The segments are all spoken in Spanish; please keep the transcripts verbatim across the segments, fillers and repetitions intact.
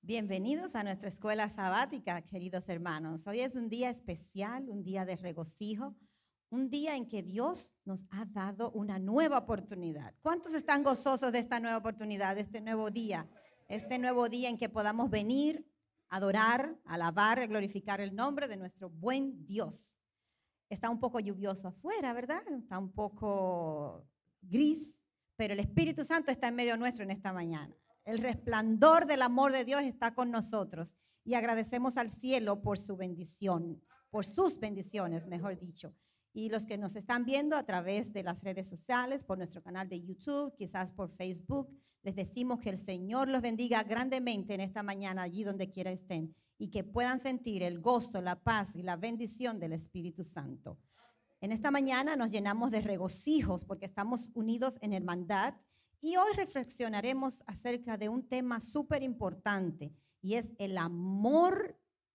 Bienvenidos a nuestra escuela sabática, queridos hermanos. Hoy es un día especial, un día de regocijo, un día en que Dios nos ha dado una nueva oportunidad. ¿Cuántos están gozosos de esta nueva oportunidad, de este nuevo día? Este nuevo día en que podamos venir, adorar, alabar, glorificar el nombre de nuestro buen Dios. Está un poco lluvioso afuera, ¿verdad? Está un poco gris, pero el Espíritu Santo está en medio nuestro en esta mañana. El resplandor del amor de Dios está con nosotros y agradecemos al cielo por su bendición, por sus bendiciones, mejor dicho. Y los que nos están viendo a través de las redes sociales, por nuestro canal de YouTube, quizás por Facebook, les decimos que el Señor los bendiga grandemente en esta mañana, allí donde quiera estén, y que puedan sentir el gozo, la paz y la bendición del Espíritu Santo. En esta mañana nos llenamos de regocijos porque estamos unidos en hermandad. Y hoy reflexionaremos acerca de un tema súper importante y es el amor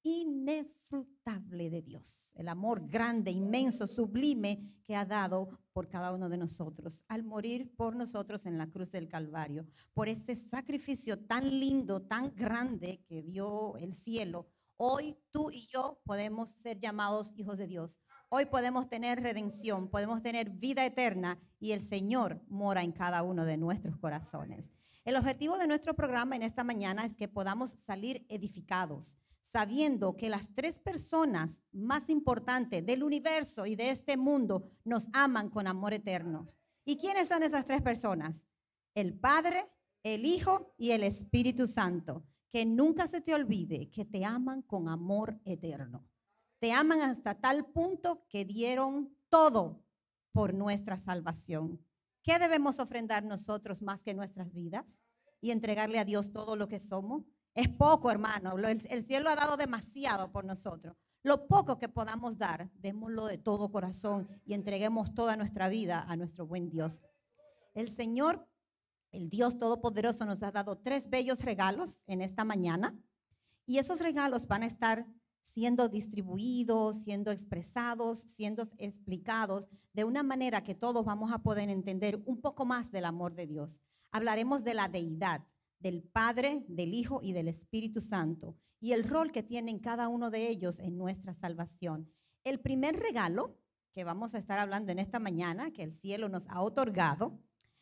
inefrutable de Dios. El amor grande, inmenso, sublime que ha dado por cada uno de nosotros al morir por nosotros en la cruz del Calvario. Por ese sacrificio tan lindo, tan grande que dio el cielo. Hoy tú y yo podemos ser llamados hijos de Dios. Hoy podemos tener redención, podemos tener vida eterna y el Señor mora en cada uno de nuestros corazones. El objetivo de nuestro programa en esta mañana es que podamos salir edificados, sabiendo que las tres personas más importantes del universo y de este mundo nos aman con amor eterno. ¿Y quiénes son esas tres personas? El Padre, el Hijo y el Espíritu Santo. Que nunca se te olvide que te aman con amor eterno. Te aman hasta tal punto que dieron todo por nuestra salvación. ¿Qué debemos ofrendar nosotros más que nuestras vidas? Y entregarle a Dios todo lo que somos. Es poco, hermano. El, el cielo ha dado demasiado por nosotros. Lo poco que podamos dar, démoslo de todo corazón y entreguemos toda nuestra vida a nuestro buen Dios. El Señor, el Dios Todopoderoso, nos ha dado tres bellos regalos en esta mañana. Y esos regalos van a estar siendo distribuidos, siendo expresados, siendo explicados de una manera que todos vamos a poder entender un poco más del amor de Dios. Hablaremos de la deidad, del Padre, del Hijo y del Espíritu Santo y el rol que tienen cada uno de ellos en nuestra salvación. El primer regalo que vamos a estar hablando en esta mañana, que el cielo nos ha otorgado,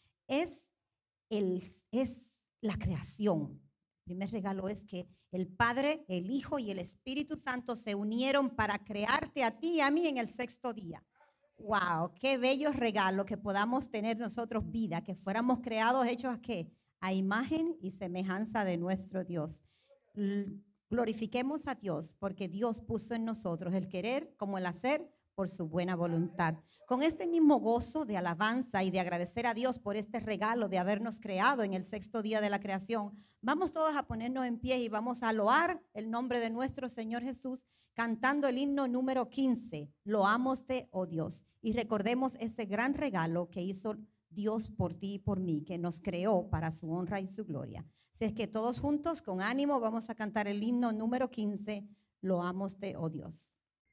es, el, es la creación. El primer regalo es que el Padre, el Hijo y el Espíritu Santo se unieron para crearte a ti y a mí en el sexto día. ¡Wow! ¡Qué bello regalo que podamos tener nosotros vida! Que fuéramos creados, hechos ¿a qué? A imagen y semejanza de nuestro Dios. Glorifiquemos a Dios porque Dios puso en nosotros el querer como el hacer por su buena voluntad. Con este mismo gozo de alabanza y de agradecer a Dios por este regalo de habernos creado en el sexto día de la creación, vamos todos a ponernos en pie y vamos a loar el nombre de nuestro Señor Jesús cantando el himno número quince, Loámoste, oh Dios. Y recordemos ese gran regalo que hizo Dios por ti y por mí, que nos creó para su honra y su gloria. Así es que todos juntos, con ánimo, vamos a cantar el himno número quince, Loámoste, oh Dios.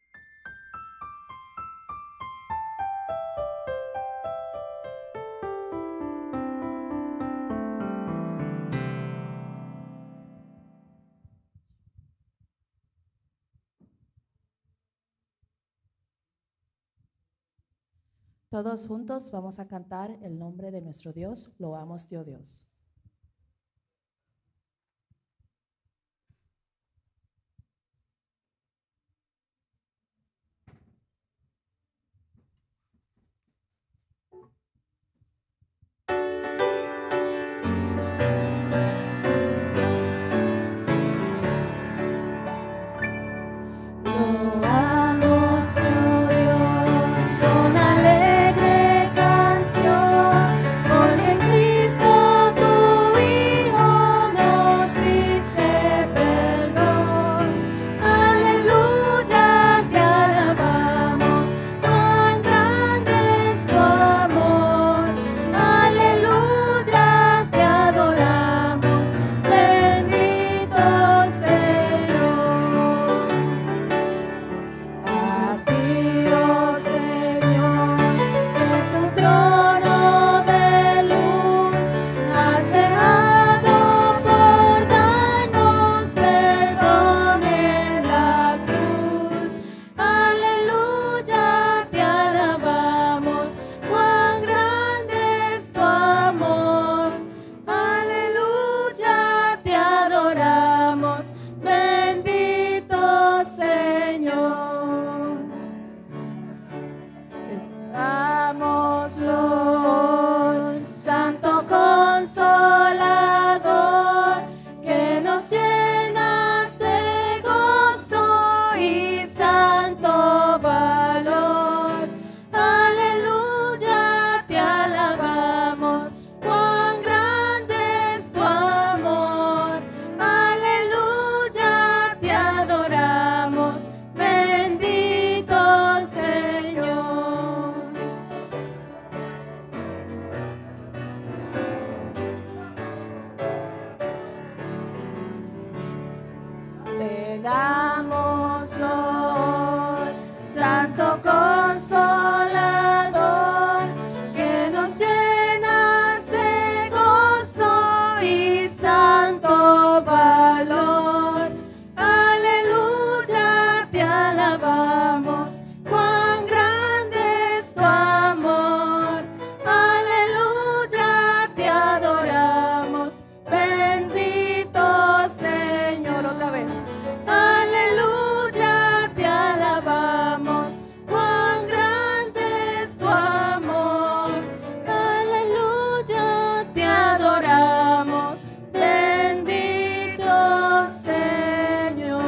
Todos juntos vamos a cantar el nombre de nuestro Dios, Loámoste, oh Dios. Con alegre canción, porque en Cristo tú damos flor, Santo Consolador, que nos llenas de gozo y santo valor. Aleluya, te alabamos, cuán grande es tu amor. Aleluya, te adoramos, bendito Señor. Otra vez. Aleluya, te alabamos, cuán grande es tu amor. Aleluya, te adoramos, bendito Señor.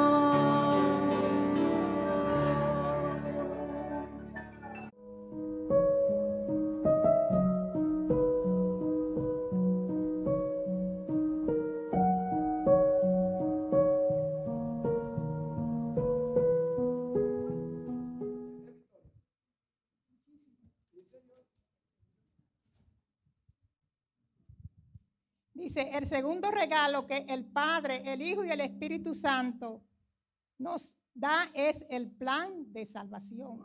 Dice, el segundo regalo que el Padre, el Hijo y el Espíritu Santo nos da es el plan de salvación.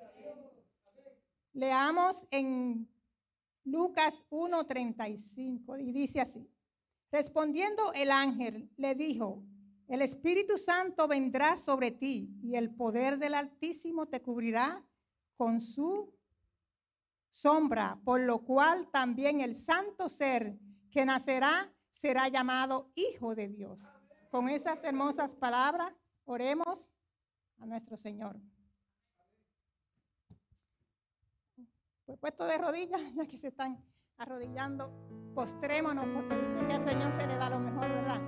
Leamos en Lucas uno treinta y cinco y dice así: respondiendo el ángel le dijo, el Espíritu Santo vendrá sobre ti y el poder del Altísimo te cubrirá con su sombra, por lo cual también el santo ser que nacerá será llamado Hijo de Dios. Con esas hermosas palabras, oremos a nuestro Señor. Pues puesto de rodillas, ya que se están arrodillando, postrémonos, porque dice que al Señor se le da lo mejor, ¿verdad?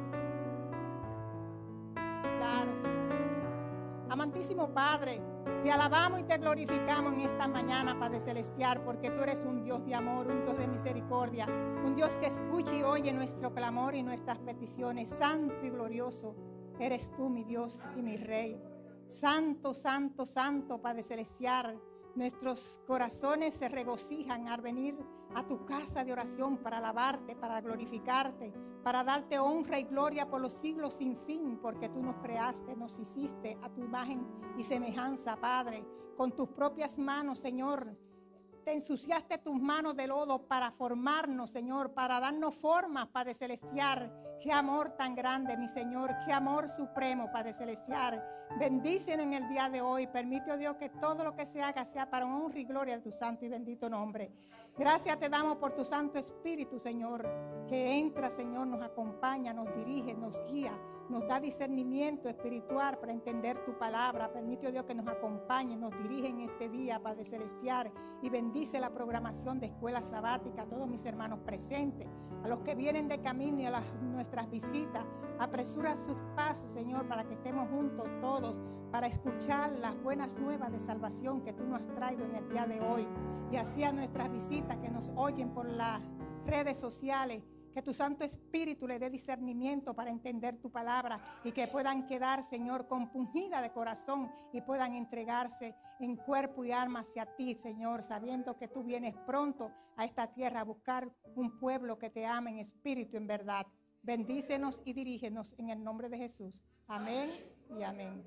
Claro. Amantísimo Padre, te alabamos y te glorificamos en esta mañana, Padre Celestial, porque tú eres un Dios de amor, un Dios de misericordia, un Dios que escucha y oye nuestro clamor y nuestras peticiones. Santo y glorioso eres tú, mi Dios y mi Rey. Santo, santo, santo, Padre Celestial. Nuestros corazones se regocijan al venir a tu casa de oración para alabarte, para glorificarte, para darte honra y gloria por los siglos sin fin, porque tú nos creaste, nos hiciste a tu imagen y semejanza, Padre. Con tus propias manos, Señor, te ensuciaste tus manos de lodo para formarnos, Señor, para darnos forma, Padre Celestial. Qué amor tan grande, mi Señor, qué amor supremo, Padre Celestial. Bendícenos en el día de hoy. Permite, oh Dios, que todo lo que se haga sea para honra y gloria de tu santo y bendito nombre. Gracias te damos por tu Santo Espíritu, Señor, que entra, Señor, nos acompaña, nos dirige, nos guía, nos da discernimiento espiritual para entender tu palabra. Permite, oh Dios, que nos acompañe, nos dirige en este día, Padre Celestial, y bendice la programación de escuela sabática, a todos mis hermanos presentes, a los que vienen de camino y a las, nuestras visitas. Apresura sus pasos, Señor, para que estemos juntos todos, para escuchar las buenas nuevas de salvación que tú nos has traído en el día de hoy. Y así a nuestras visitas que nos oyen por las redes sociales, que tu Santo Espíritu le dé discernimiento para entender tu palabra y que puedan quedar, Señor, compungida de corazón y puedan entregarse en cuerpo y alma hacia ti, Señor, sabiendo que tú vienes pronto a esta tierra a buscar un pueblo que te ama en espíritu y en verdad. Bendícenos y dirígenos en el nombre de Jesús. Amén y amén.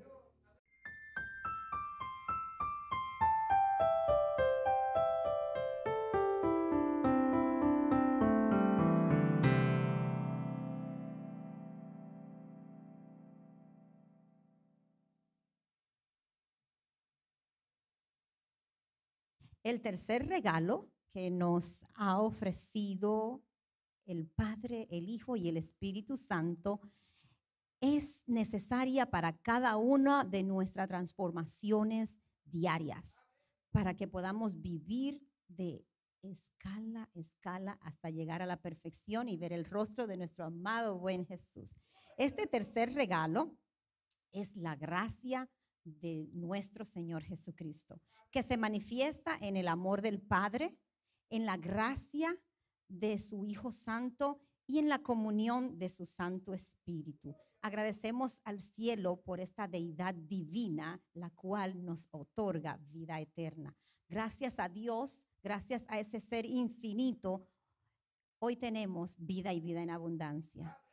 El tercer regalo que nos ha ofrecido el Padre, el Hijo y el Espíritu Santo es necesaria para cada una de nuestras transformaciones diarias, para que podamos vivir de escala a escala hasta llegar a la perfección y ver el rostro de nuestro amado buen Jesús. Este tercer regalo es la gracia de nuestro Señor Jesucristo, que se manifiesta en el amor del Padre, en la gracia de su Hijo Santo y en la comunión de su Santo Espíritu. Agradecemos al cielo por esta deidad divina, la cual nos otorga vida eterna. Gracias a Dios, gracias a ese ser infinito, hoy tenemos vida y vida en abundancia.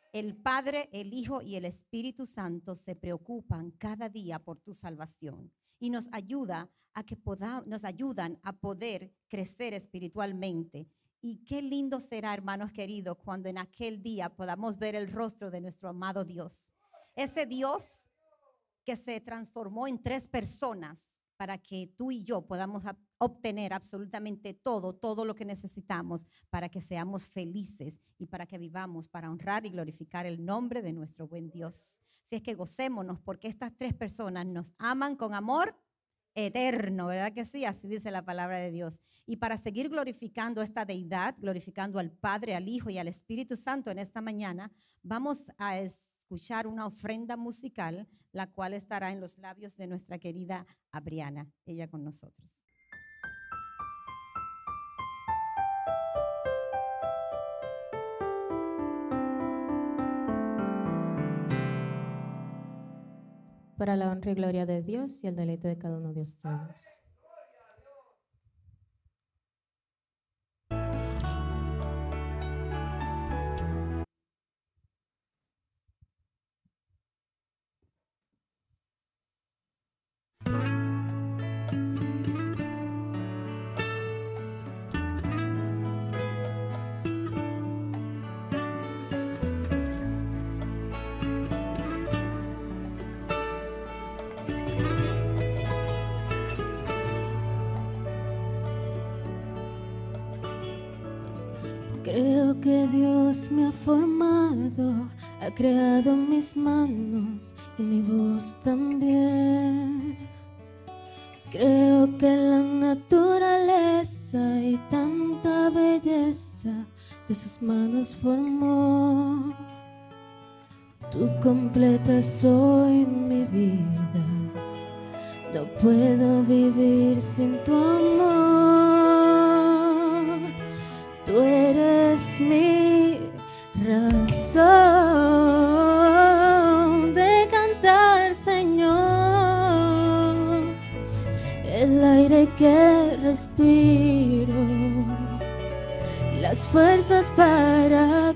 El Padre, el Hijo y el Espíritu Santo se preocupan cada día por tu salvación y nos ayuda a que podamos, nos ayudan a poder crecer espiritualmente. Y qué lindo será, hermanos queridos, cuando en aquel día podamos ver el rostro de nuestro amado Dios. Ese Dios que se transformó en tres personas para que tú y yo podamos obtener absolutamente todo, todo lo que necesitamos para que seamos felices y para que vivamos para honrar y glorificar el nombre de nuestro buen Dios. Si es que gocémonos porque estas tres personas nos aman con amor eterno, ¿verdad que sí? Así dice la palabra de Dios. Y para seguir glorificando esta deidad, glorificando al Padre, al Hijo y al Espíritu Santo en esta mañana, vamos a escuchar una ofrenda musical, la cual estará en los labios de nuestra querida Abriana, ella con nosotros. Para la honra y gloria de Dios y el deleite de cada uno de ustedes. Creo que Dios me ha formado, ha creado mis manos y mi voz también. Creo que la naturaleza y tanta belleza de sus manos formó. Tú completas hoy mi vida, no puedo vivir sin tu amor. Tú eres mi razón de cantar, Señor. El aire que respiro, las fuerzas para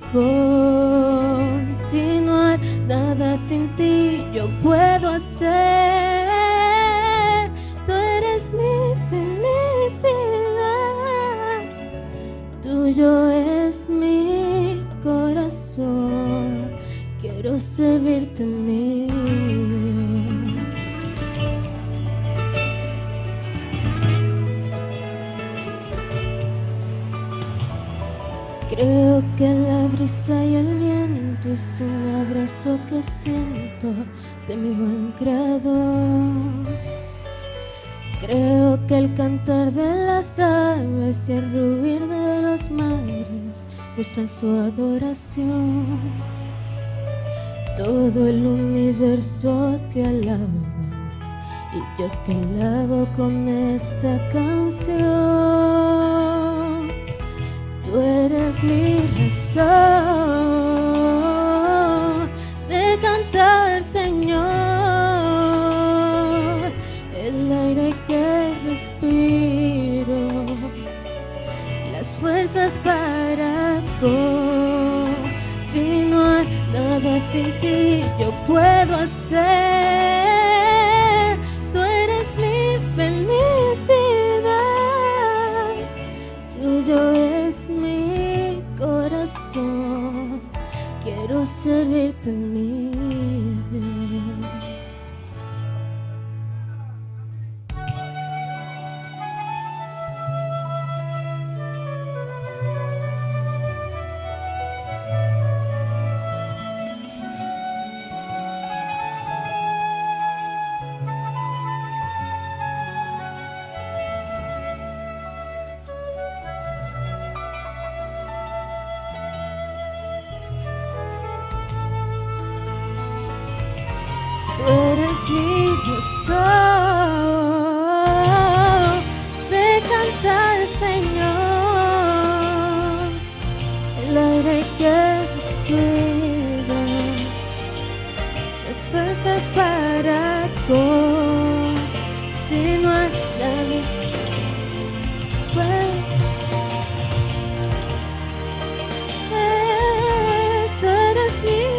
continuar. Nada sin ti yo puedo hacer. Tú eres mi felicidad. Tuyo es mi corazón, quiero servirte en mí. Creo que la brisa y el viento es un abrazo que siento de mi buen creador. Creo que el cantar de las aves y el rugir de los mares muestran su adoración. Todo el universo te alaba y yo te alabo con esta canción. Tú eres mi razón de cantar, Señor. El aire que respiro, las fuerzas para continuar. Nada sin ti yo puedo hacer. Tú eres mi felicidad. Tuyo es mi corazón. Quiero servirte en mi Dios. Tú eres mi razón de cantar, Señor. El aire que respiro, las fuerzas para continuar. Nadie puede. Tú eres mi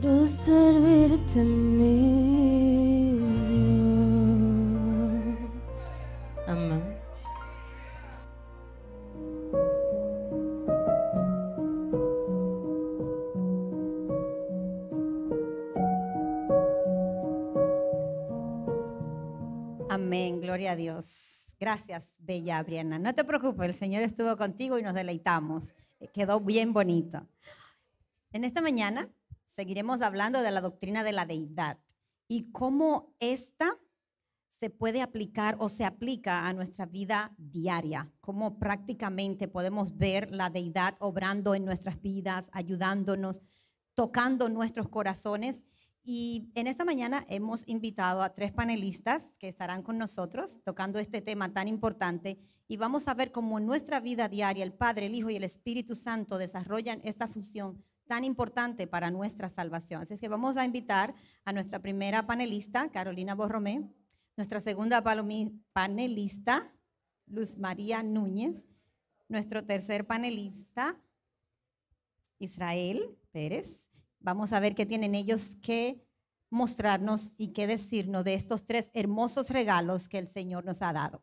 quiero servirte, mi Dios. Amén. Amén, gloria a Dios. Gracias, bella Brianna. No te preocupes, el Señor estuvo contigo y nos deleitamos. Quedó bien bonito. En esta mañana seguiremos hablando de la doctrina de la deidad y cómo esta se puede aplicar o se aplica a nuestra vida diaria, cómo prácticamente podemos ver la deidad obrando en nuestras vidas, ayudándonos, tocando nuestros corazones. Y en esta mañana hemos invitado a tres panelistas que estarán con nosotros tocando este tema tan importante y vamos a ver cómo en nuestra vida diaria el Padre, el Hijo y el Espíritu Santo desarrollan esta función tan importante para nuestra salvación. Así es que vamos a invitar a nuestra primera panelista, Carolina Borromé, nuestra segunda panelista, Luz María Núñez, nuestro tercer panelista, Israel Pérez. Vamos a ver qué tienen ellos que mostrarnos y qué decirnos de estos tres hermosos regalos que el Señor nos ha dado.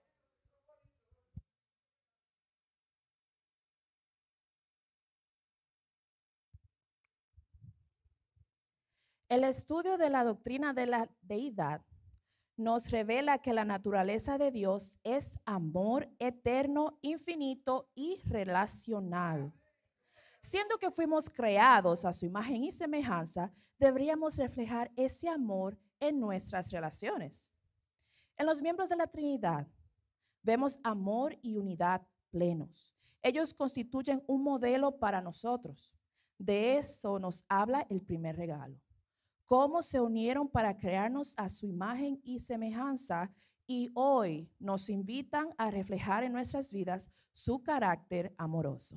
El estudio de la doctrina de la deidad nos revela que la naturaleza de Dios es amor eterno, infinito y relacional. Siendo que fuimos creados a su imagen y semejanza, deberíamos reflejar ese amor en nuestras relaciones. En los miembros de la Trinidad vemos amor y unidad plenos. Ellos constituyen un modelo para nosotros. De eso nos habla el primer regalo. Cómo se unieron para crearnos a su imagen y semejanza y hoy nos invitan a reflejar en nuestras vidas su carácter amoroso.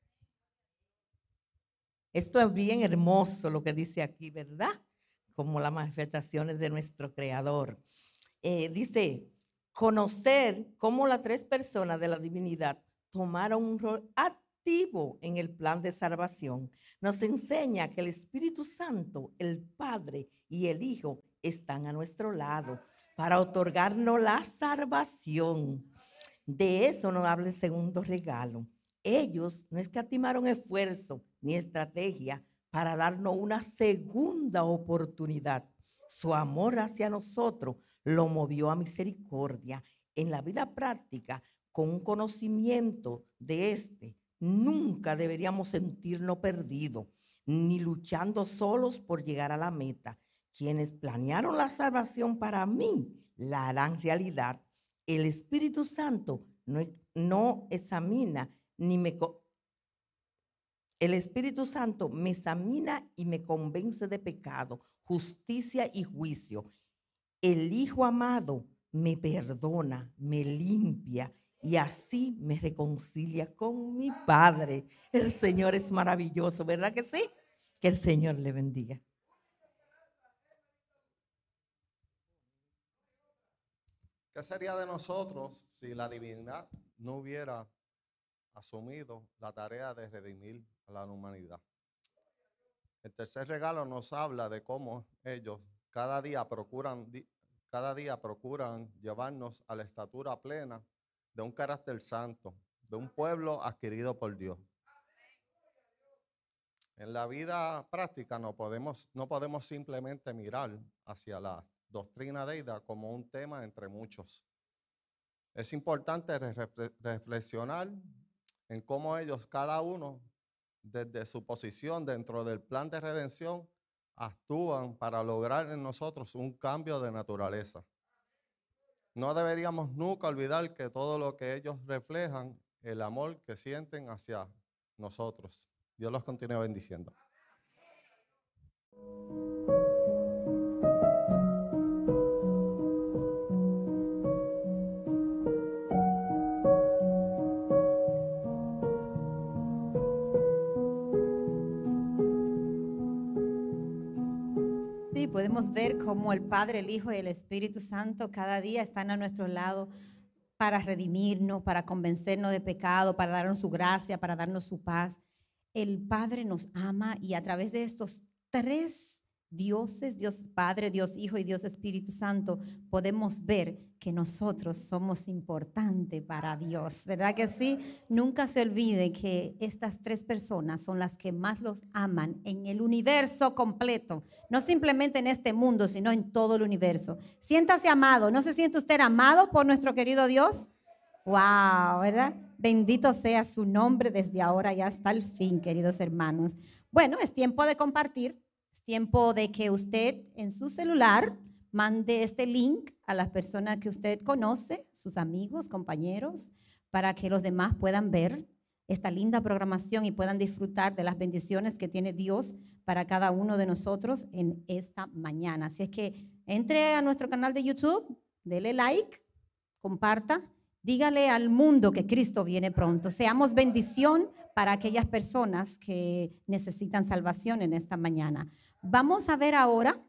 Esto es bien hermoso lo que dice aquí, ¿verdad? Como las manifestaciones de nuestro Creador. Eh, dice, conocer cómo las tres personas de la divinidad tomaron un rol activo en el plan de salvación. Nos enseña que el Espíritu Santo, el Padre y el Hijo están a nuestro lado para otorgarnos la salvación. De eso nos habla el segundo regalo. Ellos no escatimaron esfuerzo ni estrategia para darnos una segunda oportunidad. Su amor hacia nosotros lo movió a misericordia. En la vida práctica, con un conocimiento de este, nunca deberíamos sentirnos perdidos, ni luchando solos por llegar a la meta. Quienes planearon la salvación para mí, la harán realidad. El Espíritu Santo no, no examina ni me... El Espíritu Santo me examina y me convence de pecado, justicia y juicio. El Hijo amado me perdona, me limpia y así me reconcilia con mi Padre. El Señor es maravilloso, ¿verdad que sí? Que el Señor le bendiga. ¿Qué sería de nosotros si la divinidad no hubiera asumido la tarea de redimir a la humanidad? El tercer regalo nos habla de cómo ellos cada día procuran, cada día procuran llevarnos a la estatura plena de un carácter santo, de un pueblo adquirido por Dios. En la vida práctica no podemos, no podemos simplemente mirar hacia la doctrina deidad como un tema entre muchos. Es importante reflexionar en cómo ellos, cada uno, desde su posición dentro del plan de redención, actúan para lograr en nosotros un cambio de naturaleza. No deberíamos nunca olvidar que todo lo que ellos reflejan, el amor que sienten hacia nosotros. Dios los continúe bendiciendo. Podemos ver cómo el Padre, el Hijo y el Espíritu Santo cada día están a nuestro lado para redimirnos, para convencernos de pecado, para darnos su gracia, para darnos su paz. El Padre nos ama y a través de estos tres dioses, Dios Padre, Dios Hijo y Dios Espíritu Santo, podemos ver que nosotros somos importantes para Dios, ¿verdad que sí? Nunca se olvide que estas tres personas son las que más los aman en el universo completo, no simplemente en este mundo, sino en todo el universo. Siéntase amado, ¿no se siente usted amado por nuestro querido Dios? Wow, ¿verdad? Bendito sea su nombre desde ahora y hasta el fin, queridos hermanos. Bueno, es tiempo de compartir, es tiempo de que usted en su celular mande este link a las personas que usted conoce, sus amigos, compañeros, para que los demás puedan ver esta linda programación y puedan disfrutar de las bendiciones que tiene Dios para cada uno de nosotros en esta mañana. Así es que entre a nuestro canal de YouTube, dele like, comparta, dígale al mundo que Cristo viene pronto. Seamos bendición para aquellas personas que necesitan salvación en esta mañana. Vamos a ver ahora.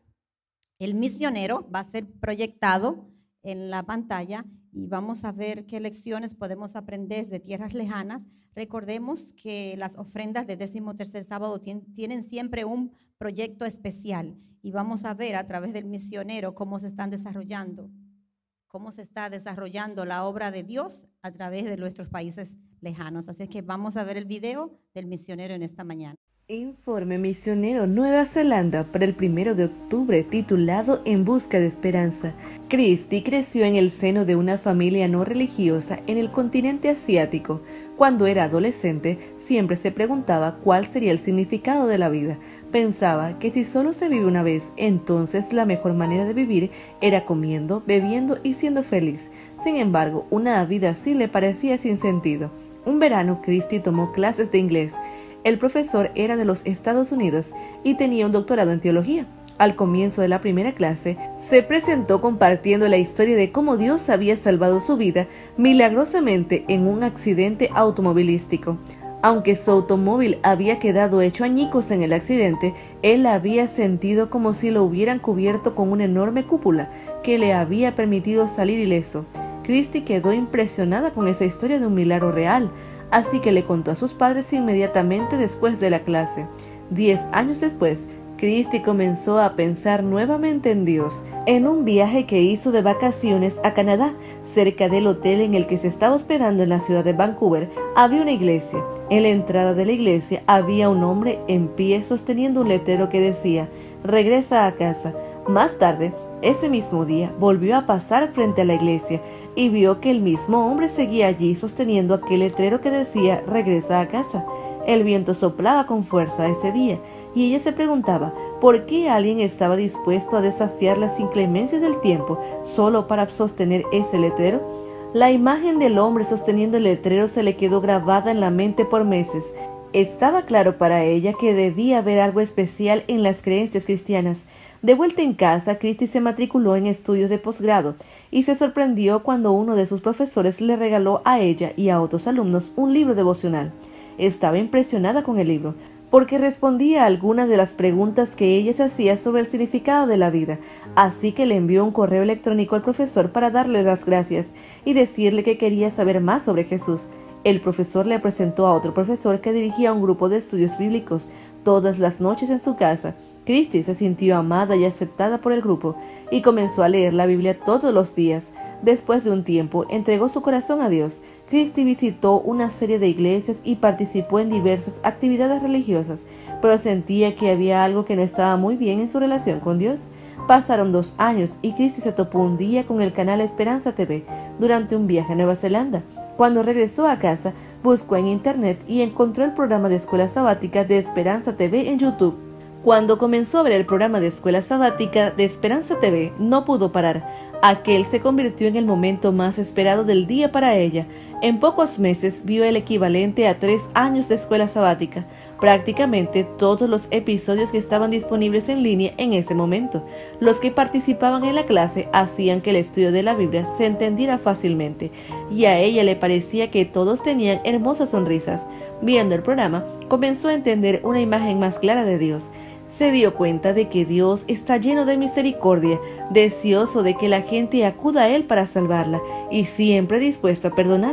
El misionero va a ser proyectado en la pantalla y vamos a ver qué lecciones podemos aprender de tierras lejanas. Recordemos que las ofrendas de décimo tercer sábado tienen siempre un proyecto especial y vamos a ver a través del misionero cómo se están desarrollando, cómo se está desarrollando la obra de Dios a través de nuestros países lejanos. Así que vamos a ver el video del misionero en esta mañana. Informe Misionero Nueva Zelanda para el primero de octubre titulado En busca de esperanza. Christy creció en el seno de una familia no religiosa en el continente asiático. Cuando era adolescente, siempre se preguntaba cuál sería el significado de la vida. Pensaba que si solo se vive una vez, entonces la mejor manera de vivir era comiendo, bebiendo y siendo feliz. Sin embargo, una vida así le parecía sin sentido. Un verano, Christy tomó clases de inglés. El profesor era de los Estados Unidos y tenía un doctorado en teología. Al comienzo de la primera clase, se presentó compartiendo la historia de cómo Dios había salvado su vida milagrosamente en un accidente automovilístico. Aunque su automóvil había quedado hecho añicos en el accidente, él había sentido como si lo hubieran cubierto con una enorme cúpula que le había permitido salir ileso. Christy quedó impresionada con esa historia de un milagro real. Así que le contó a sus padres inmediatamente después de la clase. Diez años después, Christy comenzó a pensar nuevamente en Dios. En un viaje que hizo de vacaciones a Canadá, cerca del hotel en el que se estaba hospedando en la ciudad de Vancouver, había una iglesia. En la entrada de la iglesia había un hombre en pie sosteniendo un letrero que decía, «Regresa a casa». Más tarde, ese mismo día, volvió a pasar frente a la iglesia y vio que el mismo hombre seguía allí sosteniendo aquel letrero que decía «Regresa a casa». El viento soplaba con fuerza ese día y ella se preguntaba por qué alguien estaba dispuesto a desafiar las inclemencias del tiempo solo para sostener ese letrero. La imagen del hombre sosteniendo el letrero se le quedó grabada en la mente por meses. Estaba claro para ella que debía haber algo especial en las creencias cristianas. De vuelta en casa, Christy se matriculó en estudios de posgrado y se sorprendió cuando uno de sus profesores le regaló a ella y a otros alumnos un libro devocional. Estaba impresionada con el libro, porque respondía a algunas de las preguntas que ella se hacía sobre el significado de la vida, así que le envió un correo electrónico al profesor para darle las gracias y decirle que quería saber más sobre Jesús. El profesor le presentó a otro profesor que dirigía un grupo de estudios bíblicos todas las noches en su casa. Christy se sintió amada y aceptada por el grupo y comenzó a leer la Biblia todos los días. Después de un tiempo, entregó su corazón a Dios. Christy visitó una serie de iglesias y participó en diversas actividades religiosas, pero sentía que había algo que no estaba muy bien en su relación con Dios. Pasaron dos años y Christy se topó un día con el canal Esperanza T V durante un viaje a Nueva Zelanda. Cuando regresó a casa, buscó en internet y encontró el programa de escuela sabática de Esperanza T V en YouTube. Cuando comenzó a ver el programa de escuela sabática de Esperanza T V, no pudo parar. Aquel se convirtió en el momento más esperado del día para ella. En pocos meses vio el equivalente a tres años de escuela sabática. Prácticamente todos los episodios que estaban disponibles en línea en ese momento. Los que participaban en la clase hacían que el estudio de la Biblia se entendiera fácilmente, y a ella le parecía que todos tenían hermosas sonrisas. Viendo el programa, comenzó a entender una imagen más clara de Dios. Se dio cuenta de que Dios está lleno de misericordia, deseoso de que la gente acuda a Él para salvarla y siempre dispuesto a perdonar.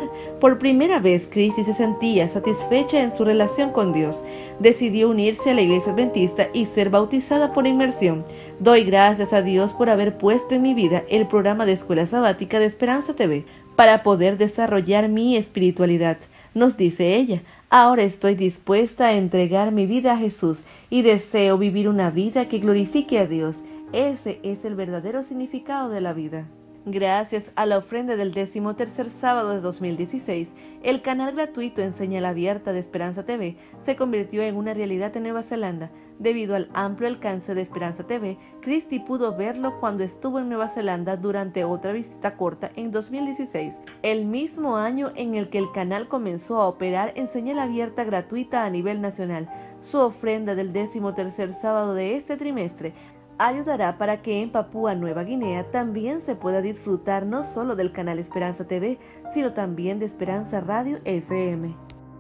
Por primera vez, Christy se sentía satisfecha en su relación con Dios. Decidió unirse a la iglesia adventista y ser bautizada por inmersión. Doy gracias a Dios por haber puesto en mi vida el programa de escuela sabática de Esperanza T V para poder desarrollar mi espiritualidad, nos dice ella. Ahora estoy dispuesta a entregar mi vida a Jesús y deseo vivir una vida que glorifique a Dios. Ese es el verdadero significado de la vida. Gracias a la ofrenda del decimotercer sábado de dos mil dieciséis, el canal gratuito en señal abierta de Esperanza T V se convirtió en una realidad en Nueva Zelanda. Debido al amplio alcance de Esperanza T V, Christy pudo verlo cuando estuvo en Nueva Zelanda durante otra visita corta en dos mil dieciséis, el mismo año en el que el canal comenzó a operar en señal abierta gratuita a nivel nacional. Su ofrenda del decimotercer sábado de este trimestre ayudará para que en Papúa Nueva Guinea también se pueda disfrutar no solo del canal Esperanza T V, sino también de Esperanza Radio F M.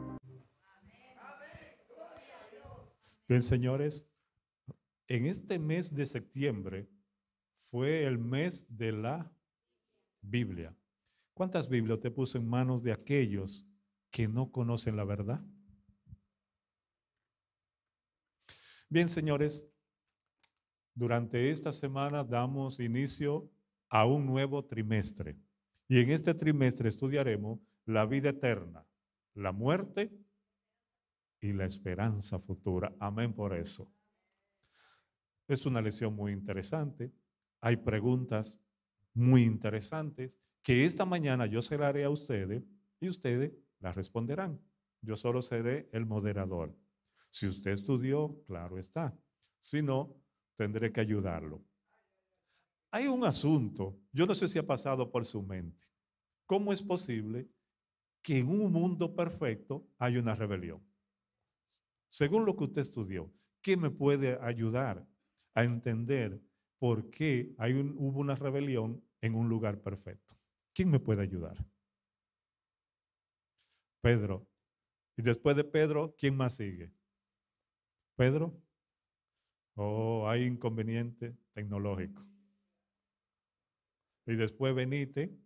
Bien, señores, en este mes de septiembre fue el mes de la Biblia. ¿Cuántas Biblias te puso en manos de aquellos que no conocen la verdad? Bien, señores, durante esta semana damos inicio a un nuevo trimestre. Y en este trimestre estudiaremos la vida eterna, la muerte y la esperanza futura. Amén por eso. Es una lección muy interesante. Hay preguntas muy interesantes que esta mañana yo se las haré a ustedes y ustedes las responderán. Yo solo seré el moderador. Si usted estudió, claro está. Si no, tendré que ayudarlo. Hay un asunto, yo no sé si ha pasado por su mente. ¿Cómo es posible que en un mundo perfecto haya una rebelión? Según lo que usted estudió, ¿qué me puede ayudar a entender por qué hay un, hubo una rebelión en un lugar perfecto? ¿Quién me puede ayudar? Pedro. Y después de Pedro, ¿quién más sigue? Pedro. Oh, hay inconveniente tecnológico. Y después Benite.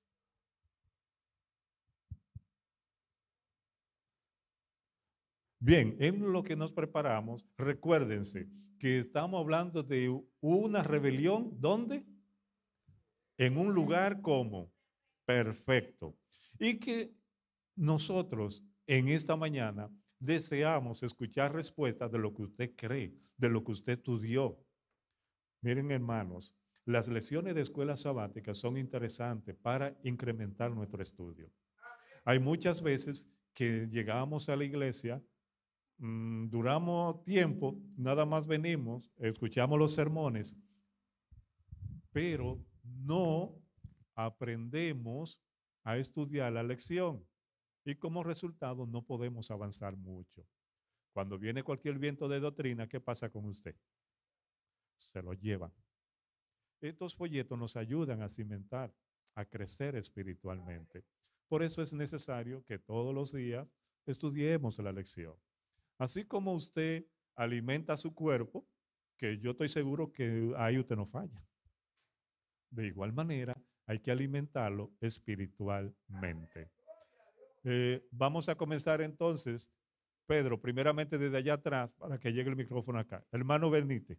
Bien, en lo que nos preparamos, recuérdense que estamos hablando de una rebelión, ¿dónde? En un lugar como perfecto. Y que nosotros en esta mañana deseamos escuchar respuestas de lo que usted cree, de lo que usted estudió. Miren, hermanos, las lecciones de escuela sabática son interesantes para incrementar nuestro estudio. Hay muchas veces que llegamos a la iglesia, mmm, duramos tiempo, nada más venimos, escuchamos los sermones, pero no aprendemos a estudiar la lección. Y como resultado no podemos avanzar mucho. Cuando viene cualquier viento de doctrina, ¿qué pasa con usted? Se lo llevan. Estos folletos nos ayudan a cimentar, a crecer espiritualmente. Por eso es necesario que todos los días estudiemos la lección. Así como usted alimenta su cuerpo, que yo estoy seguro que ahí usted no falla. De igual manera, hay que alimentarlo espiritualmente. Eh, vamos a comenzar entonces, Pedro, primeramente desde allá atrás, para que llegue el micrófono acá. Hermano Benítez.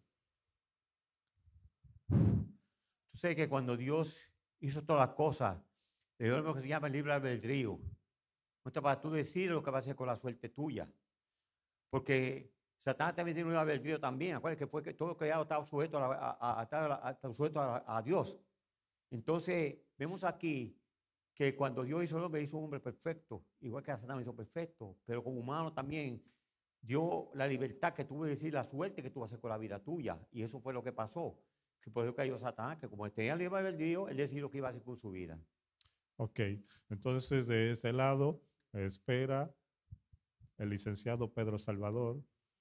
Tú sabes que cuando Dios hizo todas las cosas, le dio lo que se llama el libre albedrío. No está para tú decir lo que va a hacer con la suerte tuya. Porque Satanás también tiene un albedrío también. Acuérdate que fue que todo creado estaba sujeto a, a, a, a, a, sujeto a, a Dios. Entonces, vemos aquí que cuando Dios hizo el hombre, hizo un hombre perfecto, igual que a Satanás hizo perfecto, pero como humano también dio la libertad que tú vas a decir, la suerte que tú vas a hacer con la vida tuya. Y eso fue lo que pasó. Que por eso cayó Satanás, que como él tenía libre albedrío, él decidió qué iba a hacer con su vida. Ok, entonces de este lado espera el licenciado Pedro Salvador.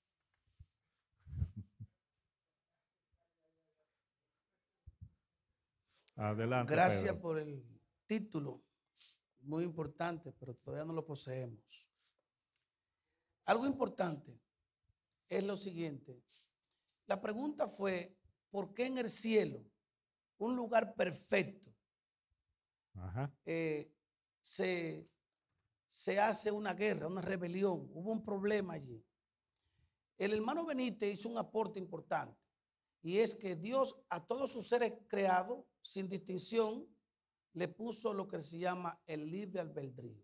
Adelante. Gracias Pedro. por el título, muy importante, pero todavía no lo poseemos. Algo importante es lo siguiente. La pregunta fue, ¿por qué en el cielo, un lugar perfecto, Ajá. eh, se se hace una guerra, una rebelión, hubo un problema allí. El hermano Benítez hizo un aporte importante y es que Dios a todos sus seres creados, sin distinción, le puso lo que se llama el libre albedrío.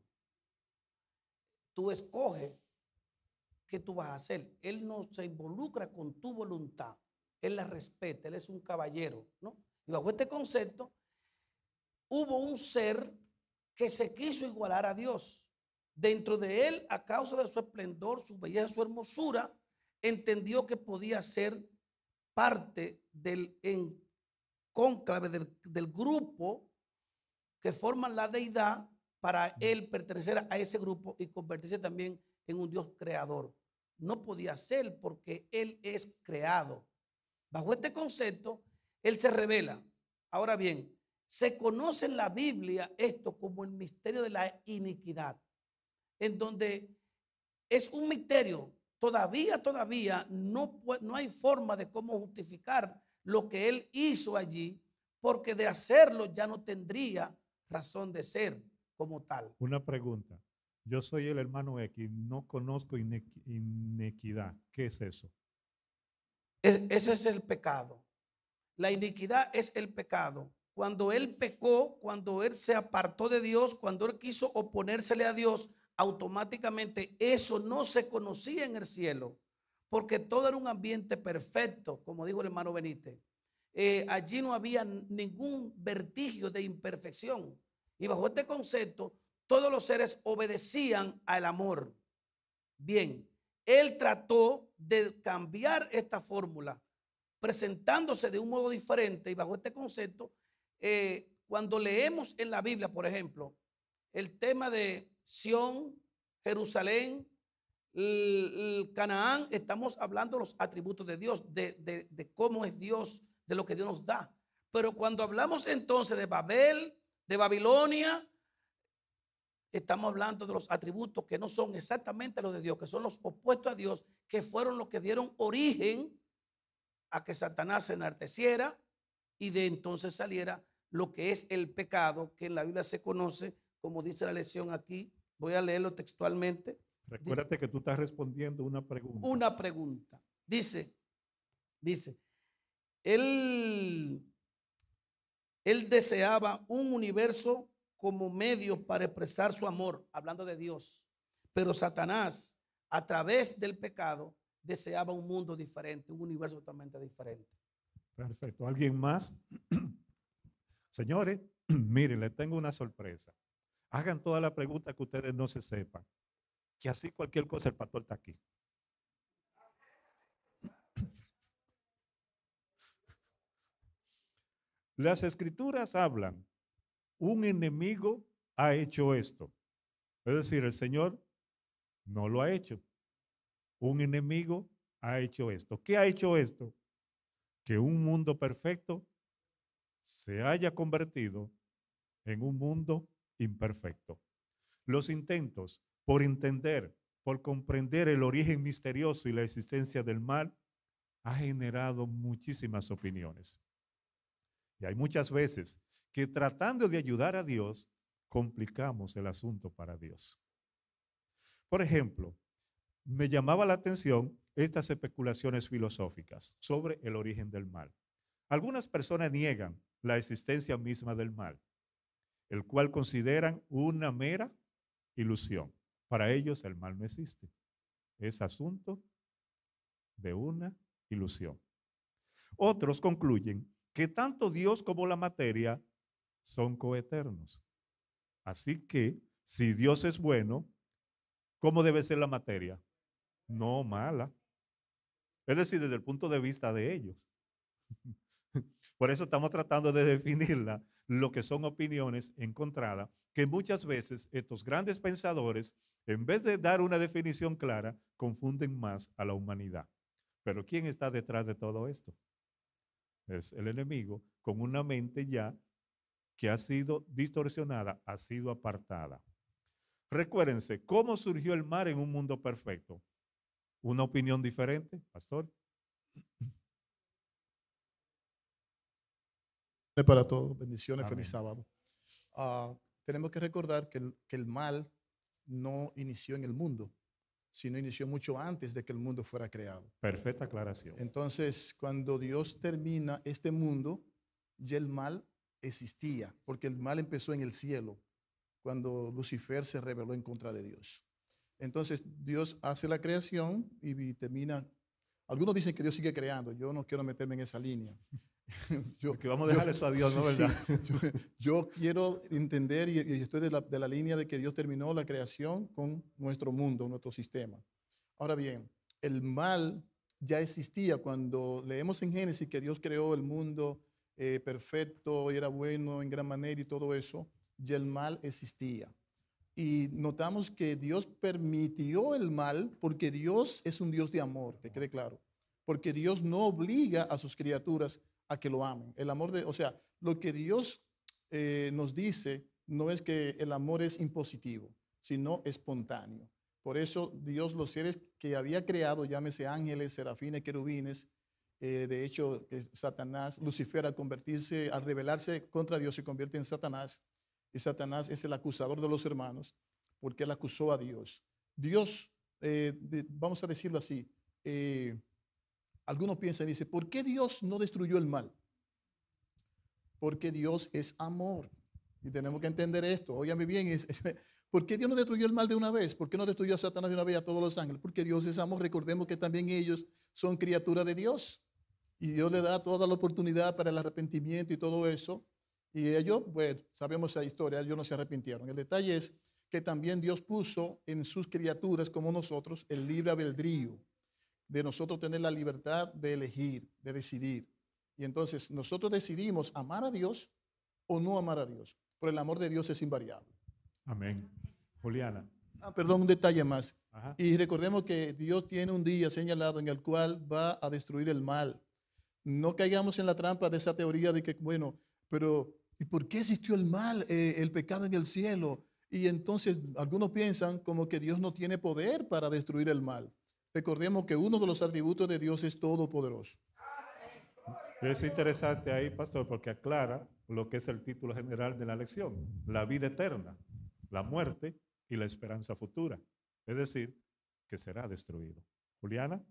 Tú escoges qué tú vas a hacer. Él no se involucra con tu voluntad. Él la respeta. Él es un caballero, ¿no? Y bajo este concepto, hubo un ser que se quiso igualar a Dios. Dentro de él, a causa de su esplendor, su belleza, su hermosura, entendió que podía ser parte del en cónclave del, del grupo que forman la deidad para él pertenecer a ese grupo y convertirse también en un Dios creador. No podía ser porque él es creado. Bajo este concepto, él se revela. Ahora bien, se conoce en la Biblia esto como el misterio de la iniquidad, en donde es un misterio. Todavía, todavía no, no hay forma de cómo justificar lo que él hizo allí, porque de hacerlo ya no tendría razón de ser como tal. Una pregunta. Yo soy el hermano X, no conozco inequ- inequidad. ¿Qué es eso? Es, ese es el pecado. La iniquidad es el pecado. Cuando él pecó, cuando él se apartó de Dios, cuando él quiso oponérsele a Dios, automáticamente eso no se conocía en el cielo, porque todo era un ambiente perfecto, como dijo el hermano Benítez. Eh, allí no había ningún vertigio de imperfección. Y bajo este concepto, todos los seres obedecían al amor. Bien, él trató de cambiar esta fórmula, presentándose de un modo diferente. Y bajo este concepto, eh, cuando leemos en la Biblia, por ejemplo, el tema de Sión, Jerusalén, el, el Canaán, estamos hablando de los atributos de Dios, de, de, de cómo es Dios, de lo que Dios nos da. Pero cuando hablamos entonces de Babel, de Babilonia, estamos hablando de los atributos que no son exactamente los de Dios, que son los opuestos a Dios, que fueron los que dieron origen a que Satanás se enalteciera y de entonces saliera lo que es el pecado, que en la Biblia se conoce, como dice la lección aquí. Voy a leerlo textualmente. Recuérdate que tú estás respondiendo una pregunta. Una pregunta. Dice, dice, él, él deseaba un universo como medio para expresar su amor, hablando de Dios. Pero Satanás, a través del pecado, deseaba un mundo diferente, un universo totalmente diferente. Perfecto. ¿Alguien más? Señores, miren, les tengo una sorpresa. Hagan todas las preguntas que ustedes no se sepan, que así cualquier cosa el pastor está aquí. Las escrituras hablan, un enemigo ha hecho esto. Es decir, el Señor no lo ha hecho. Un enemigo ha hecho esto. ¿Qué ha hecho esto? Que un mundo perfecto se haya convertido en un mundo imperfecto. Los intentos por entender, por comprender el origen misterioso y la existencia del mal, ha generado muchísimas opiniones. Y hay muchas veces que tratando de ayudar a Dios, complicamos el asunto para Dios. Por ejemplo, me llamaba la atención estas especulaciones filosóficas sobre el origen del mal. Algunas personas niegan la existencia misma del mal, el cual consideran una mera ilusión. Para ellos el mal no existe. Es asunto de una ilusión. Otros concluyen que tanto Dios como la materia son coeternos. Así que si Dios es bueno, ¿cómo debe ser la materia? No mala. Es decir, desde el punto de vista de ellos. Por eso estamos tratando de definirla, lo que son opiniones encontradas, que muchas veces estos grandes pensadores, en vez de dar una definición clara, confunden más a la humanidad. Pero ¿quién está detrás de todo esto? Es el enemigo con una mente ya que ha sido distorsionada, ha sido apartada. Recuérdense, ¿cómo surgió el mal en un mundo perfecto? ¿Una opinión diferente, pastor? Para todos, bendiciones, Amén. feliz sábado. Uh, tenemos que recordar que el, que el mal no inició en el mundo, sino inició mucho antes de que el mundo fuera creado. Perfecta aclaración. Entonces, cuando Dios termina este mundo, ya el mal existía, porque el mal empezó en el cielo, cuando Lucifer se rebeló en contra de Dios. Entonces, Dios hace la creación y termina. Algunos dicen que Dios sigue creando. Yo no quiero meterme en esa línea. yo, Porque vamos a dejar yo, eso a Dios, ¿no? sí, ¿Verdad? sí. Yo, yo quiero entender y, y estoy de la, de la línea de que Dios terminó la creación con nuestro mundo, nuestro sistema. Ahora bien, el mal ya existía cuando leemos en Génesis que Dios creó el mundo eh, perfecto y era bueno en gran manera y todo eso. Ya el mal existía. Y notamos que Dios permitió el mal porque Dios es un Dios de amor, que quede claro. Porque Dios no obliga a sus criaturas a que lo amen. El amor de, o sea, lo que Dios eh, nos dice no es que el amor es impositivo, sino espontáneo. Por eso Dios, los seres que había creado, llámese ángeles, serafines, querubines, eh, de hecho, eh, Satanás, Lucifer, al convertirse, al rebelarse contra Dios, se convierte en Satanás. Y Satanás es el acusador de los hermanos porque él acusó a Dios. Dios, eh, de, vamos a decirlo así, eh, algunos piensan y dicen, ¿por qué Dios no destruyó el mal? Porque Dios es amor. Y tenemos que entender esto. Óigame bien, es, es, ¿por qué Dios no destruyó el mal de una vez? ¿Por qué no destruyó a Satanás de una vez y a todos los ángeles? Porque Dios es amor. Recordemos que también ellos son criaturas de Dios. Y Dios le da toda la oportunidad para el arrepentimiento y todo eso. Y ellos, bueno, sabemos esa historia, ellos no se arrepintieron. El detalle es que también Dios puso en sus criaturas como nosotros el libre albedrío, de nosotros tener la libertad de elegir, de decidir. Y entonces nosotros decidimos amar a Dios o no amar a Dios. Pero el amor de Dios es invariable. Amén. Juliana. Ah, perdón, un detalle más. Ajá. Y recordemos que Dios tiene un día señalado en el cual va a destruir el mal. No caigamos en la trampa de esa teoría de que, bueno, pero ¿y por qué existió el mal, eh, el pecado en el cielo? Y entonces algunos piensan como que Dios no tiene poder para destruir el mal. Recordemos que uno de los atributos de Dios es todopoderoso. Es interesante ahí, pastor, porque aclara lo que es el título general de la lección, la vida eterna, la muerte y la esperanza futura. Es decir, que será destruido. Juliana.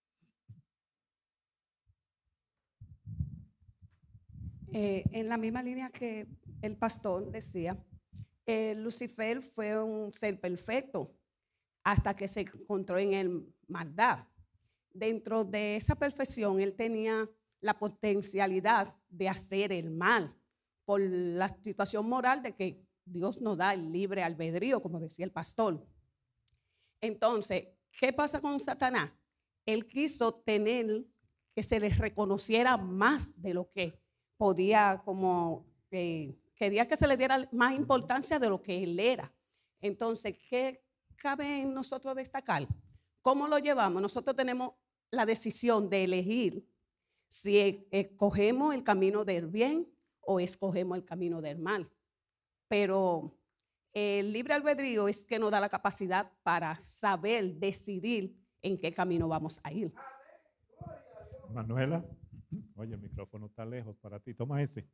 Eh, en la misma línea que el pastor decía, eh, Lucifer fue un ser perfecto hasta que se encontró en el maldad. Dentro de esa perfección, él tenía la potencialidad de hacer el mal por la situación moral de que Dios nos da el libre albedrío, como decía el pastor. Entonces, ¿qué pasa con Satanás? Él quiso tener que se les reconociera más de lo que podía, como eh, quería que se le diera más importancia de lo que él era. Entonces, ¿qué cabe en nosotros destacar? ¿Cómo lo llevamos? Nosotros tenemos la decisión de elegir si escogemos el camino del bien o escogemos el camino del mal. Pero el libre albedrío es que nos da la capacidad para saber, decidir en qué camino vamos a ir. Manuela. Oye, el micrófono está lejos para ti. Toma ese.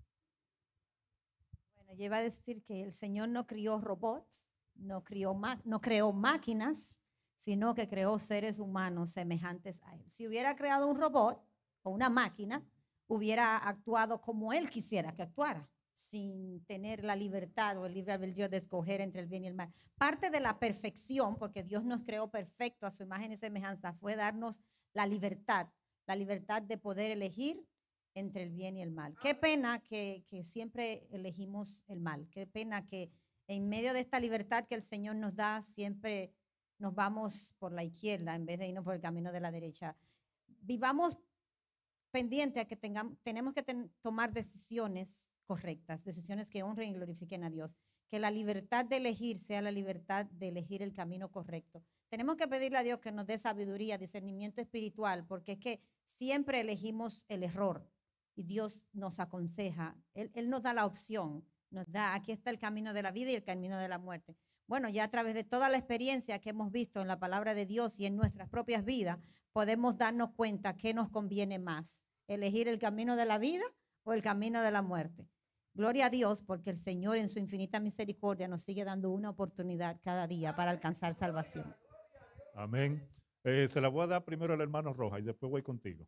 Bueno, yo iba a decir que el Señor no crió robots, no, crió no creó máquinas, sino que creó seres humanos semejantes a Él. Si hubiera creado un robot o una máquina, hubiera actuado como Él quisiera que actuara, sin tener la libertad o el libre albedrío de escoger entre el bien y el mal. Parte de la perfección, porque Dios nos creó perfecto a su imagen y semejanza, fue darnos la libertad. La libertad de poder elegir entre el bien y el mal. Qué pena que, que siempre elegimos el mal. Qué pena que en medio de esta libertad que el Señor nos da, siempre nos vamos por la izquierda en vez de irnos por el camino de la derecha. Vivamos pendientes a que tengamos, tenemos que ten, tomar decisiones correctas, decisiones que honren y glorifiquen a Dios. Que la libertad de elegir sea la libertad de elegir el camino correcto. Tenemos que pedirle a Dios que nos dé sabiduría, discernimiento espiritual, porque es que siempre elegimos el error y Dios nos aconseja. Él, Él nos da la opción, nos da, aquí está el camino de la vida y el camino de la muerte. Bueno, ya a través de toda la experiencia que hemos visto en la palabra de Dios y en nuestras propias vidas, podemos darnos cuenta qué nos conviene más, elegir el camino de la vida o el camino de la muerte. Gloria a Dios porque el Señor en su infinita misericordia nos sigue dando una oportunidad cada día para alcanzar salvación. Amén. Eh, se la voy a dar primero al hermano Rojas y después voy contigo.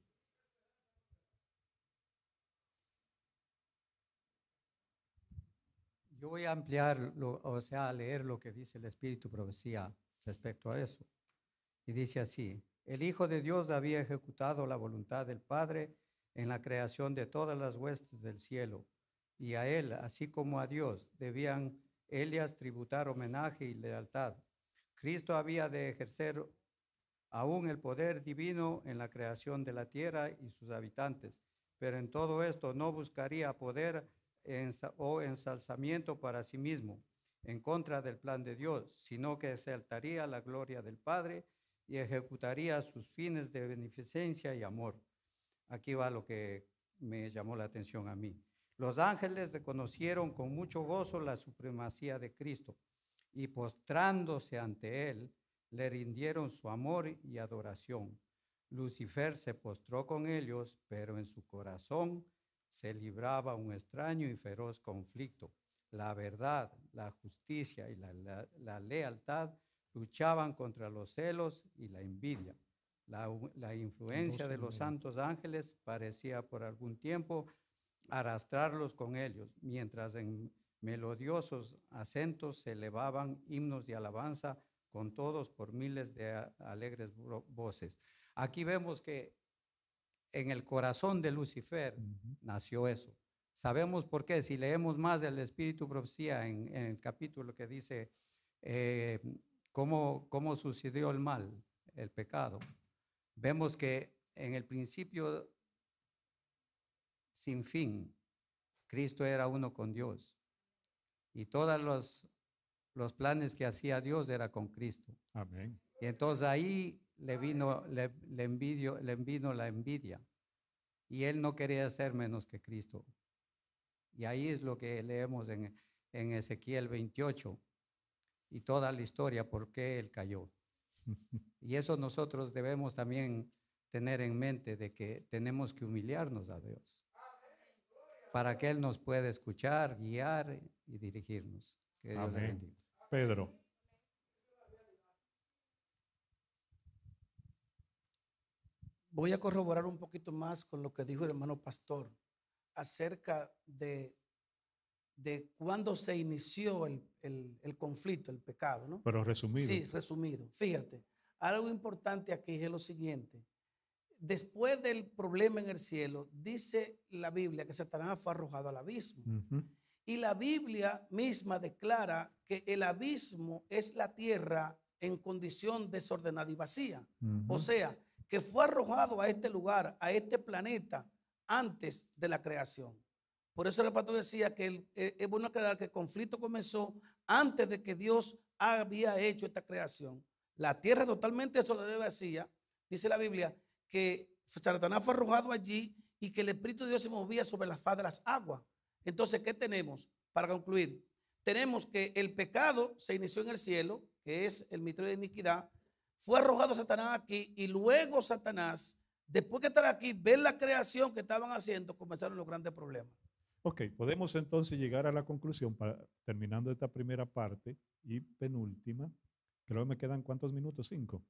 Yo voy a ampliar, lo, o sea, a leer lo que dice el Espíritu Profecía respecto a eso. Y dice así: el Hijo de Dios había ejecutado la voluntad del Padre en la creación de todas las huestes del cielo, y a Él, así como a Dios, debían ellas tributar homenaje y lealtad. Cristo había de ejercer aún el poder divino en la creación de la tierra y sus habitantes, pero en todo esto no buscaría poder o ensalzamiento para sí mismo en contra del plan de Dios, sino que exaltaría la gloria del Padre y ejecutaría sus fines de beneficencia y amor. Aquí va lo que me llamó la atención a mí. Los ángeles reconocieron con mucho gozo la supremacía de Cristo y postrándose ante él, le rindieron su amor y adoración. Lucifer se postró con ellos, pero en su corazón se libraba un extraño y feroz conflicto. La verdad, la justicia y la, la, la lealtad luchaban contra los celos y la envidia. La, la influencia de los santos ángeles parecía por algún tiempo arrastrarlos con ellos, mientras en melodiosos acentos se elevaban himnos de alabanza con todos por miles de alegres voces. Aquí vemos que en el corazón de Lucifer uh-huh. nació eso. Sabemos por qué. Si leemos más del Espíritu Profecía en, en el capítulo que dice eh, cómo, cómo sucedió el mal, el pecado, vemos que en el principio sin fin, Cristo era uno con Dios. Y todos los, los planes que hacía Dios era con Cristo. Amén. Y entonces ahí le vino, le, le, envidio, le vino la envidia. Y él no quería ser menos que Cristo. Y ahí es lo que leemos en, en Ezequiel veintiocho. Y toda la historia, por qué él cayó. Y eso nosotros debemos también tener en mente, de que tenemos que humillarnos a Dios, para que Él nos pueda escuchar, guiar y dirigirnos. Que Dios le bendiga. Pedro. Voy a corroborar un poquito más con lo que dijo el hermano pastor acerca de, de cuándo se inició el, el, el conflicto, el pecado, ¿no? Pero resumido. Sí, resumido. Fíjate, algo importante aquí es lo siguiente. Después del problema en el cielo, dice la Biblia que Satanás fue arrojado al abismo. Uh-huh. Y la Biblia misma declara que el abismo es la tierra en condición desordenada y vacía. Uh-huh. O sea, que fue arrojado a este lugar, a este planeta, antes de la creación. Por eso el pastor decía que el, eh, es bueno aclarar que el conflicto comenzó antes de que Dios había hecho esta creación. La tierra totalmente desordenada y vacía, dice la Biblia, que Satanás fue arrojado allí y que el Espíritu de Dios se movía sobre la faz de las aguas. Entonces, ¿qué tenemos? Para concluir, tenemos que el pecado se inició en el cielo, que es el misterio de iniquidad, fue arrojado Satanás aquí y luego Satanás, después que estar aquí, ver la creación que estaban haciendo, comenzaron los grandes problemas. Ok, podemos entonces llegar a la conclusión, para, terminando esta primera parte y penúltima. Creo que me quedan ¿cuántos minutos? ¿Cinco?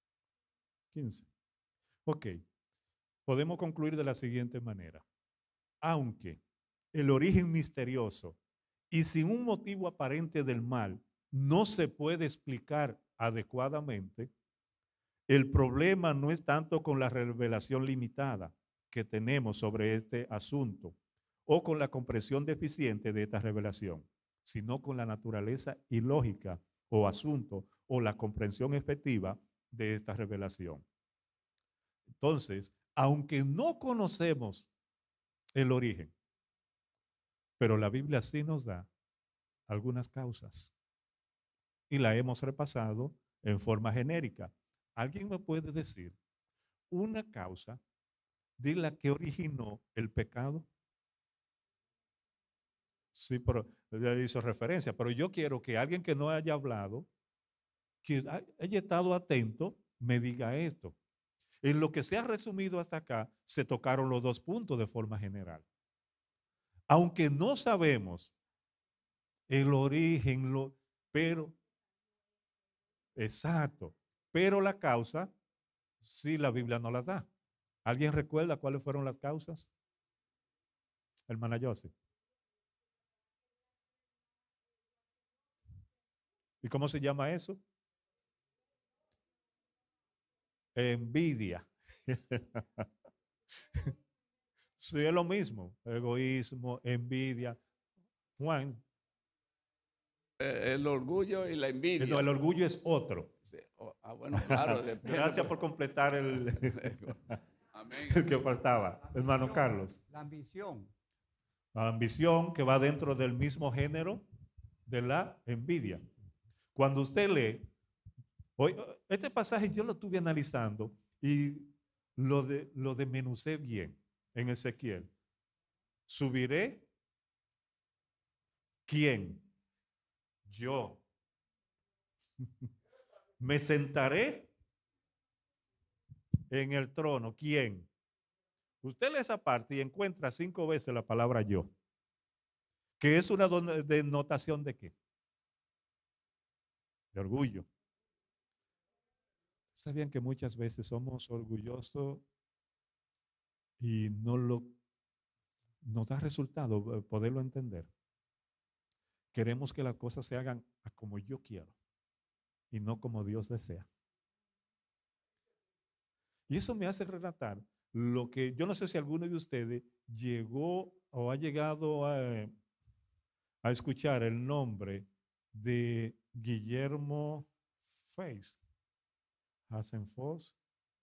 ¿Quince? Ok, podemos concluir de la siguiente manera. Aunque el origen misterioso y sin un motivo aparente del mal no se puede explicar adecuadamente, el problema no es tanto con la revelación limitada que tenemos sobre este asunto o con la comprensión deficiente de esta revelación, sino con la naturaleza ilógica o asunto o la comprensión efectiva de esta revelación. Entonces, aunque no conocemos el origen, pero la Biblia sí nos da algunas causas y la hemos repasado en forma genérica. ¿Alguien me puede decir una causa de la que originó el pecado? Sí, pero le hizo referencia, pero yo quiero que alguien que no haya hablado, que haya estado atento, me diga esto. En lo que se ha resumido hasta acá, se tocaron los dos puntos de forma general. Aunque no sabemos el origen, lo, pero, exacto, pero la causa, sí, la Biblia no las da. ¿Alguien recuerda cuáles fueron las causas? Hermana Joseph. ¿Y cómo se llama eso? Envidia. Sí, es lo mismo. Egoísmo, envidia. Juan. Eh, El orgullo y la envidia. No, el orgullo es otro. Sí. Oh, ah, bueno, claro. depende, Gracias pues. por completar el, Amén. el que faltaba. Hermano Carlos. La ambición. La ambición que va dentro del mismo género de la envidia. Cuando usted lee, hoy, este pasaje yo lo estuve analizando y lo, de, lo desmenucé bien en Ezequiel. Subiré, ¿quién? Yo. Me sentaré en el trono, ¿quién? Usted lee esa parte y encuentra cinco veces la palabra yo, que es una denotación de qué? De orgullo. ¿Sabían que muchas veces somos orgullosos y no lo nos da resultado poderlo entender? Queremos que las cosas se hagan a como yo quiero y no como Dios desea. Y eso me hace relatar lo que yo no sé si alguno de ustedes llegó o ha llegado a, a escuchar el nombre de Guillermo Face, Hasenfos.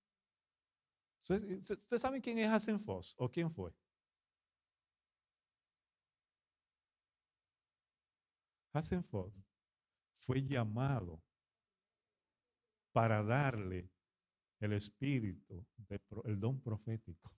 ¿Ustedes saben quién es Hasenfos o quién fue? Hasenfos fue llamado para darle el espíritu, de, el don profético.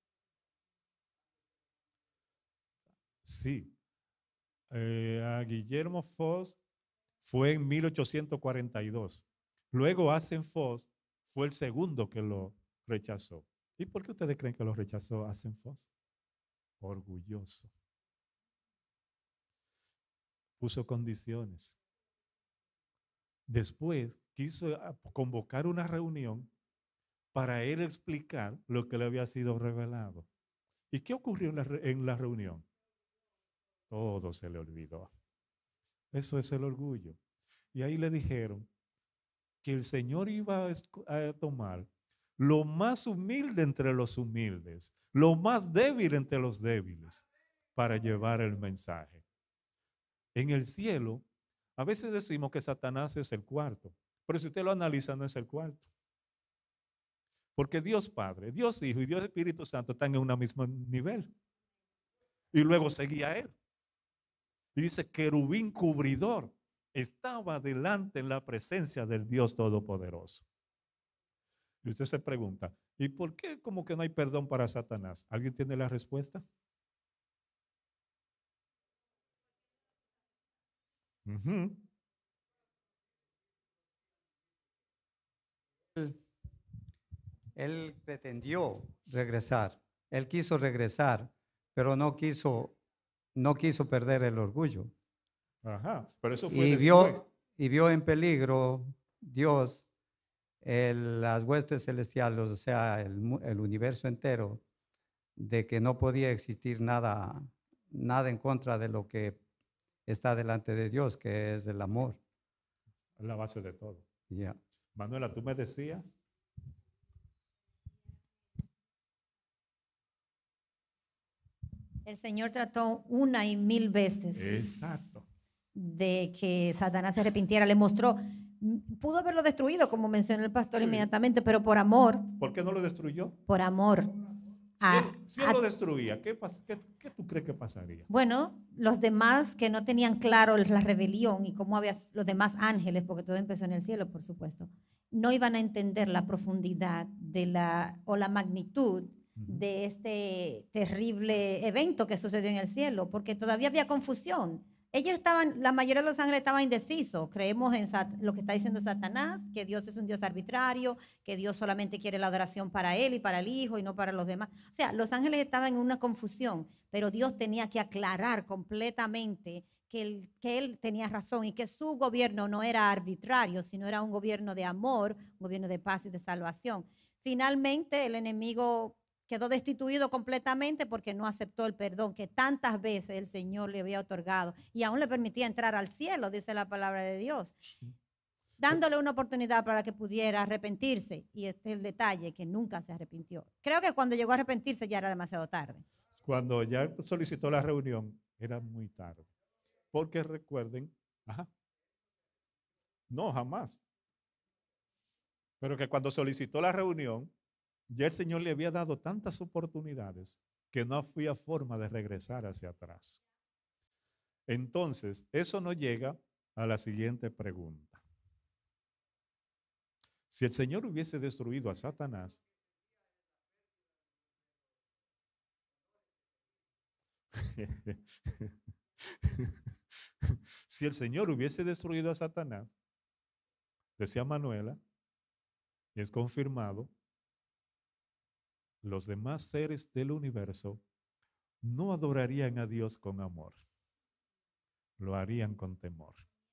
Sí, eh, a Guillermo Foss fue en mil ochocientos cuarenta y dos. Luego Hasenfos fue el segundo que lo rechazó. ¿Y por qué ustedes creen que lo rechazó Hasenfos? Orgulloso. Puso condiciones. Después quiso convocar una reunión para él explicar lo que le había sido revelado. ¿Y qué ocurrió en la, en la reunión? Todo se le olvidó. Eso es el orgullo. Y ahí le dijeron que el Señor iba a, a tomar lo más humilde entre los humildes, lo más débil entre los débiles, para llevar el mensaje. En el cielo, a veces decimos que Satanás es el cuarto, pero si usted lo analiza, no es el cuarto. Porque Dios Padre, Dios Hijo y Dios Espíritu Santo están en un mismo nivel. Y luego seguía él. Y dice, querubín cubridor estaba delante en la presencia del Dios Todopoderoso. Y usted se pregunta, ¿y por qué como que no hay perdón para Satanás? ¿Alguien tiene la respuesta? Uh-huh. Él, él pretendió regresar, él quiso regresar, pero no quiso, no quiso perder el orgullo. Ajá, pero eso fue y después. vio, y vio en peligro Dios el, las huestes celestiales, o sea, el, el universo entero, de que no podía existir nada, nada en contra de lo que está delante de Dios, que es el amor. Es la base de todo. Yeah. Manuela, tú me decías. El Señor trató una y mil veces. Exacto. De que Satanás se arrepintiera. Le mostró, pudo haberlo destruido, como mencionó el pastor, sí, inmediatamente, pero por amor. ¿Por qué no lo destruyó? Por amor. Si a, él, si él a, lo destruía, ¿qué, qué, ¿qué tú crees que pasaría? Bueno, los demás que no tenían claro la rebelión y cómo había los demás ángeles, porque todo empezó en el cielo, por supuesto, no iban a entender la profundidad de la, o la magnitud uh-huh. de este terrible evento que sucedió en el cielo, porque todavía había confusión. Ellos estaban, la mayoría de los ángeles estaban indecisos. Creemos en Sat- lo que está diciendo Satanás, que Dios es un Dios arbitrario, que Dios solamente quiere la adoración para él y para el Hijo y no para los demás. O sea, los ángeles estaban en una confusión, pero Dios tenía que aclarar completamente que él, que él tenía razón y que su gobierno no era arbitrario, sino era un gobierno de amor, un gobierno de paz y de salvación. Finalmente, el enemigo quedó destituido completamente porque no aceptó el perdón que tantas veces el Señor le había otorgado y aún le permitía entrar al cielo, dice la palabra de Dios, dándole una oportunidad para que pudiera arrepentirse. Y este es el detalle, que nunca se arrepintió. Creo que cuando llegó a arrepentirse ya era demasiado tarde. Cuando ya solicitó la reunión, era muy tarde. Porque recuerden, ajá, no, jamás. Pero que cuando solicitó la reunión, ya el Señor le había dado tantas oportunidades que no había forma de regresar hacia atrás. Entonces, eso nos llega a la siguiente pregunta. Si el Señor hubiese destruido a Satanás, si el Señor hubiese destruido a Satanás, decía Manuela, y es confirmado, los demás seres del universo no adorarían a Dios con amor, lo harían con temor.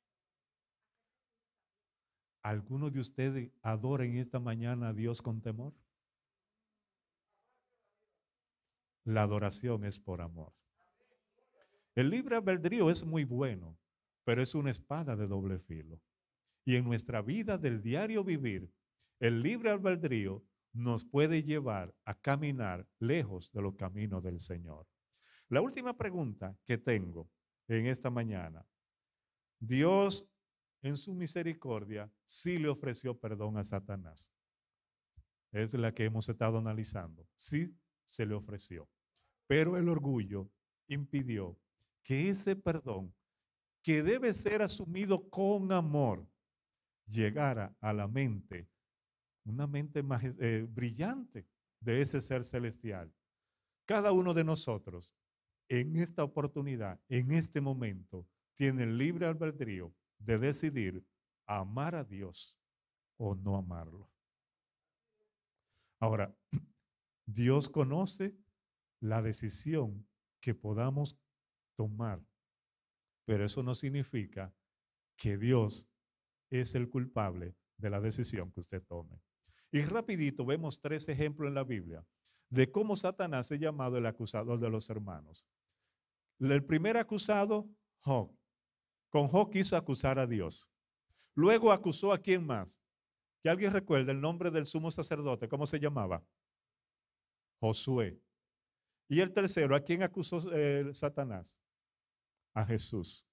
¿Alguno de ustedes adoren esta mañana a Dios con temor? La adoración es por amor. El libre albedrío es muy bueno, pero es una espada de doble filo. Y en nuestra vida del diario vivir, el libre albedrío nos puede llevar a caminar lejos de los caminos del Señor. La última pregunta que tengo en esta mañana. Dios, en su misericordia, sí le ofreció perdón a Satanás. Es la que hemos estado analizando. Sí se le ofreció. Pero el orgullo impidió que ese perdón, que debe ser asumido con amor, llegara a la mente, una mente más, eh, brillante de ese ser celestial. Cada uno de nosotros, en esta oportunidad, en este momento, tiene el libre albedrío de decidir amar a Dios o no amarlo. Ahora, Dios conoce la decisión que podamos tomar, pero eso no significa que Dios es el culpable de la decisión que usted tome. Y rapidito vemos tres ejemplos en la Biblia de cómo Satanás es llamado el acusador de los hermanos. El primer acusado, Job. Con Job quiso acusar a Dios. Luego acusó a quién más. ¿Que alguien recuerda el nombre del sumo sacerdote? ¿Cómo se llamaba? Josué. Y el tercero, ¿a quién acusó eh, Satanás? A Jesús.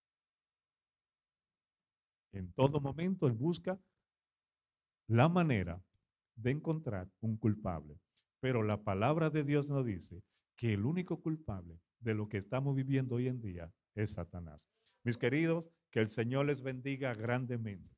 En todo momento él busca la manera de encontrar un culpable. Pero la palabra de Dios nos dice que el único culpable de lo que estamos viviendo hoy en día es Satanás. Mis queridos, que el Señor les bendiga grandemente.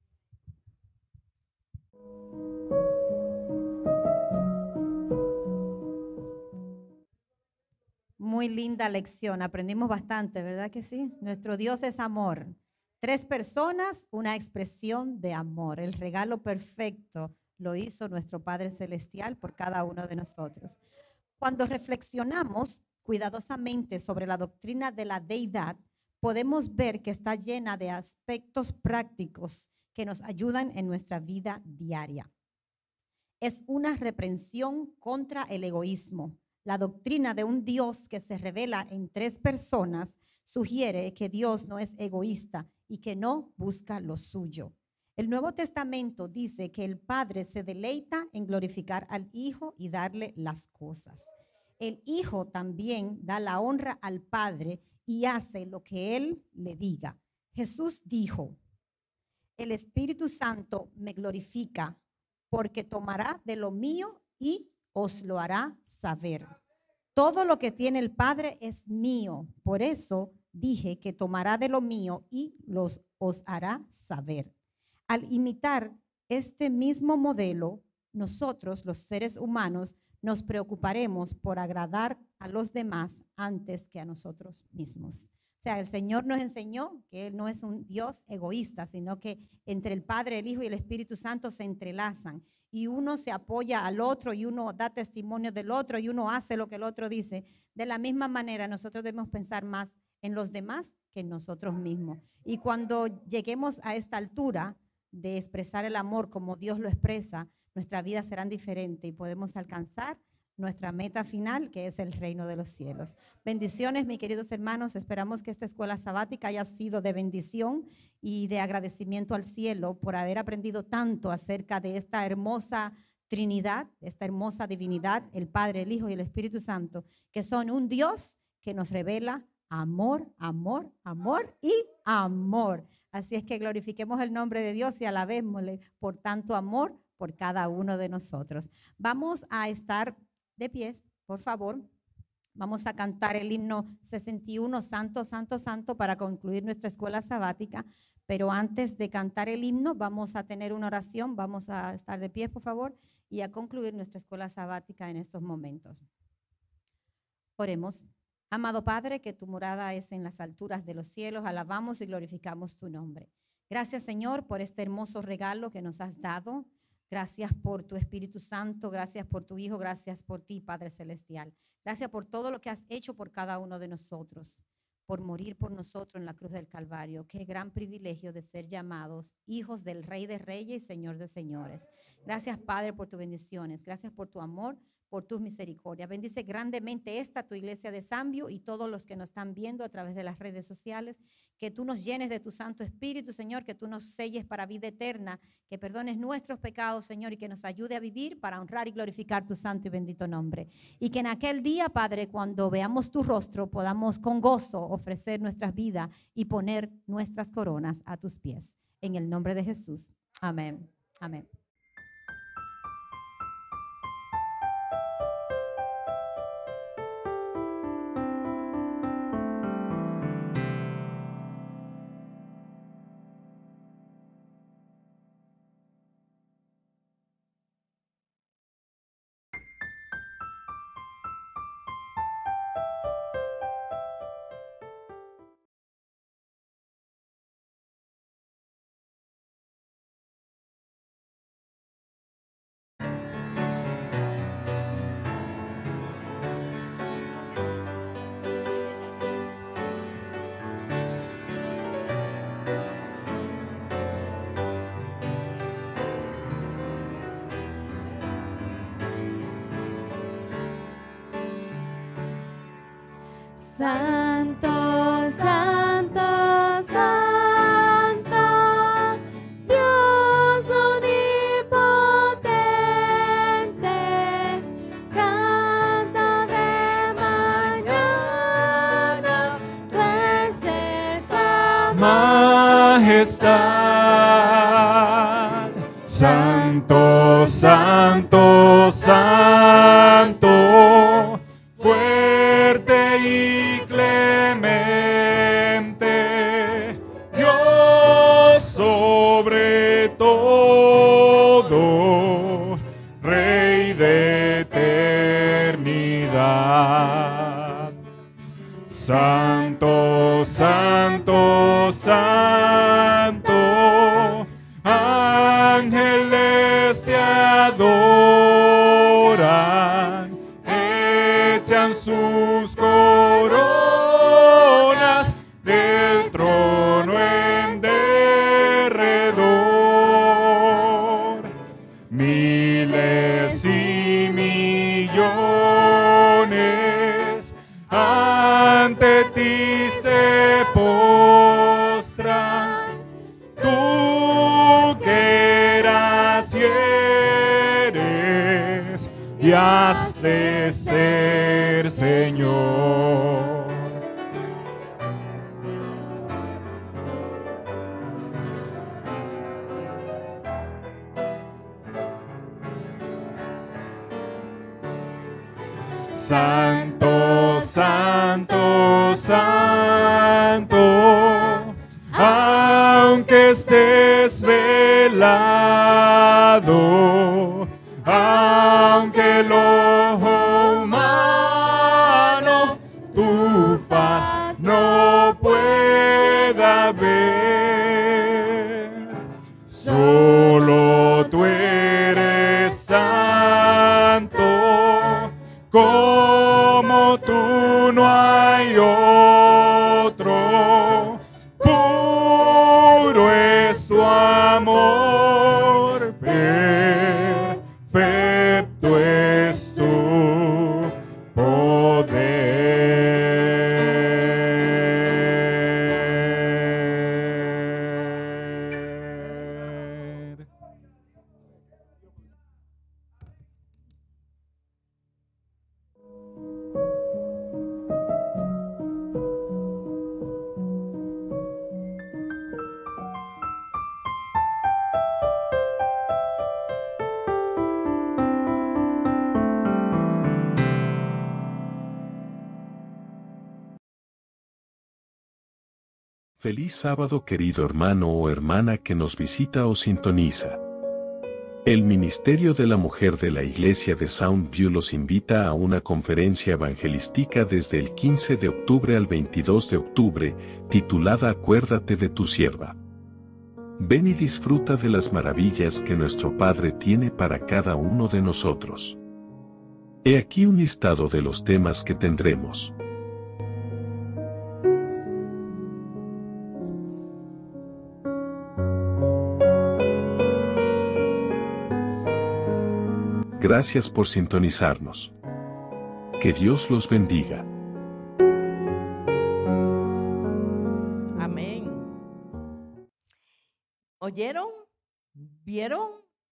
Muy linda lección, aprendimos bastante, ¿verdad que sí? Nuestro Dios es amor. Tres personas, una expresión de amor. El regalo perfecto lo hizo nuestro Padre Celestial por cada uno de nosotros. Cuando reflexionamos cuidadosamente sobre la doctrina de la deidad, podemos ver que está llena de aspectos prácticos que nos ayudan en nuestra vida diaria. Es una reprensión contra el egoísmo. La doctrina de un Dios que se revela en tres personas sugiere que Dios no es egoísta y que no busca lo suyo. El Nuevo Testamento dice que el Padre se deleita en glorificar al Hijo y darle las cosas. El Hijo también da la honra al Padre y hace lo que Él le diga. Jesús dijo, el Espíritu Santo me glorifica porque tomará de lo mío y os lo hará saber. Todo lo que tiene el Padre es mío. Por eso dije que tomará de lo mío y los os hará saber. Al imitar este mismo modelo, nosotros, los seres humanos, nos preocuparemos por agradar a los demás antes que a nosotros mismos. sea, el Señor nos enseñó que Él no es un Dios egoísta, sino que entre el Padre, el Hijo y el Espíritu Santo se entrelazan y uno se apoya al otro y uno da testimonio del otro y uno hace lo que el otro dice. De la misma manera, nosotros debemos pensar más en los demás que en nosotros mismos. Y cuando lleguemos a esta altura de expresar el amor como Dios lo expresa, nuestras vidas serán diferentes y podemos alcanzar nuestra meta final, que es el reino de los cielos. Bendiciones, mis queridos hermanos. Esperamos que esta escuela sabática haya sido de bendición y de agradecimiento al cielo por haber aprendido tanto acerca de esta hermosa Trinidad, esta hermosa divinidad, el Padre, el Hijo y el Espíritu Santo, que son un Dios que nos revela amor, amor, amor y amor. Así es que glorifiquemos el nombre de Dios y alabémosle por tanto amor por cada uno de nosotros. Vamos a estar de pies, por favor. Vamos a cantar el himno sesenta y uno, Santo, Santo, Santo, para concluir nuestra escuela sabática. Pero antes de cantar el himno, vamos a tener una oración. Vamos a estar de pies, por favor, y a concluir nuestra escuela sabática en estos momentos. Oremos. Amado Padre, que tu morada es en las alturas de los cielos, alabamos y glorificamos tu nombre. Gracias, Señor, por este hermoso regalo que nos has dado. Gracias por tu Espíritu Santo, gracias por tu Hijo, gracias por ti, Padre Celestial. Gracias por todo lo que has hecho por cada uno de nosotros, por morir por nosotros en la cruz del Calvario. Qué gran privilegio de ser llamados hijos del Rey de Reyes y Señor de Señores. Gracias, Padre, por tus bendiciones. Gracias por tu amor, por tus misericordias. Bendice grandemente esta tu iglesia de Zambio y todos los que nos están viendo a través de las redes sociales. Que tú nos llenes de tu Santo Espíritu, Señor, que tú nos selles para vida eterna, que perdones nuestros pecados, Señor, y que nos ayude a vivir para honrar y glorificar tu santo y bendito nombre. Y que en aquel día, Padre, cuando veamos tu rostro, podamos con gozo ofrecer nuestras vidas y poner nuestras coronas a tus pies. En el nombre de Jesús. Amén. Amén. Santo, Santo, Santo, Dios omnipotente, canta de mañana tu excelsa majestad. Santo, Santo, Santo, fuerte y clemente, Dios sobre todo, Rey de eternidad. Santo, Santo, Santo, ángeles te adoran, echan sus coronas del trono en derredor. Miles y millones ante ti se postran. Tú que eras y eres y has de ser Señor. Santo, Santo, Santo, aunque estés velado, aunque el ojo humano tu faz no puede saber. Solo tú eres santo, como tú no hay otro. Puro es tu amor, perfecto es tu poder. Feliz sábado, querido hermano o hermana que nos visita o sintoniza. El Ministerio de la Mujer de la Iglesia de Soundview los invita a una conferencia evangelística desde el quince de octubre al veintidós de octubre, titulada Acuérdate de tu sierva. Ven y disfruta de las maravillas que nuestro Padre tiene para cada uno de nosotros. He aquí un listado de los temas que tendremos. Gracias por sintonizarnos. Que Dios los bendiga. Amén. ¿Oyeron? ¿Vieron?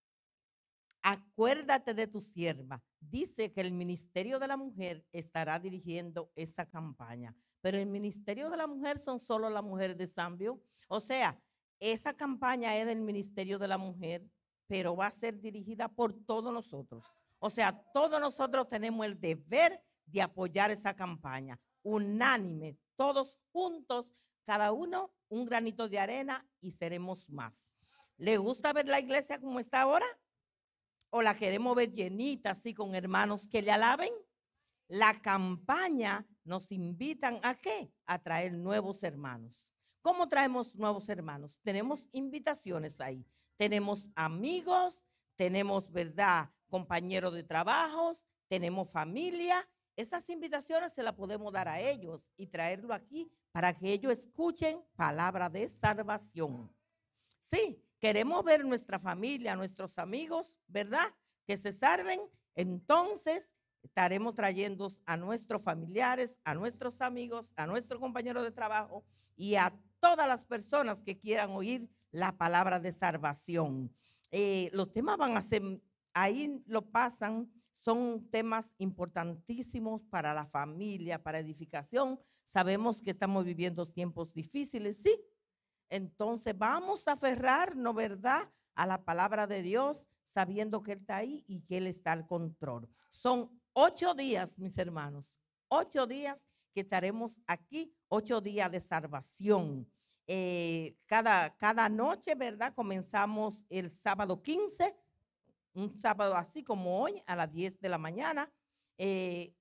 Acuérdate de tu sierva. Dice que el Ministerio de la Mujer estará dirigiendo esa campaña. Pero el Ministerio de la Mujer son solo las mujeres de Soundview. O sea, esa campaña es del Ministerio de la Mujer, pero va a ser dirigida por todos nosotros. O sea, todos nosotros tenemos el deber de apoyar esa campaña, unánime, todos juntos, cada uno un granito de arena y seremos más. ¿Le gusta ver la iglesia como está ahora? ¿O la queremos ver llenita, así con hermanos que le alaben? La campaña nos invitan ¿a qué? A traer nuevos hermanos. ¿Cómo traemos nuevos hermanos? Tenemos invitaciones ahí. Tenemos amigos, tenemos, ¿verdad?, compañeros de trabajos, tenemos familia. Esas invitaciones se las podemos dar a ellos y traerlo aquí para que ellos escuchen palabra de salvación. Sí, queremos ver nuestra familia, nuestros amigos, ¿verdad?, que se salven. Entonces, estaremos trayendo a nuestros familiares, a nuestros amigos, a nuestros compañeros de trabajo y a todas las personas que quieran oír la palabra de salvación. Eh, los temas van a ser, ahí lo pasan, son temas importantísimos para la familia, para edificación. Sabemos que estamos viviendo tiempos difíciles, ¿sí? Entonces vamos a aferrarnos, ¿verdad?, a la palabra de Dios, sabiendo que Él está ahí y que Él está al control. Son ocho días, mis hermanos, ocho días que estaremos aquí, ocho días de salvación. Eh, cada, cada noche, ¿verdad? Comenzamos el sábado quince, un sábado así como hoy, a las diez de la mañana. Eh,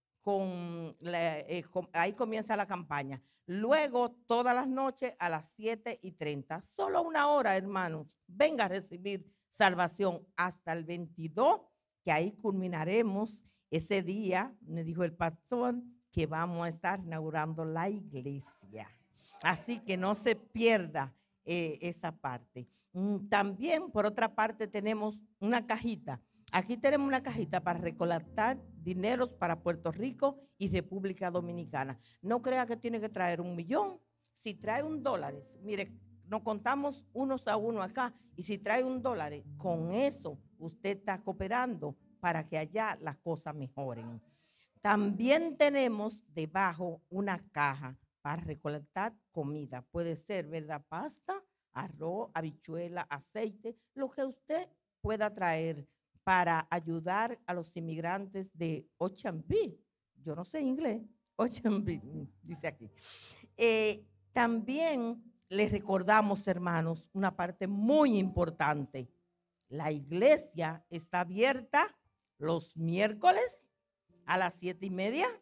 con la, eh, con, ahí comienza la campaña. Luego, todas las noches a las siete y treinta. Solo una hora, hermanos. Venga a recibir salvación hasta el veintidós, que ahí culminaremos ese día, me dijo el pastor, que vamos a estar inaugurando la iglesia. Así que no se pierda eh, esa parte. Mm, también, por otra parte, tenemos una cajita. Aquí tenemos una cajita para recolectar dineros para Puerto Rico y República Dominicana. No crea que tiene que traer un millón. Si trae un dólar, mire, nos contamos unos a uno acá, y si trae un dólar, con eso usted está cooperando para que allá las cosas mejoren. También tenemos debajo una caja para recolectar comida. Puede ser, ¿verdad?, pasta, arroz, habichuela, aceite, lo que usted pueda traer para ayudar a los inmigrantes de Ocean Beach. Yo no sé inglés. Ocean Beach, dice aquí. Eh, también les recordamos, hermanos, una parte muy importante. La iglesia está abierta los miércoles a las siete y media,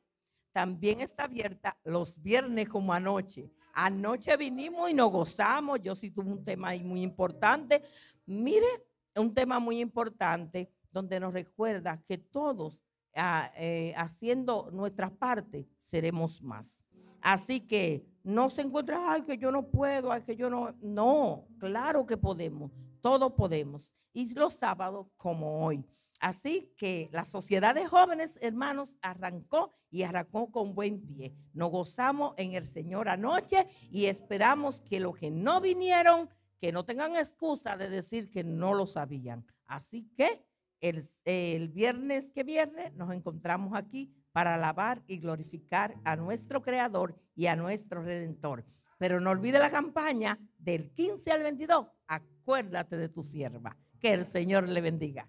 también está abierta los viernes como anoche. Anoche vinimos y nos gozamos. Yo sí tuve un tema ahí muy importante. Mire, un tema muy importante donde nos recuerda que todos ah, eh, haciendo nuestra parte seremos más. Así que no se encuentra, ay, que yo no puedo, ay, que yo no. No, claro que podemos, todos podemos. Y los sábados como hoy. Así que la sociedad de jóvenes, hermanos, arrancó y arrancó con buen pie. Nos gozamos en el Señor anoche y esperamos que los que no vinieron, que no tengan excusa de decir que no lo sabían. Así que el, el viernes que viene nos encontramos aquí para alabar y glorificar a nuestro Creador y a nuestro Redentor. Pero no olvide la campaña del quince al veintidós. Acuérdate de tu sierva. Que el Señor le bendiga.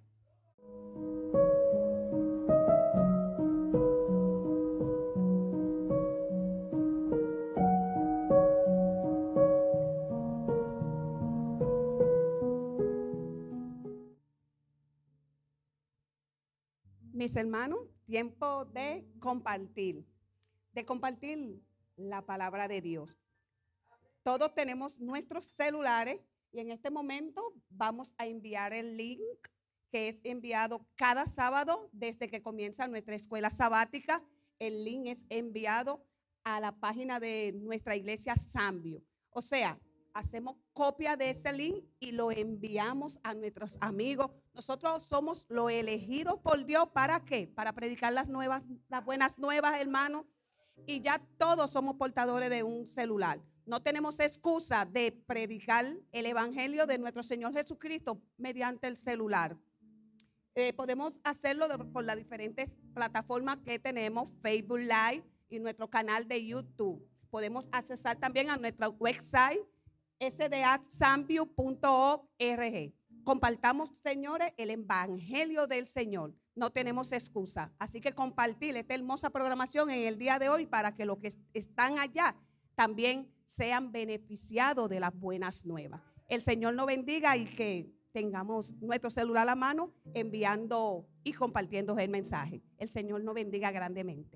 Mis hermanos, tiempo de compartir, de compartir la palabra de Dios. Todos tenemos nuestros celulares y en este momento vamos a enviar el link que es enviado cada sábado desde que comienza nuestra escuela sabática. El link es enviado a la página de nuestra iglesia Sambio. O sea, hacemos copia de ese link y lo enviamos a nuestros amigos. Nosotros somos los elegidos por Dios. ¿Para qué? Para predicar las nuevas, las buenas nuevas, hermanos. Y ya todos somos portadores de un celular. No tenemos excusa de predicar el evangelio de nuestro Señor Jesucristo mediante el celular. Eh, podemos hacerlo de, por las diferentes plataformas que tenemos, Facebook Live y nuestro canal de YouTube. Podemos accesar también a nuestro website s d a sambio punto org. Compartamos, señores, el evangelio del Señor. No tenemos excusa. Así que compartir esta hermosa programación en el día de hoy para que los que están allá también sean beneficiados de las buenas nuevas. El Señor nos bendiga y que tengamos nuestro celular a la mano enviando y compartiendo el mensaje. El Señor nos bendiga grandemente.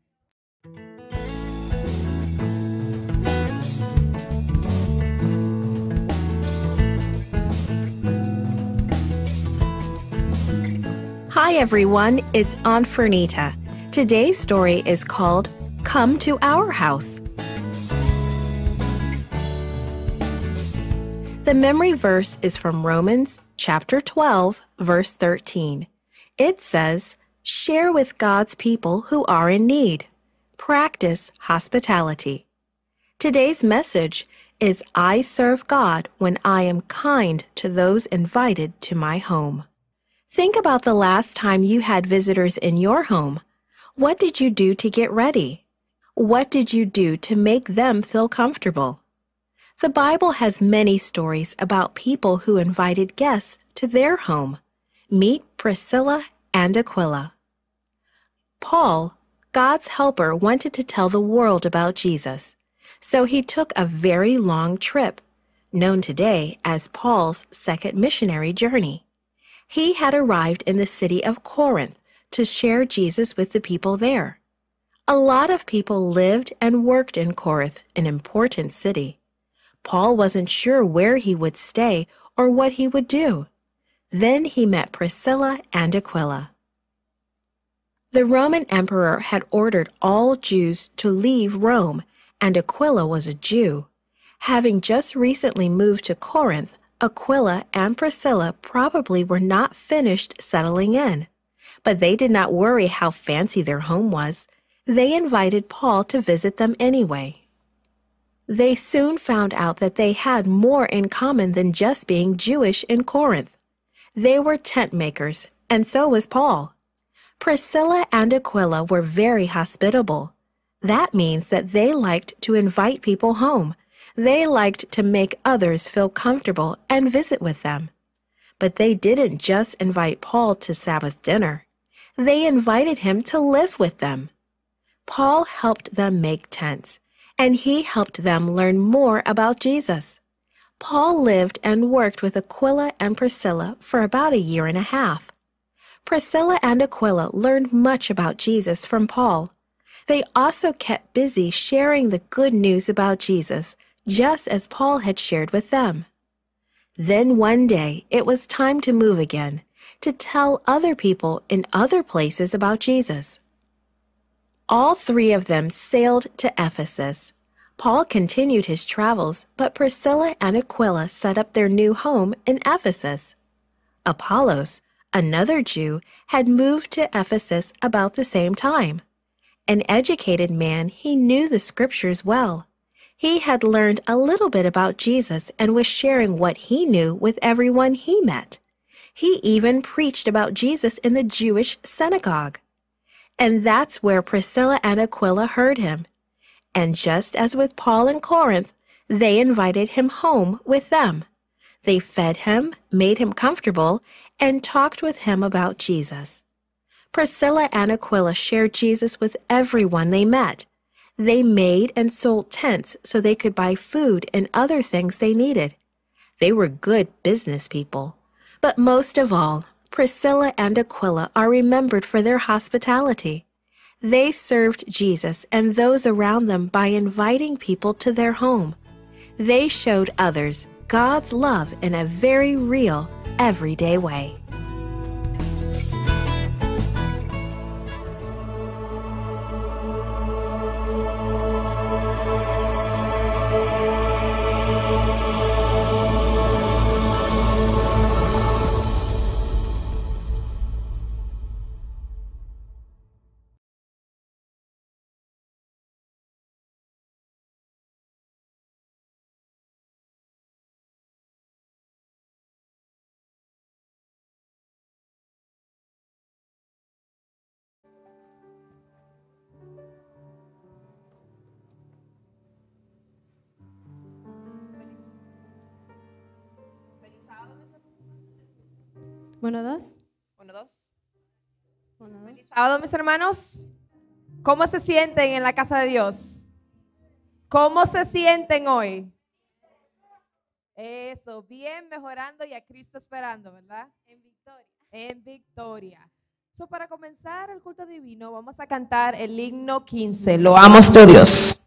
Hi everyone, it's Aunt Fernita. Today's story is called Come to Our House. The memory verse is from Romans chapter twelve, verse thirteen. It says, share with God's people who are in need. Practice hospitality. Today's message is I serve God when I am kind to those invited to my home. Think about the last time you had visitors in your home. What did you do to get ready? What did you do to make them feel comfortable? The Bible has many stories about people who invited guests to their home. Meet Priscilla and Aquila. Paul, God's helper, wanted to tell the world about Jesus, so he took a very long trip, known today as Paul's second missionary journey. He had arrived in the city of Corinth to share Jesus with the people there. A lot of people lived and worked in Corinth, an important city. Paul wasn't sure where he would stay or what he would do. Then he met Priscilla and Aquila. The Roman emperor had ordered all Jews to leave Rome, and Aquila was a Jew. Having just recently moved to Corinth, Aquila and Priscilla probably were not finished settling in. But they did not worry how fancy their home was. They invited Paul to visit them anyway. They soon found out that they had more in common than just being Jewish in Corinth. They were tent makers, and so was Paul. Priscilla and Aquila were very hospitable. That means that they liked to invite people home. They liked to make others feel comfortable and visit with them. But they didn't just invite Paul to Sabbath dinner. They invited him to live with them. Paul helped them make tents, and he helped them learn more about Jesus. Paul lived and worked with Aquila and Priscilla for about a year and a half. Priscilla and Aquila learned much about Jesus from Paul. They also kept busy sharing the good news about Jesus, just as Paul had shared with them. Then one day, it was time to move again, to tell other people in other places about Jesus. All three of them sailed to Ephesus. Paul continued his travels, but Priscilla and Aquila set up their new home in Ephesus. Apollos, another Jew, had moved to Ephesus about the same time. An educated man, he knew the scriptures well. He had learned a little bit about Jesus and was sharing what he knew with everyone he met. He even preached about Jesus in the Jewish synagogue. And that's where Priscilla and Aquila heard him. And just as with Paul in Corinth, they invited him home with them. They fed him, made him comfortable, and talked with him about Jesus. Priscilla and Aquila shared Jesus with everyone they met. They made and sold tents so they could buy food and other things they needed. They were good business people. But most of all, Priscilla and Aquila are remembered for their hospitality. They served Jesus and those around them by inviting people to their home. They showed others God's love in a very real, everyday way. Bueno, dos. Uno, dos. Uno, dos. Feliz sábado, mis hermanos. ¿Cómo se sienten en la casa de Dios? ¿Cómo se sienten hoy? Eso, bien, mejorando y a Cristo esperando, ¿verdad? En victoria. En victoria. So, para comenzar el culto divino, vamos a cantar el himno quince. Lo amo a Dios.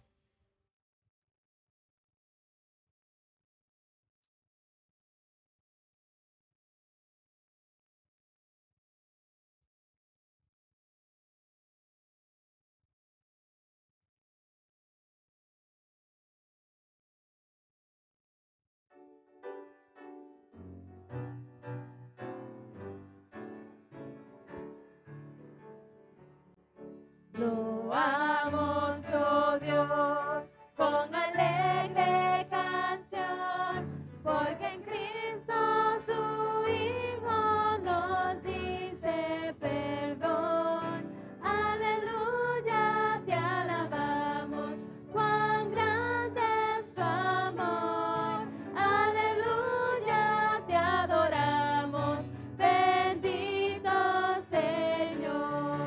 Lo amo, oh Dios, con alegre canción, porque en Cristo su Hijo nos diste perdón. Aleluya, te alabamos, cuán grande es tu amor. Aleluya, te adoramos, bendito Señor.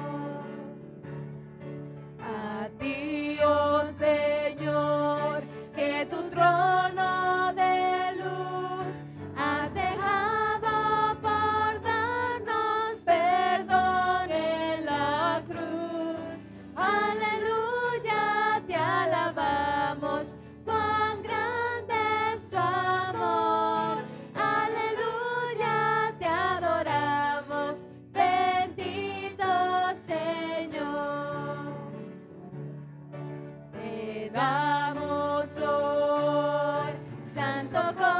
A ti, oh Señor, que tu trono de luz has dejado por darnos perdón en la cruz. Aleluya, te alabamos, cuán grande es tu amor. Aleluya, te adoramos, bendito Señor. Te damos, Lord, Santo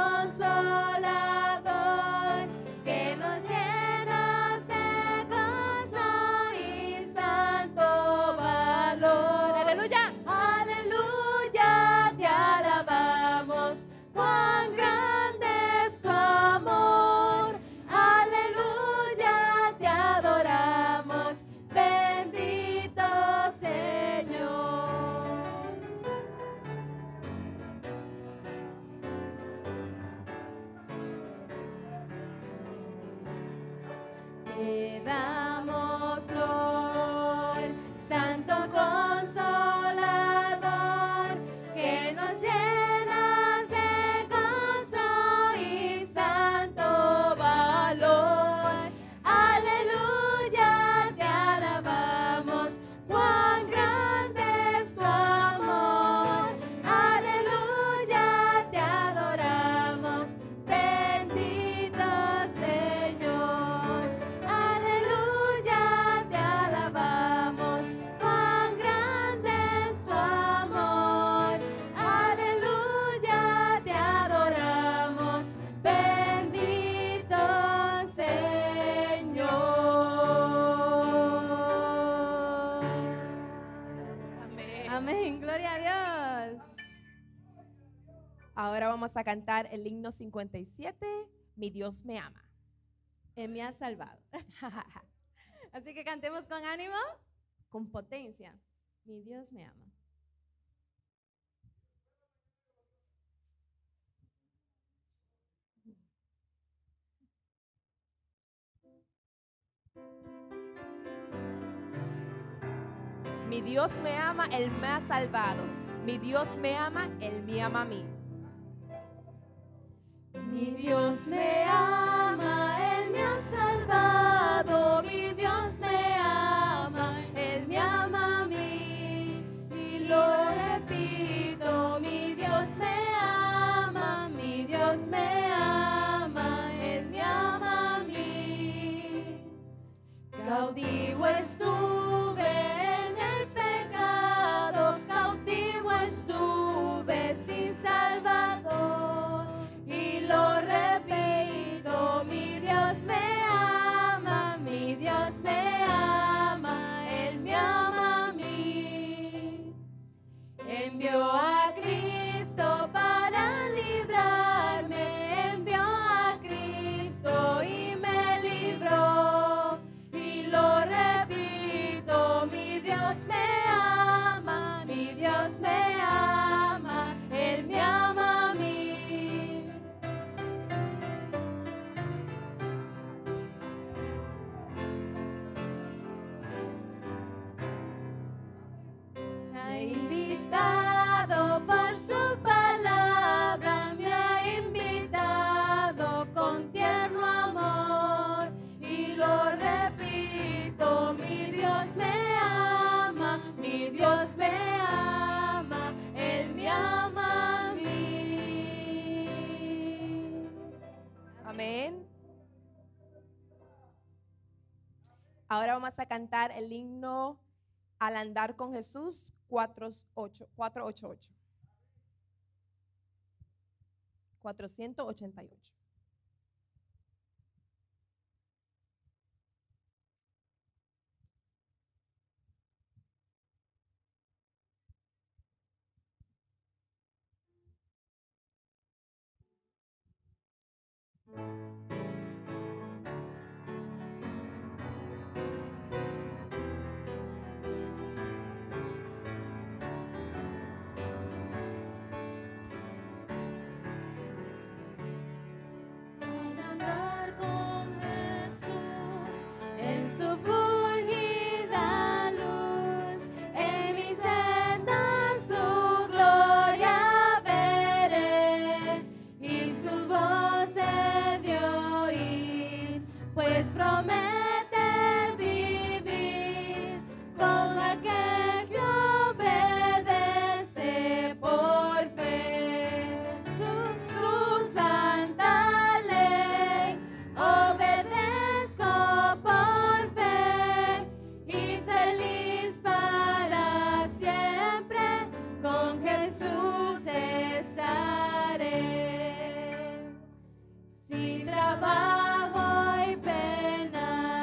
Consolador, que nos llenas de gozo y santo valor. Aleluya, aleluya, te alabamos, cuán grande es tu amor. Aleluya, te adoramos, bendito Señor. Te damos, Lord, Santo Consolador, que nos llenas de gozo y santo valor. Aleluya, te alabamos, cuán grande Amén, gloria a Dios. Ahora vamos a cantar el himno cincuenta y siete, Mi Dios me ama. Él me ha salvado. Así que cantemos con ánimo, con potencia. Mi Dios me ama. Mi Dios me ama, Él me ha salvado. Mi Dios me ama, Él me ama a mí. Mi Dios me ama, Él me ha salvado. Mi Dios me ama, Él me ama a mí. Y lo repito, mi Dios me ama, mi Dios me ama, Él me ama a mí. Cautivo estuve en el pecado, cautivo estuve sin Salvador. Y lo repito, mi Dios me ama, mi Dios me ama, Él me ama a mí. Envió a Cristo para librarme, envió a Cristo y me libró. Y lo repito, mi Dios me ama, mi Dios me ama, Él me ama a mí. Me ha invitado por su palabra, me ha invitado con tierno amor. Y lo repito, mi Dios me ama, mi Dios me ama, Él me ama a mí. Amén. Ahora vamos a cantar el himno Al andar con Jesús cuatrocientos ochenta y ocho. cuatrocientos ochenta y ocho. Al andar con Jesús en su fulgida luz, en mi senda su gloria veré y su voz he de oír, pues promete vivir con aquel que obedece por fe su, su santa ley. Obedezco por fe y feliz para siempre con Jesús estaré. Si trabajo y pena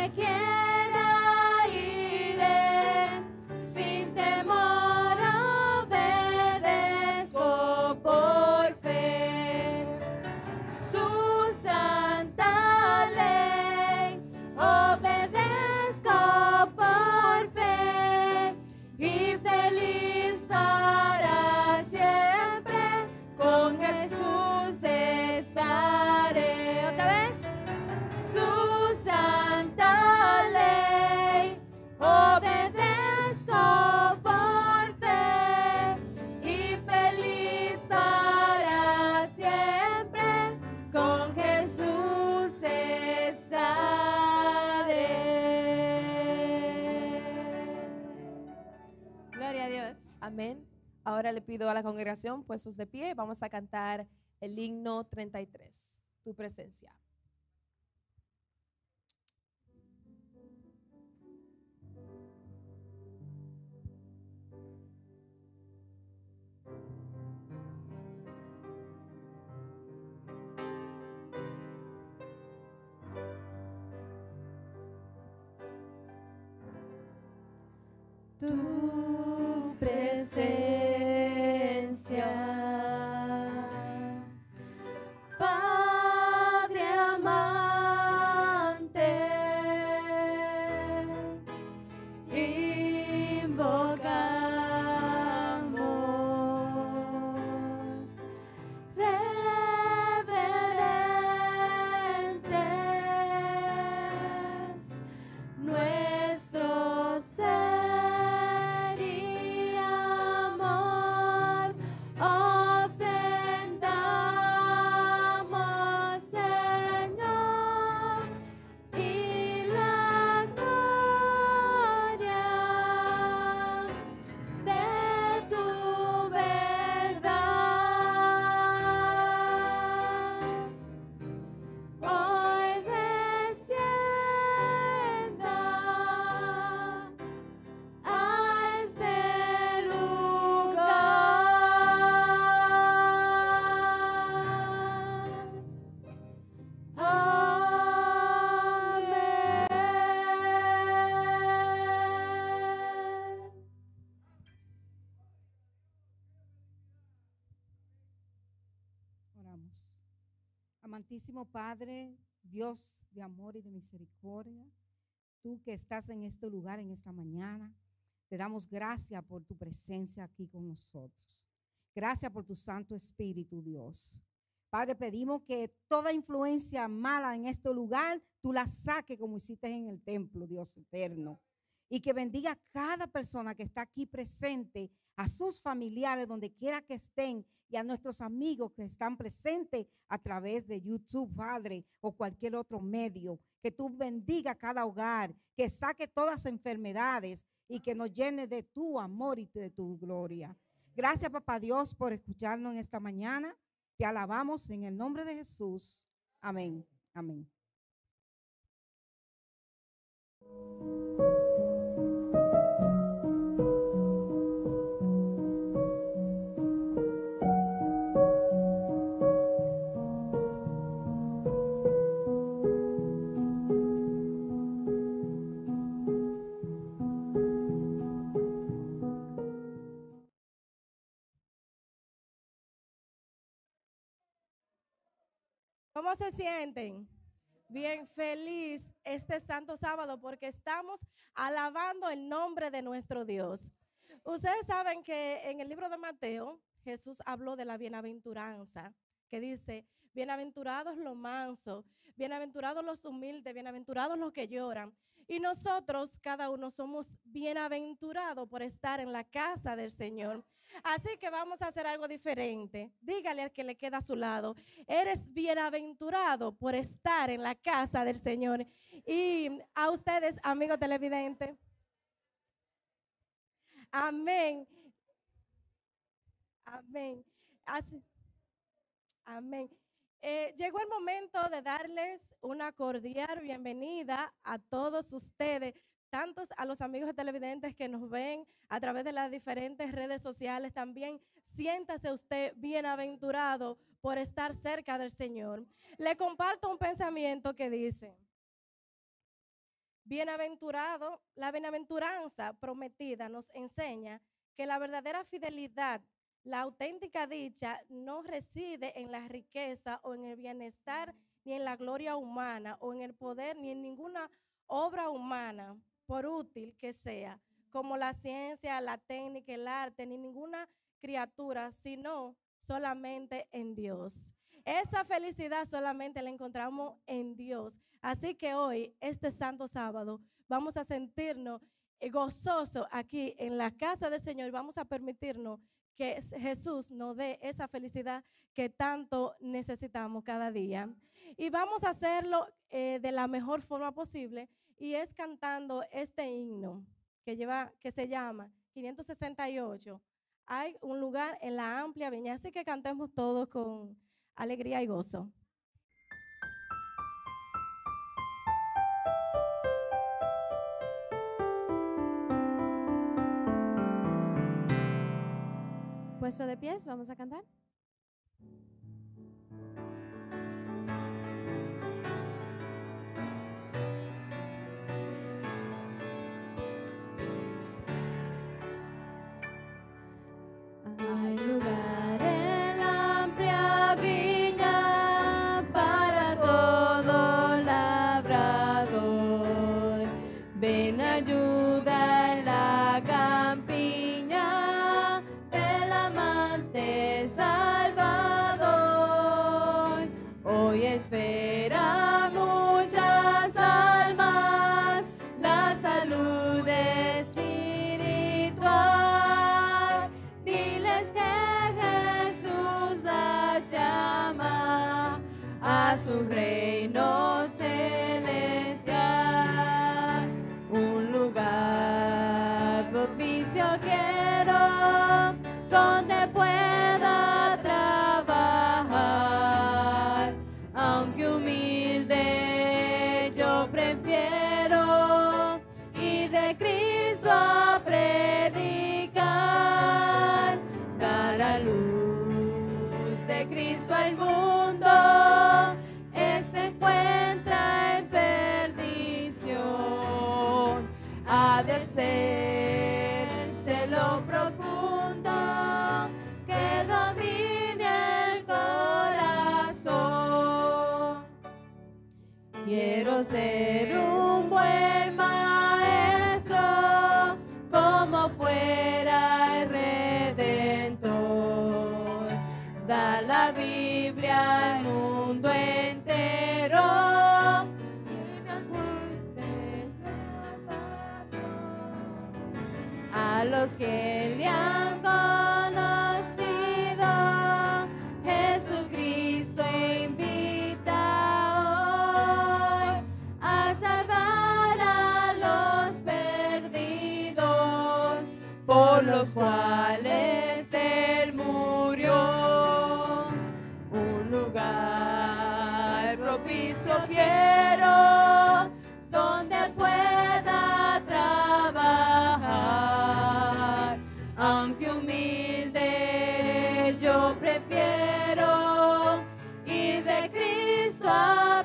quiera iré, sin temor obedezco por fe. Su santa ley obedezco por fe, y feliz para siempre con Jesús estaré. Otra vez. Su santa ley obedezco por fe, y feliz para siempre con Jesús estaré. Gloria a Dios. Amén. Ahora le pido a la congregación puestos de pie. Vamos a cantar el himno treinta y tres, Tu presencia. Tu presencia, Padre amante, invocamos reverentes nuestro ser. Amantísimo Padre, Dios de amor y de misericordia, tú que estás en este lugar en esta mañana, te damos gracias por tu presencia aquí con nosotros. Gracias por tu Santo Espíritu, Dios. Padre, pedimos que toda influencia mala en este lugar, tú la saques como hiciste en el templo, Dios eterno. Y que bendiga a cada persona que está aquí presente, a sus familiares, donde quiera que estén, y a nuestros amigos que están presentes a través de YouTube, Padre, o cualquier otro medio. Que tú bendiga cada hogar, que saque todas las enfermedades y que nos llene de tu amor y de tu gloria. Gracias, Papá Dios, por escucharnos en esta mañana. Te alabamos en el nombre de Jesús. Amén. Amén. ¿Cómo se sienten? Bien feliz este santo sábado porque estamos alabando el nombre de nuestro Dios. Ustedes saben que en el libro de Mateo Jesús habló de la bienaventuranza, que dice, bienaventurados los mansos, bienaventurados los humildes, bienaventurados los que lloran. Y nosotros, cada uno, somos bienaventurados por estar en la casa del Señor. Así que vamos a hacer algo diferente. Dígale al que le queda a su lado, eres bienaventurado por estar en la casa del Señor. Y a ustedes, amigos televidentes, amén. Amén. Así, amén. Eh, llegó el momento de darles una cordial bienvenida a todos ustedes, tantos a los amigos televidentes que nos ven a través de las diferentes redes sociales. También siéntase usted bienaventurado por estar cerca del Señor. Le comparto un pensamiento que dice: Bienaventurado, la bienaventuranza prometida nos enseña que la verdadera fidelidad, la auténtica dicha, no reside en la riqueza o en el bienestar, ni en la gloria humana, o en el poder, ni en ninguna obra humana, por útil que sea, como la ciencia, la técnica, el arte, ni ninguna criatura, sino solamente en Dios. Esa felicidad solamente la encontramos en Dios. Así que hoy, este santo sábado, vamos a sentirnos gozosos aquí en la casa del Señor y vamos a permitirnos que Jesús nos dé esa felicidad que tanto necesitamos cada día. Y vamos a hacerlo eh, de la mejor forma posible, y es cantando este himno que, lleva, que se llama quinientos sesenta y ocho. Hay un lugar en la amplia viña, así que cantemos todos con alegría y gozo. Puesto de pies, vamos a cantar. Hay lugar en la amplia viña para todo labrador. Ven, ayuda en la campiña del amante Salvador. Hoy espera muchas almas la salud espiritual. Diles que Jesús las llama a su reino celestial. Un lugar propicio quiero donde pueda trabajar, aunque humilde yo prefiero y de Cristo a predicar, dar a luz de Cristo al mundo. Se encuentra en perdición, ha de serse lo profundo que domine el corazón. Quiero ser un buen maestro, como fuera el Redentor, dar la Biblia al mundo entero. A los que le han conocido, Jesucristo invita hoy a salvar a los perdidos, por los cuales Él murió. Un lugar propicio quiero donde pueda trabajar, aunque humilde yo prefiero ir de Cristo a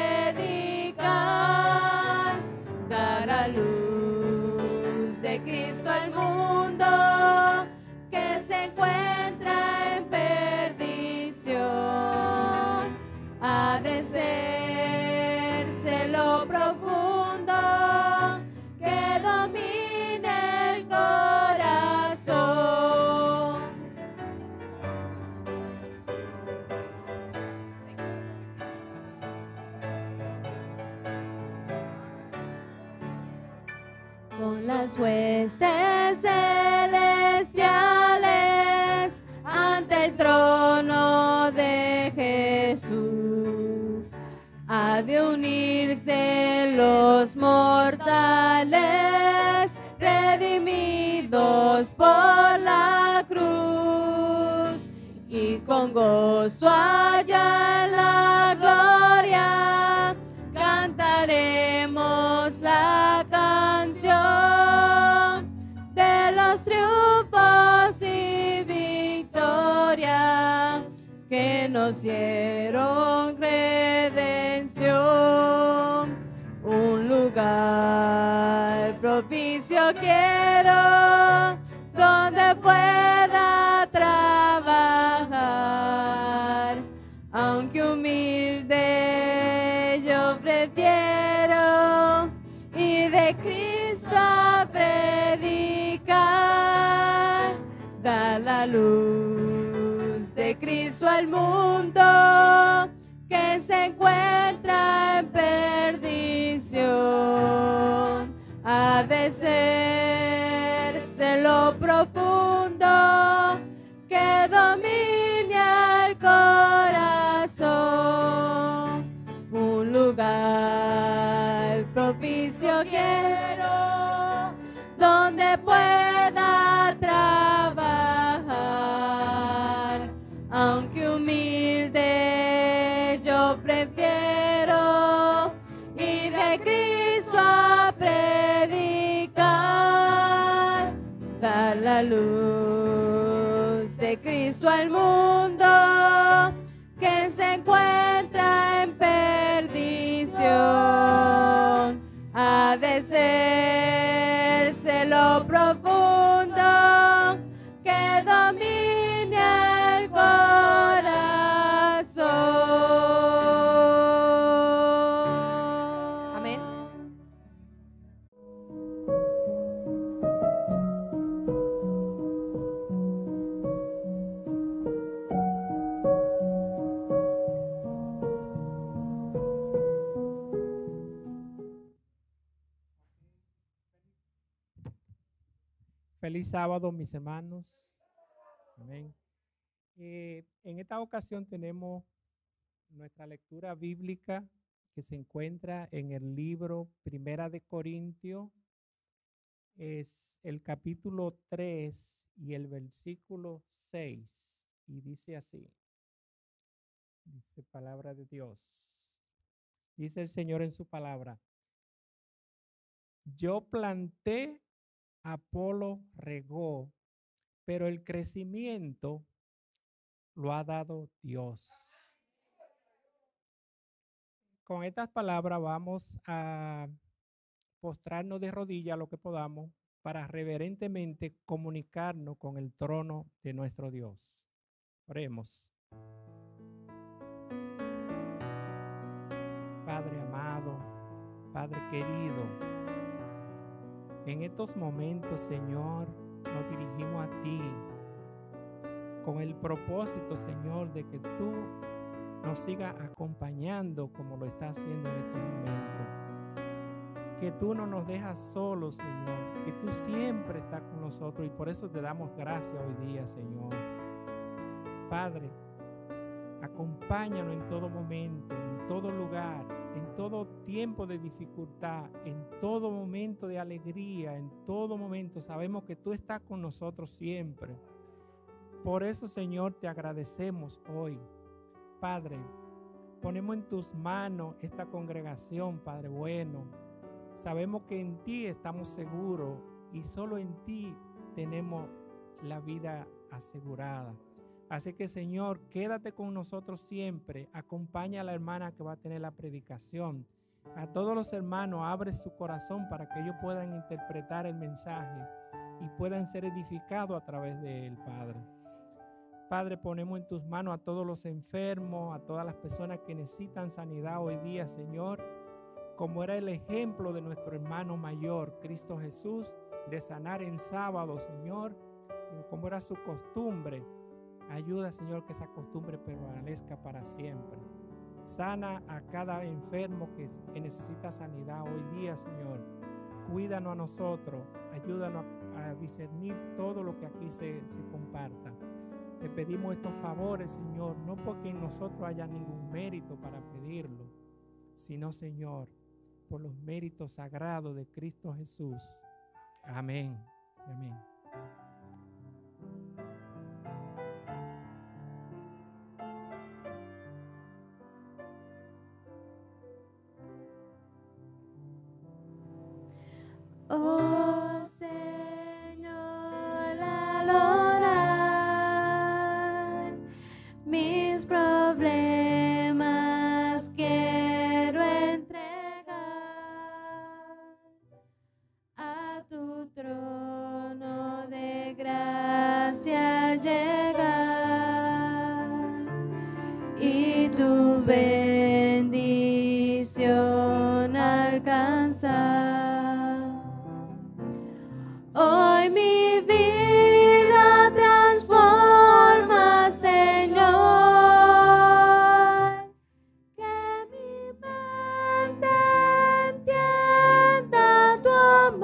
predicar, dar a luz de Cristo al mundo que se encuentra en perdición. Ha de serse lo profundo que domine el corazón. Con las huestes celestiales ante el trono de Jesús, ha de unirse los mortales redimidos por la cruz, y con gozo allá en la gloria cantaremos la canción de los triunfos y victorias que nos dieron. Un lugar propicio quiero, donde pueda trabajar, aunque humilde yo prefiero ir de Cristo a predicar, dar la luz de Cristo al mundo que se encuentra en perdición. Ha de serse lo profundo que domine el corazón. Un lugar propicio quiero, donde pueda trabajar, aunque humilde yo prefiero ir de Cristo a predicar, dar la luz de Cristo al mundo que se encuentra en perdición. Ha de serse lo profundo que domine el corazón. Amén. Feliz sábado, mis hermanos. Amén. Eh, en esta ocasión tenemos nuestra lectura bíblica que se encuentra en el libro Primera de Corintios. Es el capítulo tres y el versículo seis. Y dice así. Dice palabra de Dios. Dice el Señor en su palabra. Yo planté, Apolo regó, pero el crecimiento lo ha dado Dios. Con estas palabras vamos a postrarnos de rodillas lo que podamos para reverentemente comunicarnos con el trono de nuestro Dios. Oremos. Padre amado, Padre querido, en estos momentos, Señor, nos dirigimos a ti con el propósito, Señor, de que tú nos sigas acompañando como lo estás haciendo en estos momentos. Que tú no nos dejas solos, Señor, que tú siempre estás con nosotros y por eso te damos gracias hoy día, Señor. Padre, acompáñanos en todo momento, en todo lugar, en todo tiempo de dificultad, en todo momento de alegría, en todo momento. Sabemos que tú estás con nosotros siempre. Por eso, Señor, te agradecemos hoy. Padre, ponemos en tus manos esta congregación, Padre bueno. Sabemos que en ti estamos seguros y solo en ti tenemos la vida asegurada. Así que, Señor, quédate con nosotros siempre. Acompaña a la hermana que va a tener la predicación. A todos los hermanos, abre su corazón para que ellos puedan interpretar el mensaje y puedan ser edificados a través de él, Padre. Padre, ponemos en tus manos a todos los enfermos, a todas las personas que necesitan sanidad hoy día, Señor, como era el ejemplo de nuestro hermano mayor, Cristo Jesús, de sanar en sábado, Señor, como era su costumbre. Ayuda, Señor, que esa costumbre permanezca para siempre. Sana a cada enfermo que, que necesita sanidad hoy día, Señor. Cuídanos a nosotros. Ayúdanos a, a discernir todo lo que aquí se, se comparta. Te pedimos estos favores, Señor, no porque en nosotros haya ningún mérito para pedirlo, sino, Señor, por los méritos sagrados de Cristo Jesús. Amén. Amén. Oh Señor, al orar, mis problemas quiero entregar a bendición alcanzar. Hoy mi vida transforma, Señor, que mi mente entienda tu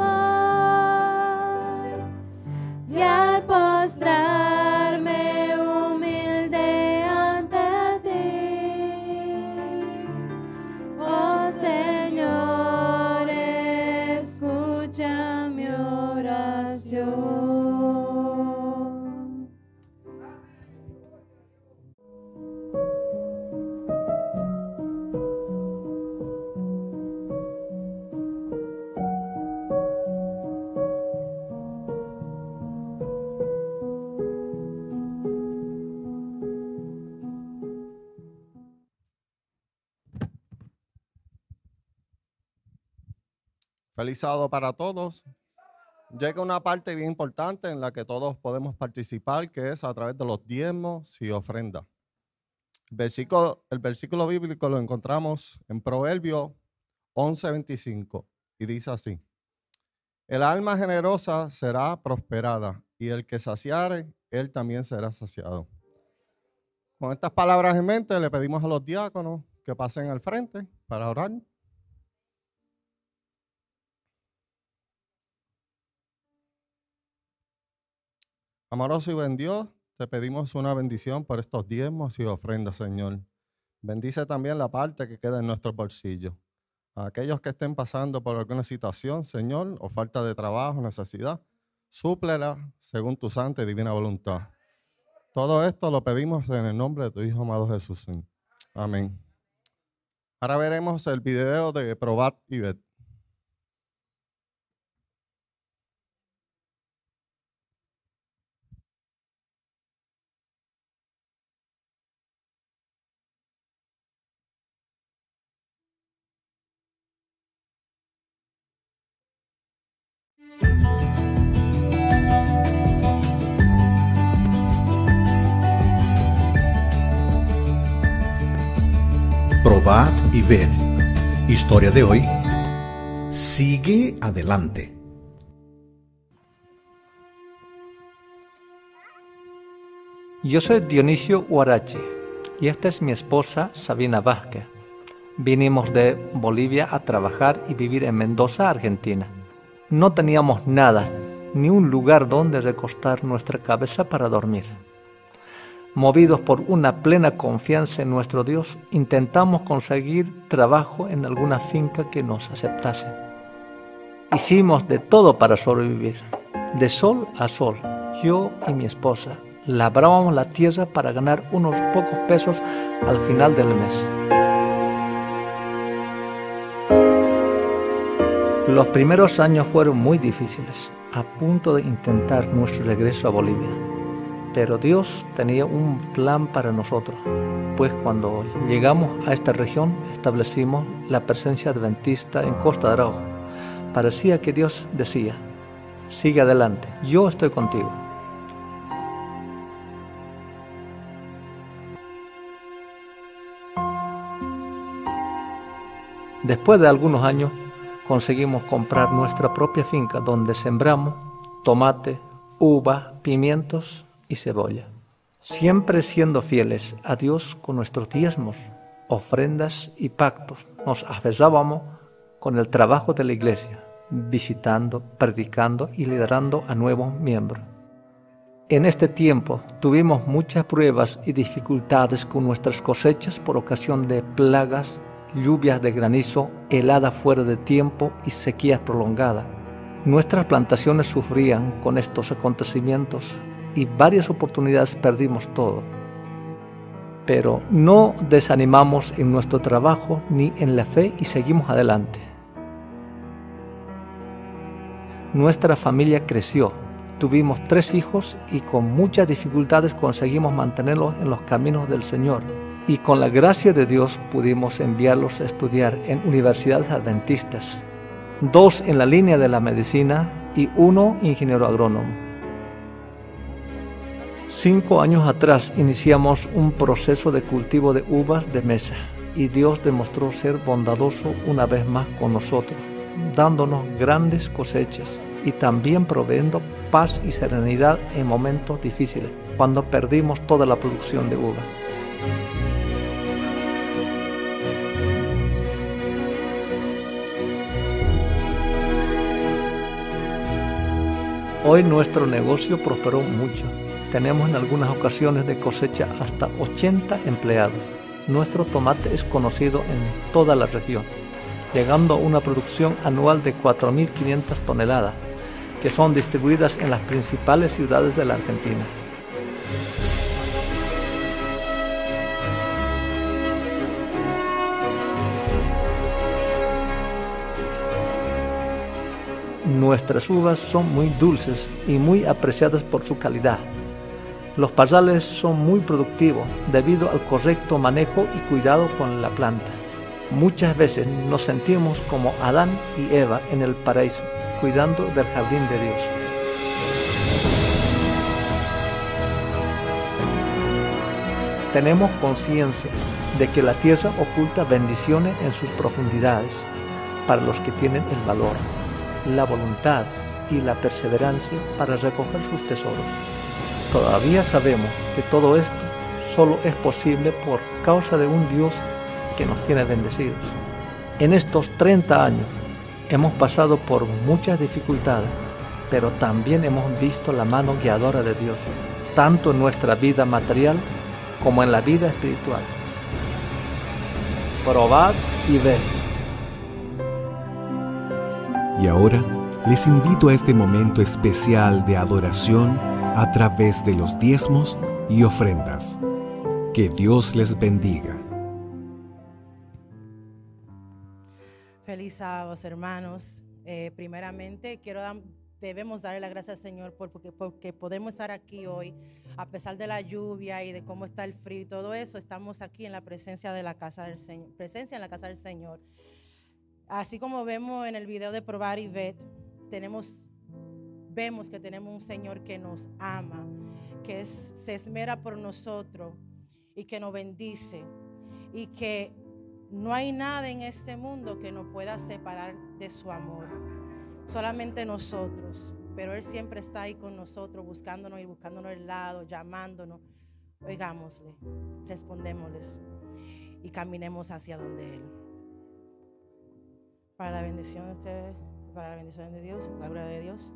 amor, y al postrarme humilde ante ti, oh Señor, escucha mi oración. Feliz sábado para todos. Llega una parte bien importante en la que todos podemos participar, que es a través de los diezmos y ofrendas. El versículo, el versículo bíblico lo encontramos en Proverbios once veinticinco y dice así: el alma generosa será prosperada, y el que saciare, él también será saciado. Con estas palabras en mente, le pedimos a los diáconos que pasen al frente para orar. Amoroso y buen Dios, te pedimos una bendición por estos diezmos y ofrendas, Señor. Bendice también la parte que queda en nuestros bolsillos. A aquellos que estén pasando por alguna situación, Señor, o falta de trabajo, necesidad, súplela según tu santa y divina voluntad. Todo esto lo pedimos en el nombre de tu Hijo amado Jesús. Amén. Ahora veremos el video de Probat y Bet. Probad y ved. Historia de hoy. Sigue adelante. Yo soy Dionisio Huarache y esta es mi esposa Sabina Vázquez. Vinimos de Bolivia a trabajar y vivir en Mendoza, Argentina. No teníamos nada, ni un lugar donde recostar nuestra cabeza para dormir. Movidos por una plena confianza en nuestro Dios, intentamos conseguir trabajo en alguna finca que nos aceptase. Hicimos de todo para sobrevivir, de sol a sol. Yo y mi esposa labrábamos la tierra para ganar unos pocos pesos al final del mes. Los primeros años fueron muy difíciles, a punto de intentar nuestro regreso a Bolivia. Pero Dios tenía un plan para nosotros, pues cuando llegamos a esta región establecimos la presencia adventista en Costa de Araujo. Parecía que Dios decía: sigue adelante, yo estoy contigo. Después de algunos años conseguimos comprar nuestra propia finca donde sembramos tomate, uva, pimientos y cebolla, siempre siendo fieles a Dios con nuestros diezmos, ofrendas y pactos. Nos aferrábamos con el trabajo de la iglesia, visitando, predicando y liderando a nuevos miembros. En este tiempo tuvimos muchas pruebas y dificultades con nuestras cosechas por ocasión de plagas, lluvias de granizo, heladas fuera de tiempo y sequías prolongadas. Nuestras plantaciones sufrían con estos acontecimientos y varias oportunidades perdimos todo. Pero no desanimamos en nuestro trabajo ni en la fe y seguimos adelante. Nuestra familia creció, tuvimos tres hijos y con muchas dificultades conseguimos mantenerlos en los caminos del Señor. Y con la gracia de Dios pudimos enviarlos a estudiar en universidades adventistas, dos en la línea de la medicina y uno ingeniero agrónomo. Cinco años atrás iniciamos un proceso de cultivo de uvas de mesa. y Dios demostró ser bondadoso una vez más con nosotros, dándonos grandes cosechas y también proveyendo paz y serenidad en momentos difíciles, cuando perdimos toda la producción de uva. Hoy nuestro negocio prosperó mucho. Tenemos en algunas ocasiones de cosecha hasta ochenta empleados. Nuestro tomate es conocido en toda la región, llegando a una producción anual de cuatro mil quinientas toneladas, que son distribuidas en las principales ciudades de la Argentina. Nuestras uvas son muy dulces y muy apreciadas por su calidad. Los parrales son muy productivos debido al correcto manejo y cuidado con la planta. Muchas veces nos sentimos como Adán y Eva en el paraíso, cuidando del jardín de Dios. Tenemos conciencia de que la tierra oculta bendiciones en sus profundidades para los que tienen el valor, la voluntad y la perseverancia para recoger sus tesoros. Todavía sabemos que todo esto solo es posible por causa de un Dios que nos tiene bendecidos. En estos treinta años hemos pasado por muchas dificultades, pero también hemos visto la mano guiadora de Dios, tanto en nuestra vida material como en la vida espiritual. Probad y ved. Y ahora les invito a este momento especial de adoración a través de los diezmos y ofrendas. Que Dios les bendiga. Feliz sábado, hermanos. Eh, primeramente, quiero dar, debemos darle la gracia al Señor por, porque, porque podemos estar aquí hoy, a pesar de la lluvia y de cómo está el frío y todo eso. Estamos aquí en la presencia de la casa del Señor, presencia en la casa del Señor. Así como vemos en el video de Probar y Ver, tenemos, vemos que tenemos un Señor que nos ama, que es, se esmera por nosotros y que nos bendice, y que no hay nada en este mundo que nos pueda separar de su amor, solamente nosotros, pero Él siempre está ahí con nosotros, buscándonos y buscándonos el lado, llamándonos. Oigámosle, respondémosles y caminemos hacia donde Él. Para la bendición de ustedes, para la bendición de Dios, la gloria de Dios.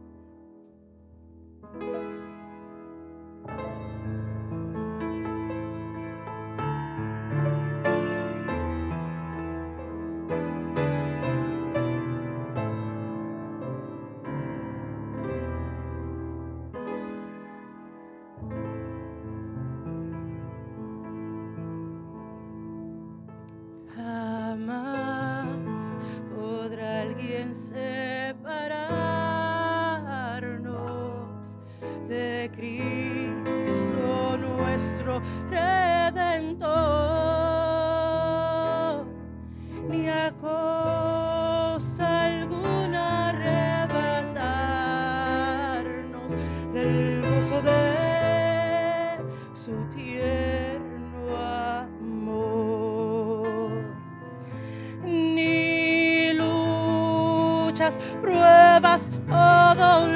Jamás podrá alguien separarnos de Cristo nuestro Redentor, ni a cosa alguna arrebatarnos del gozo de su tierno amor, ni luchas, pruebas o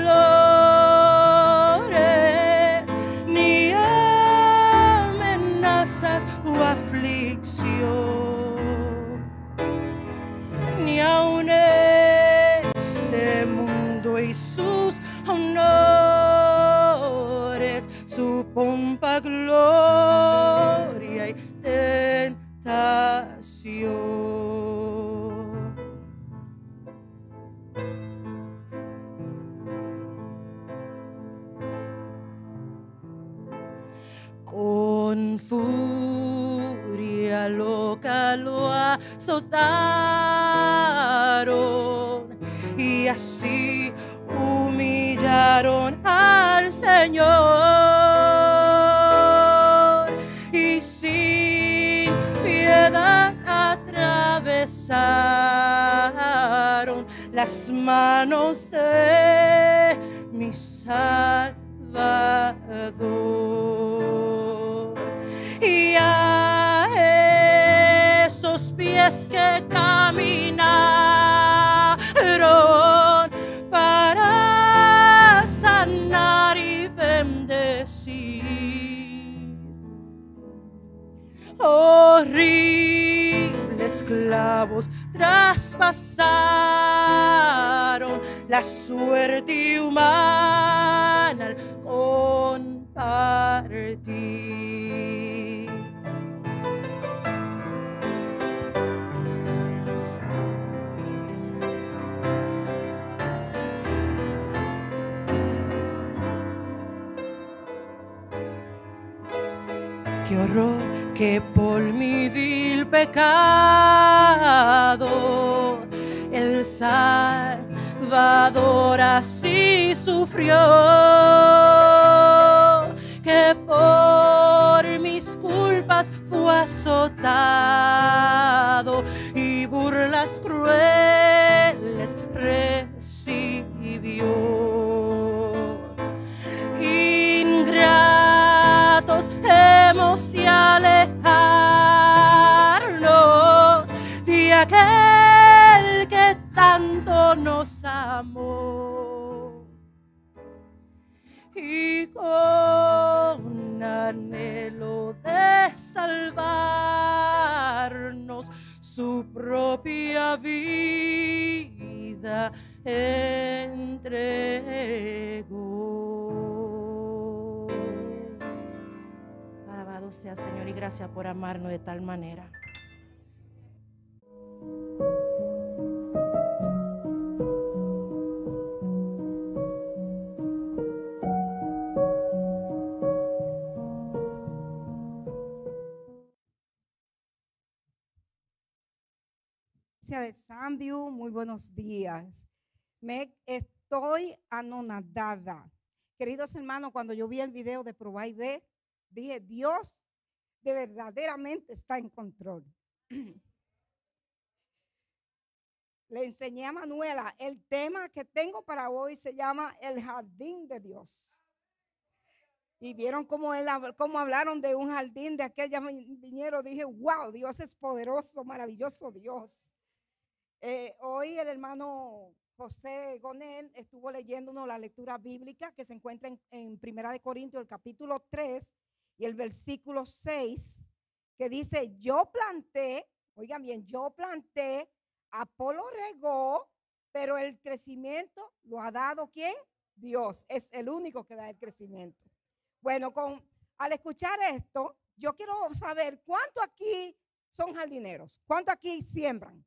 dolores, ni amenazas o aflicción, ni aun este mundo y sus honores, su pompa, gloria y tentación. Con furia loca lo azotaron y así humillaron al Señor, y sin piedad atravesaron las manos de mi Salvador. Y a esos pies que caminaron para sanar y bendecir. Horribles clavos traspasaron la suerte humana al compartir. Qué horror que por mi vil pecado el Salvador así sufrió, que por mis culpas fue azotado y burlas crueles recibió. Ingratos hemos de alejarnos de aquel que tanto nos amó, y con anhelo de salvarnos su propia vida entregó. Alabado sea, Señor, y gracias por amarnos de tal manera. De Soundview, muy buenos días. Me estoy anonadada. Queridos hermanos, cuando yo vi el video de Probar y Ver, dije, Dios de verdaderamente está en control. Le enseñé a Manuela, el tema que tengo para hoy se llama el jardín de Dios. Y vieron cómo, él, cómo hablaron de un jardín de aquella viñero. Dije, wow, Dios es poderoso, maravilloso Dios. Eh, hoy el hermano José Gonel estuvo leyéndonos la lectura bíblica que se encuentra en, en Primera de Corintios, el capítulo tres y el versículo seis, que dice, yo planté, oigan bien, yo planté, Apolo regó, pero el crecimiento lo ha dado ¿quién? Dios, es el único que da el crecimiento. Bueno, con, al escuchar esto, yo quiero saber cuánto aquí son jardineros, cuánto aquí siembran.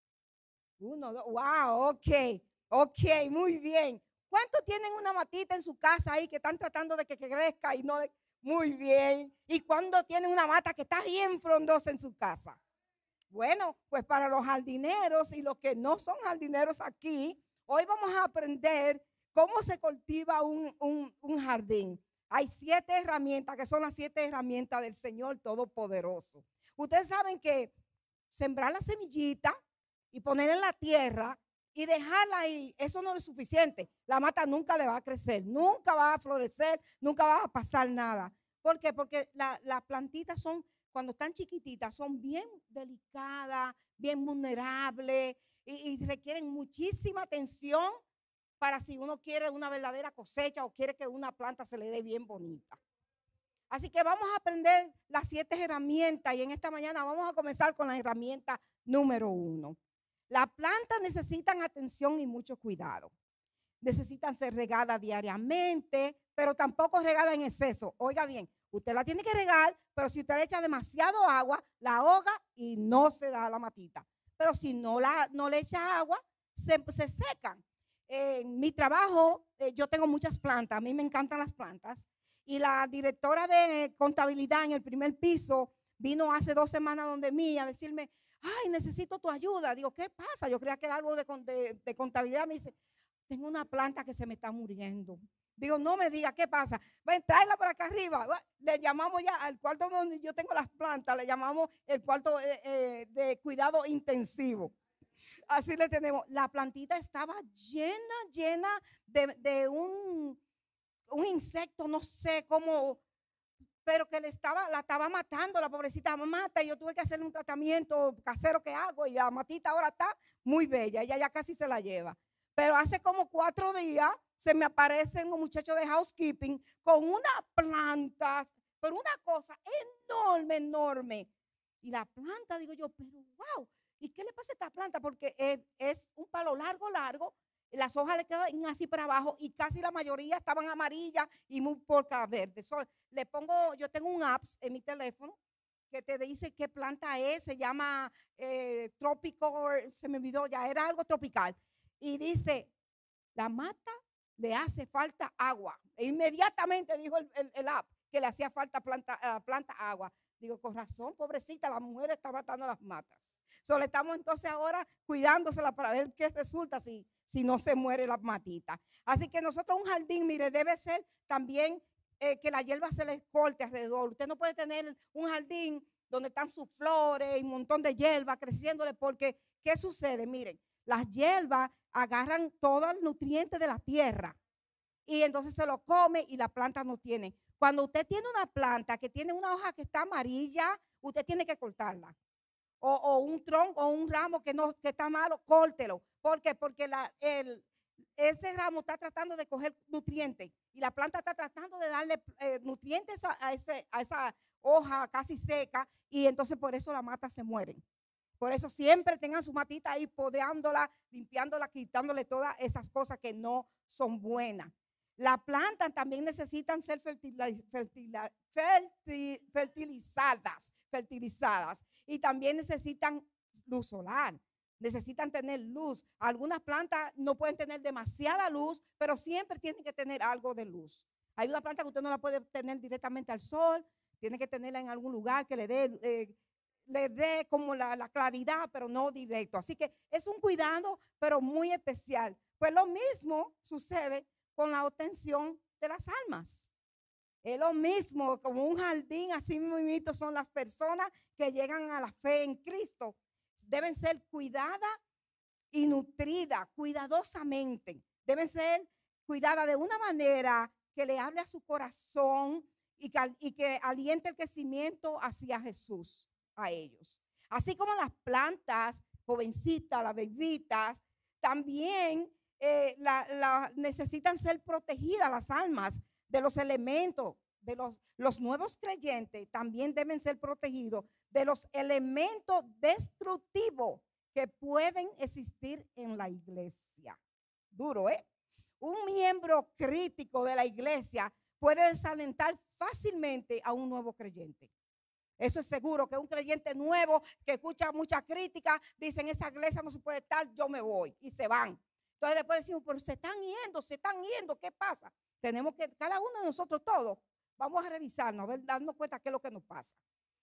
Uno, dos, wow, ok, ok, muy bien. ¿Cuántos tienen una matita en su casa ahí que están tratando de que, que crezca y no? Muy bien. ¿Y cuándo tienen una mata que está bien frondosa en su casa? Bueno, pues para los jardineros y los que no son jardineros aquí, hoy vamos a aprender cómo se cultiva un, un, un jardín. Hay siete herramientas que son las siete herramientas del Señor Todopoderoso. Ustedes saben que sembrar la semillita y ponerla en la tierra y dejarla ahí, eso no es suficiente. La mata nunca le va a crecer, nunca va a florecer, nunca va a pasar nada. ¿Por qué? Porque las la plantitas son, cuando están chiquititas, son bien delicadas, bien vulnerables y, y requieren muchísima atención para si uno quiere una verdadera cosecha o quiere que una planta se le dé bien bonita. Así que vamos a aprender las siete herramientas y en esta mañana vamos a comenzar con la herramienta número uno. Las plantas necesitan atención y mucho cuidado. Necesitan ser regadas diariamente, pero tampoco regadas en exceso. Oiga bien, usted la tiene que regar, pero si usted le echa demasiado agua, la ahoga y no se da la matita. Pero si no, la, no le echa agua, se, se secan. Eh, en mi trabajo, eh, yo tengo muchas plantas, a mí me encantan las plantas. Y la directora de contabilidad en el primer piso vino hace dos semanas donde mí a decirme, ay, necesito tu ayuda. Digo, ¿qué pasa? Yo creía que era algo de, de, de contabilidad. Me dice, tengo una planta que se me está muriendo. Digo, no me diga, ¿qué pasa? Ven, tráela para acá arriba. Le llamamos ya al cuarto donde yo tengo las plantas, le llamamos el cuarto eh, eh, de cuidado intensivo. Así le tenemos. La plantita estaba llena, llena de, de un, un insecto, no sé cómo, pero que le estaba, la estaba matando, la pobrecita mata, y yo tuve que hacerle un tratamiento casero que hago, y la matita ahora está muy bella, ella ya casi se la lleva. Pero hace como cuatro días se me aparecen un muchacho de housekeeping con una planta, pero una cosa enorme, enorme. Y la planta, digo yo, pero wow, ¿y qué le pasa a esta planta? Porque es, es un palo largo, largo, las hojas le quedan así para abajo y casi la mayoría estaban amarillas y muy pocas verdes. So, le pongo, yo tengo un app en mi teléfono que te dice qué planta es, se llama eh, tropical, se me olvidó ya, era algo tropical. Y dice, la mata le hace falta agua. E inmediatamente dijo el, el, el app que le hacía falta planta, uh, planta agua. Digo, con razón, pobrecita, la mujer está matando las matas. So, le estamos entonces ahora cuidándosela para ver qué resulta si, si no se muere la matita. Así que nosotros un jardín, mire, debe ser también eh, que la hierba se le corte alrededor. Usted no puede tener un jardín donde están sus flores y un montón de hierba creciéndole, porque ¿qué sucede? Miren, las hierbas agarran todo el nutriente de la tierra y entonces se lo come y la planta no tiene. Cuando usted tiene una planta que tiene una hoja que está amarilla, usted tiene que cortarla. O, o un tronco o un ramo que, no, que está malo, córtelo. ¿Por qué? Porque la, el, ese ramo está tratando de coger nutrientes y la planta está tratando de darle eh, nutrientes a, a, ese, a esa hoja casi seca, y entonces por eso las matas se mueren. Por eso siempre tengan su matita ahí podeándola, limpiándola, quitándole todas esas cosas que no son buenas. Las plantas también necesitan ser fertila, fertila, fertil, fertilizadas, fertilizadas y también necesitan luz solar, necesitan tener luz. Algunas plantas no pueden tener demasiada luz, pero siempre tienen que tener algo de luz. Hay una planta que usted no la puede tener directamente al sol, tiene que tenerla en algún lugar que le dé, eh, le dé como la, la claridad, pero no directo. Así que es un cuidado, pero muy especial. Pues lo mismo sucede con la obtención de las almas. Es lo mismo, como un jardín, así mismo son las personas que llegan a la fe en Cristo. Deben ser cuidadas y nutridas, cuidadosamente. Deben ser cuidadas de una manera que le hable a su corazón y que, y que aliente el crecimiento hacia Jesús a ellos. Así como las plantas, jovencitas, las bebitas, también Eh, la, la, necesitan ser protegidas las almas de los elementos, de los, los nuevos creyentes también deben ser protegidos de los elementos destructivos que pueden existir en la iglesia. Duro, ¿eh? Un miembro crítico de la iglesia puede desalentar fácilmente a un nuevo creyente. Eso es seguro, que un creyente nuevo que escucha mucha crítica, dicen esa iglesia no se puede estar, yo me voy, y se van. Entonces después decimos, pero se están yendo, se están yendo, ¿qué pasa? Tenemos que, cada uno de nosotros todos, vamos a revisarnos, a ver, darnos cuenta qué es lo que nos pasa.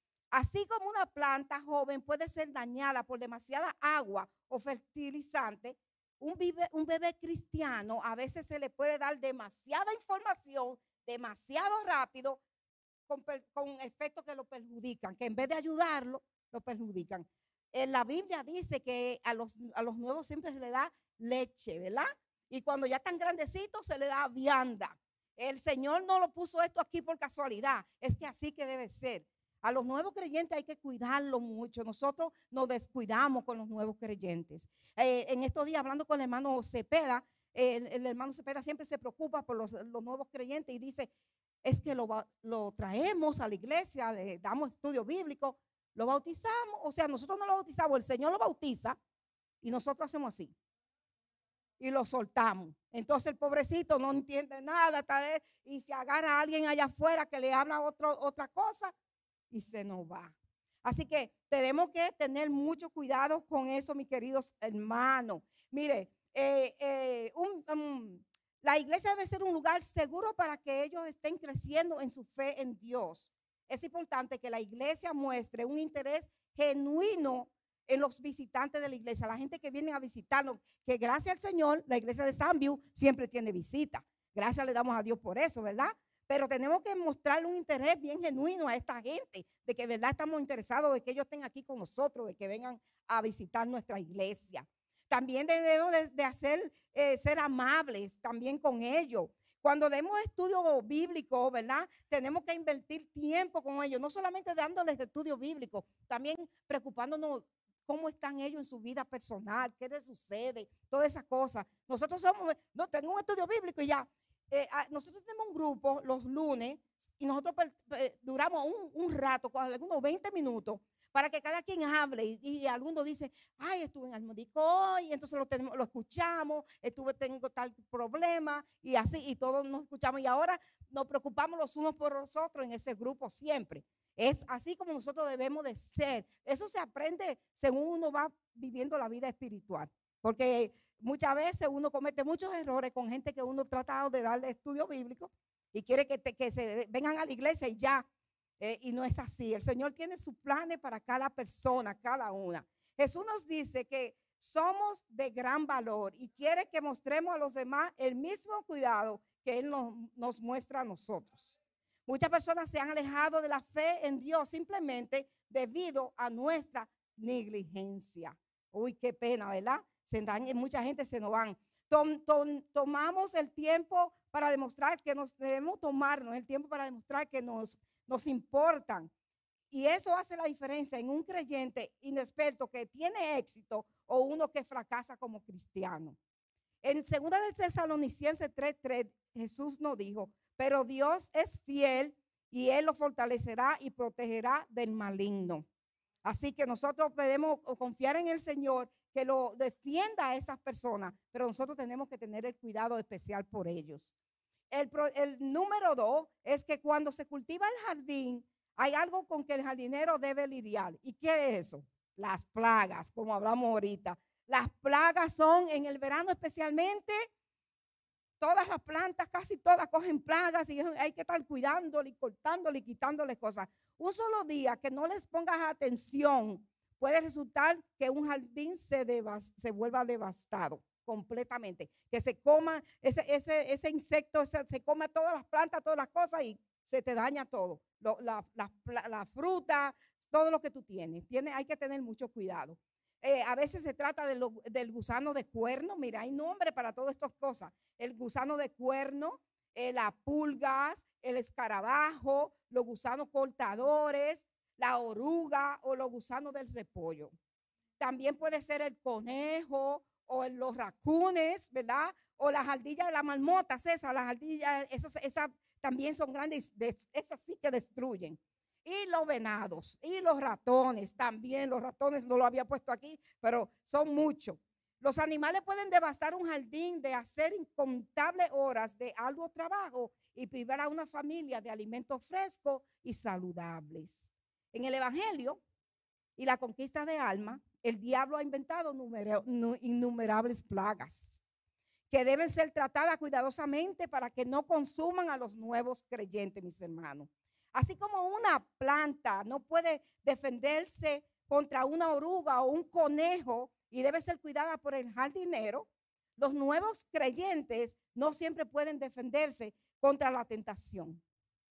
Así como una planta joven puede ser dañada por demasiada agua o fertilizante, un bebé, un bebé cristiano a veces se le puede dar demasiada información, demasiado rápido, con, con efectos que lo perjudican, que en vez de ayudarlo, lo perjudican. En la Biblia dice que a los, a los nuevos siempre se le da leche, ¿verdad? Y cuando ya están grandecitos se le da vianda. El Señor no lo puso esto aquí por casualidad, es que así que debe ser. A los nuevos creyentes hay que cuidarlo mucho. Nosotros nos descuidamos con los nuevos creyentes. Eh, en estos días, hablando con el hermano Cepeda, eh, el, el hermano Cepeda siempre se preocupa por los, los nuevos creyentes y dice, es que lo, lo traemos a la iglesia, le damos estudio bíblico, lo bautizamos, o sea, nosotros no lo bautizamos, el Señor lo bautiza y nosotros hacemos así. Y lo soltamos. Entonces el pobrecito no entiende nada, tal vez, y se agarra a alguien allá afuera que le habla otro, otra cosa y se nos va. Así que tenemos que tener mucho cuidado con eso, mis queridos hermanos. Mire, eh, eh, un, um, la iglesia debe ser un lugar seguro para que ellos estén creciendo en su fe en Dios. Es importante que la iglesia muestre un interés genuino en los visitantes de la iglesia, la gente que viene a visitarnos, que gracias al Señor, la iglesia de Soundview siempre tiene visita. Gracias le damos a Dios por eso, ¿verdad? Pero tenemos que mostrarle un interés bien genuino a esta gente, de que verdad estamos interesados de que ellos estén aquí con nosotros, de que vengan a visitar nuestra iglesia. También debemos de, de hacer, eh, ser amables también con ellos. Cuando leemos estudio bíblico, ¿verdad? Tenemos que invertir tiempo con ellos, no solamente dándoles estudio bíblico, también preocupándonos cómo están ellos en su vida personal, qué les sucede, todas esas cosas. Nosotros somos, no tengo un estudio bíblico y ya. Eh, nosotros tenemos un grupo los lunes y nosotros eh, duramos un, un rato, algunos veinte minutos, para que cada quien hable. Y, y algunos dicen, ay, estuve en Almodico hoy, entonces lo, tenemos, lo escuchamos, estuve, tengo tal problema, y así, y todos nos escuchamos. Y ahora nos preocupamos los unos por los otros en ese grupo siempre. Es así como nosotros debemos de ser. Eso se aprende según uno va viviendo la vida espiritual. Porque muchas veces uno comete muchos errores con gente que uno trata de darle estudio bíblico y quiere que, te, que se vengan a la iglesia y ya. Eh, y no es así. El Señor tiene sus planes para cada persona, cada una. Jesús nos dice que somos de gran valor y quiere que mostremos a los demás el mismo cuidado que Él nos, nos muestra a nosotros. Muchas personas se han alejado de la fe en Dios simplemente debido a nuestra negligencia. Uy, qué pena, ¿verdad? Se daña, mucha gente se nos van. Tom, tom, tomamos el tiempo para demostrar que nos debemos tomarnos el tiempo para demostrar que nos, nos importan. Y eso hace la diferencia en un creyente inexperto que tiene éxito o uno que fracasa como cristiano. En segunda de Tesalonicenses tres tres, Jesús nos dijo, pero Dios es fiel y Él lo fortalecerá y protegerá del maligno. Así que nosotros podemos confiar en el Señor que lo defienda a esas personas, pero nosotros tenemos que tener el cuidado especial por ellos. El, el número dos es que cuando se cultiva el jardín, hay algo con que el jardinero debe lidiar. ¿Y qué es eso? Las plagas, como hablamos ahorita. Las plagas son en el verano especialmente, todas las plantas, casi todas cogen plagas y hay que estar cuidándole y cortándole y quitándole cosas. Un solo día que no les pongas atención puede resultar que un jardín se, devas, se vuelva devastado completamente. Que se coma, ese, ese, ese insecto se, se come todas las plantas, todas las cosas y se te daña todo. Lo, la, la, la, la fruta, todo lo que tú tienes. Tiene, hay que tener mucho cuidado. Eh, a veces se trata de lo, del gusano de cuerno. Mira, hay nombre para todas estas cosas. El gusano de cuerno, eh, las pulgas, el escarabajo, los gusanos cortadores, la oruga o los gusanos del repollo. También puede ser el conejo o los racunes, ¿verdad? O las ardillas de las marmotas, esas, las ardillas, esas, esas también son grandes, esas sí que destruyen. Y los venados y los ratones también, los ratones no lo había puesto aquí, pero son muchos. Los animales pueden devastar un jardín, de hacer incontables horas de arduo trabajo y privar a una familia de alimentos frescos y saludables. En el Evangelio y la conquista de alma, el diablo ha inventado innumerables plagas que deben ser tratadas cuidadosamente para que no consuman a los nuevos creyentes, mis hermanos. Así como una planta no puede defenderse contra una oruga o un conejo y debe ser cuidada por el jardinero, los nuevos creyentes no siempre pueden defenderse contra la tentación.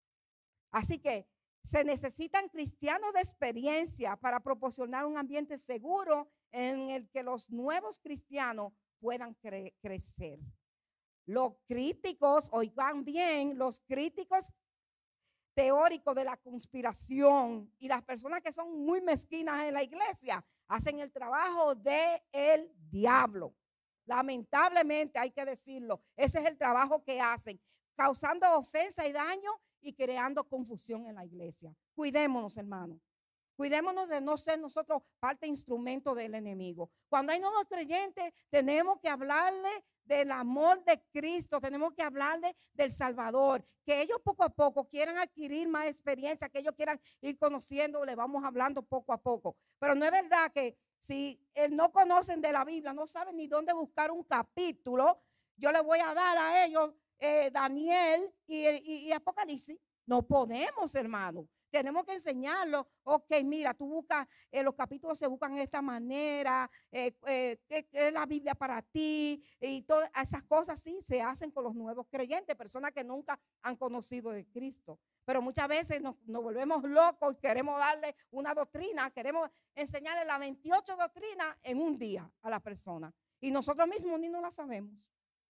Así que se necesitan cristianos de experiencia para proporcionar un ambiente seguro en el que los nuevos cristianos puedan cre- crecer. Los críticos, oigan bien, los críticos teóricos de la conspiración y las personas que son muy mezquinas en la iglesia hacen el trabajo del diablo. Lamentablemente hay que decirlo, ese es el trabajo que hacen, causando ofensa y daño y creando confusión en la iglesia. Cuidémonos, hermanos. Cuidémonos de no ser nosotros parte instrumento del enemigo. Cuando hay nuevos creyentes, tenemos que hablarle del amor de Cristo, tenemos que hablarle del Salvador, que ellos poco a poco quieran adquirir más experiencia, que ellos quieran ir conociendo, le vamos hablando poco a poco. Pero no es verdad que si no conocen de la Biblia, no saben ni dónde buscar un capítulo, yo les voy a dar a ellos eh, Daniel y, y, y Apocalipsis. No podemos, hermano. Tenemos que enseñarlo. Ok, mira, tú buscas, eh, los capítulos se buscan de esta manera, eh, eh, ¿qué, qué es la Biblia para ti? Y todas esas cosas sí se hacen con los nuevos creyentes, personas que nunca han conocido de Cristo. Pero muchas veces nos, nos volvemos locos y queremos darle una doctrina, queremos enseñarle las veintiocho doctrinas en un día a la persona. Y nosotros mismos ni no la sabemos.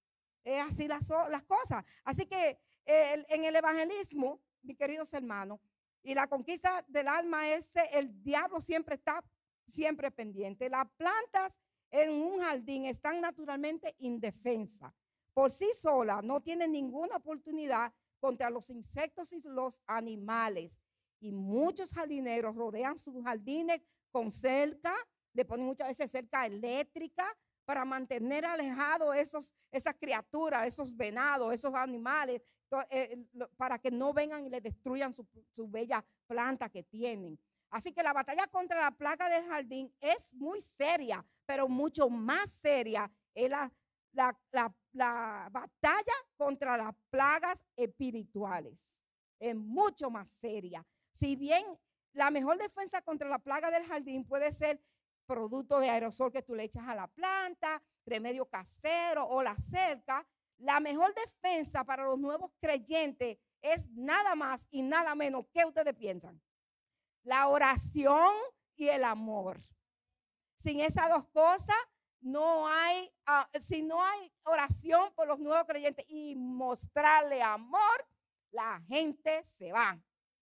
es así las, las cosas. Así que eh, en el evangelismo, mis queridos hermanos, y la conquista del alma, este, el diablo siempre está siempre pendiente. Las plantas en un jardín están naturalmente indefensas. Por sí solas no tienen ninguna oportunidad contra los insectos y los animales. Y muchos jardineros rodean sus jardines con cerca, le ponen muchas veces cerca eléctrica para mantener alejados esos, esas criaturas, esos venados, esos animales, eh, para que no vengan y le destruyan su, su bella planta que tienen. Así que la batalla contra la plaga del jardín es muy seria, pero mucho más seria es la, la, la, la batalla contra las plagas espirituales. Es mucho más seria. Si bien la mejor defensa contra la plaga del jardín puede ser producto de aerosol que tú le echas a la planta, remedio casero o la cerca, la mejor defensa para los nuevos creyentes es nada más y nada menos. ¿Qué ustedes piensan? La oración y el amor. Sin esas dos cosas no hay, uh, si no hay oración por los nuevos creyentes y mostrarle amor, la gente se va.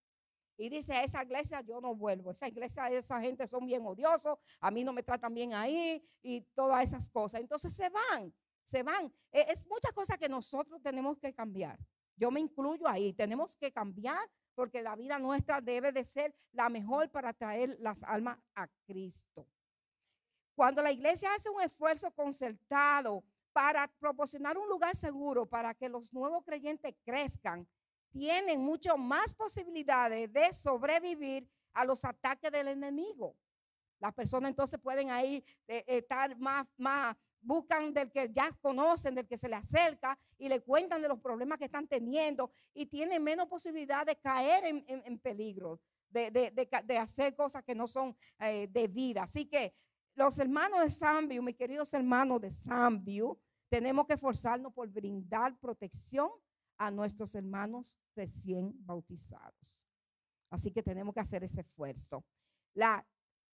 Y dice, a esa iglesia yo no vuelvo. Esa iglesia, esa gente son bien odiosos. A mí no me tratan bien ahí y todas esas cosas. Entonces se van, se van. Es, es muchas cosas que nosotros tenemos que cambiar. Yo me incluyo ahí. Tenemos que cambiar porque la vida nuestra debe de ser la mejor para traer las almas a Cristo. Cuando la iglesia hace un esfuerzo concertado para proporcionar un lugar seguro para que los nuevos creyentes crezcan, tienen mucho más posibilidades de sobrevivir a los ataques del enemigo. Las personas entonces pueden ahí eh, estar más, más, buscan del que ya conocen, del que se le acerca y le cuentan de los problemas que están teniendo y tienen menos posibilidad de caer en, en, en peligro, de, de, de, de hacer cosas que no son eh, debidas. Así que los hermanos de Soundview, mis queridos hermanos de Soundview, tenemos que esforzarnos por brindar protección a nuestros hermanos recién bautizados. Así que tenemos que hacer ese esfuerzo. La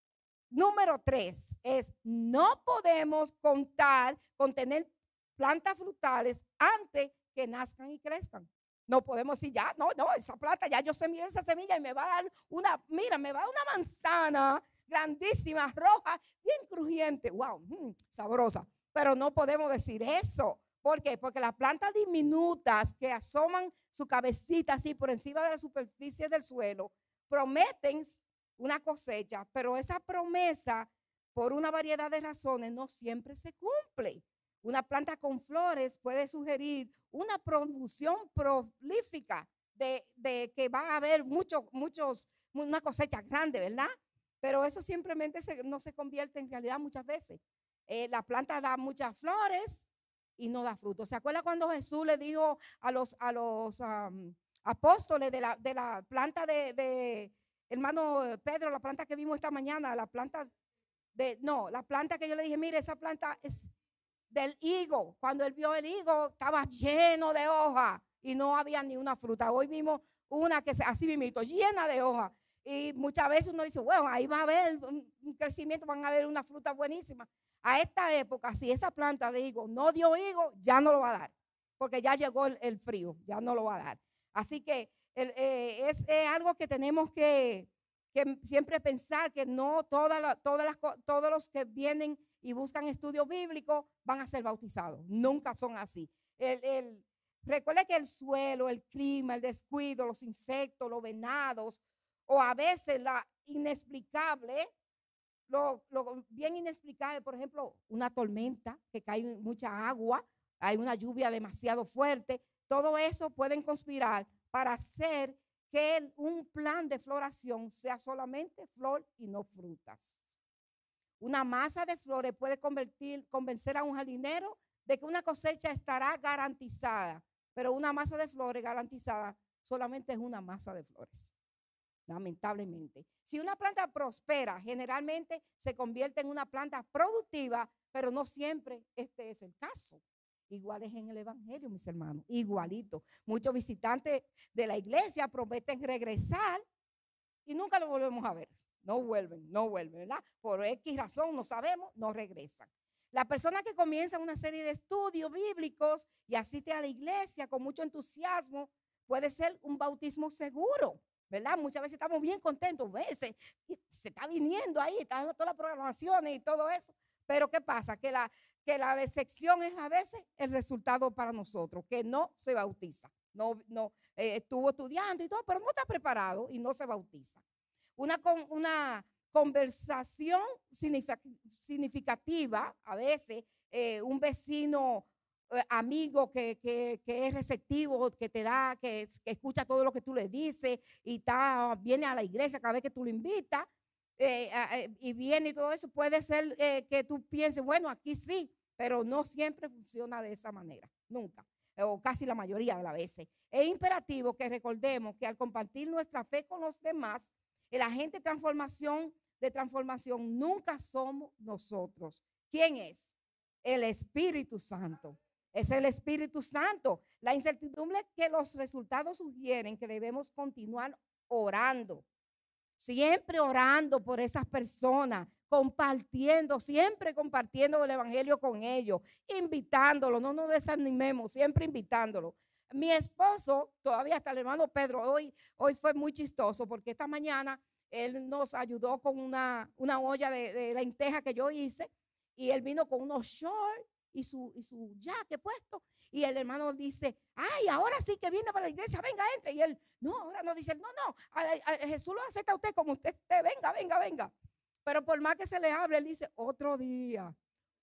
número tres es, no podemos contar con tener plantas frutales antes que nazcan y crezcan. No podemos decir ya, no, no, esa planta, ya yo sembré esa semilla y me va a dar una, mira, me va a dar una manzana grandísima, roja, bien crujiente, wow, mmm, sabrosa. Pero no podemos decir eso. ¿Por qué? Porque las plantas diminutas que asoman su cabecita así por encima de la superficie del suelo prometen una cosecha, pero esa promesa, por una variedad de razones, no siempre se cumple. Una planta con flores puede sugerir una producción prolífica de, de que va a haber muchos, muchos, una cosecha grande, ¿verdad? Pero eso simplemente se, no se convierte en realidad muchas veces. Eh, la planta da muchas flores y no da fruto. ¿Se acuerda cuando Jesús le dijo a los, a los um, apóstoles de la, de la planta de, de, hermano Pedro, la planta que vimos esta mañana, la planta de, no, la planta que yo le dije, mire, esa planta es del higo. Cuando él vio el higo, estaba lleno de hojas y no había ni una fruta. Hoy vimos una que se, así mismito, llena de hojas. Y muchas veces uno dice, bueno, ahí va a haber un crecimiento, van a haber una fruta buenísima. A esta época, si esa planta de higo no dio higo, ya no lo va a dar, porque ya llegó el, el frío, ya no lo va a dar. Así que el, eh, es, es algo que tenemos que, que siempre pensar, que no toda la, todas las, todos los que vienen y buscan estudios bíblicos van a ser bautizados. Nunca son así. El, el, recuerde que el suelo, el clima, el descuido, los insectos, los venados, o a veces la inexplicable, Lo, lo bien inexplicable, por ejemplo, una tormenta, que cae mucha agua, hay una lluvia demasiado fuerte, todo eso pueden conspirar para hacer que un plan de floración sea solamente flor y no frutas. Una masa de flores puede convertir, convencer a un jardinero de que una cosecha estará garantizada, pero una masa de flores garantizada solamente es una masa de flores. Lamentablemente, si una planta prospera, generalmente se convierte en una planta productiva, pero no siempre este es el caso. Igual es en el evangelio, mis hermanos, igualito. Muchos visitantes de la iglesia prometen regresar y nunca lo volvemos a ver. No vuelven, no vuelven, ¿verdad? Por X razón, no sabemos, no regresan. La persona que comienza una serie de estudios bíblicos y asiste a la iglesia con mucho entusiasmo, puede ser un bautismo seguro, ¿verdad? Muchas veces estamos bien contentos, ¿ves? Se, se está viniendo ahí, están todas las programaciones y todo eso. Pero ¿qué pasa? Que la, que la decepción es a veces el resultado para nosotros, que no se bautiza. No, no, eh, estuvo estudiando y todo, pero no está preparado y no se bautiza. Una, una conversación significativa, a veces eh, un vecino eh, amigo que, que, que es receptivo, que te da, que, que escucha todo lo que tú le dices y está, viene a la iglesia cada vez que tú lo invitas eh, eh, y viene y todo eso, puede ser eh, que tú pienses, bueno, aquí sí, pero no siempre funciona de esa manera, nunca, o casi la mayoría de las veces. Es imperativo que recordemos que al compartir nuestra fe con los demás, el agente de transformación, de transformación nunca somos nosotros. ¿Quién es? El Espíritu Santo. Es el Espíritu Santo. La incertidumbre que los resultados sugieren que debemos continuar orando. Siempre orando por esas personas, compartiendo, siempre compartiendo el evangelio con ellos, invitándolos, no nos desanimemos, siempre invitándolos. Mi esposo, todavía hasta el hermano Pedro, hoy, hoy fue muy chistoso porque esta mañana él nos ayudó con una, una olla de, de lenteja que yo hice y él vino con unos shorts y su, y su jaque puesto y el hermano dice, ay, ahora sí que viene para la iglesia, venga, entre. Y él, no, ahora no, dice, no, no, a, a Jesús lo acepta a usted como usted esté, venga, venga, venga. Pero por más que se le hable, él dice, otro día,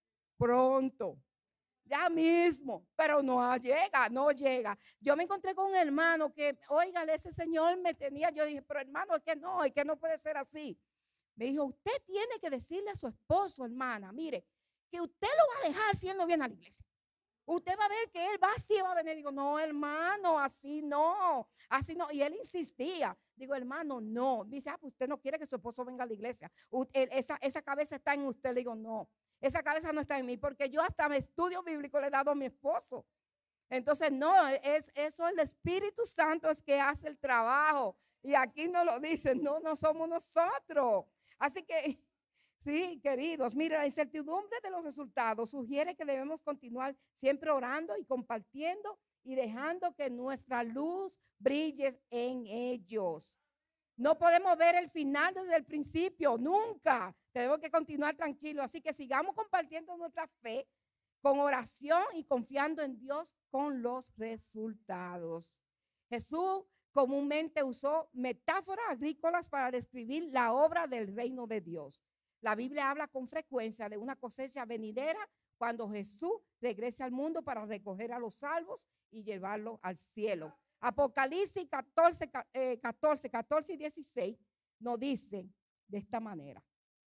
pronto. Ya mismo, pero no llega, no llega. Yo me encontré con un hermano que, oiga, ese señor me tenía, yo dije, pero hermano, es que no, es que no puede ser así. Me dijo, usted tiene que decirle a su esposo, hermana, mire, que usted lo va a dejar si él no viene a la iglesia. Usted va a ver que él va así, va a venir. Digo, no, hermano, así no, así no. Y él insistía. Digo, hermano, no. Dice, ah, pues usted no quiere que su esposo venga a la iglesia. Usted, esa, esa cabeza está en usted. Le digo, no. Esa cabeza no está en mí, porque yo hasta mi estudio bíblico le he dado a mi esposo. Entonces, no, es eso, el Espíritu Santo es que hace el trabajo. Y aquí no lo dicen, no, no somos nosotros. Así que, sí, queridos, mire, la incertidumbre de los resultados sugiere que debemos continuar siempre orando y compartiendo y dejando que nuestra luz brille en ellos. No podemos ver el final desde el principio, nunca. Tenemos que continuar tranquilos. Así que sigamos compartiendo nuestra fe con oración y confiando en Dios con los resultados. Jesús comúnmente usó metáforas agrícolas para describir la obra del reino de Dios. La Biblia habla con frecuencia de una cosecha venidera cuando Jesús regrese al mundo para recoger a los salvos y llevarlos al cielo. Apocalipsis catorce, catorce, catorce y dieciséis nos dice de esta manera.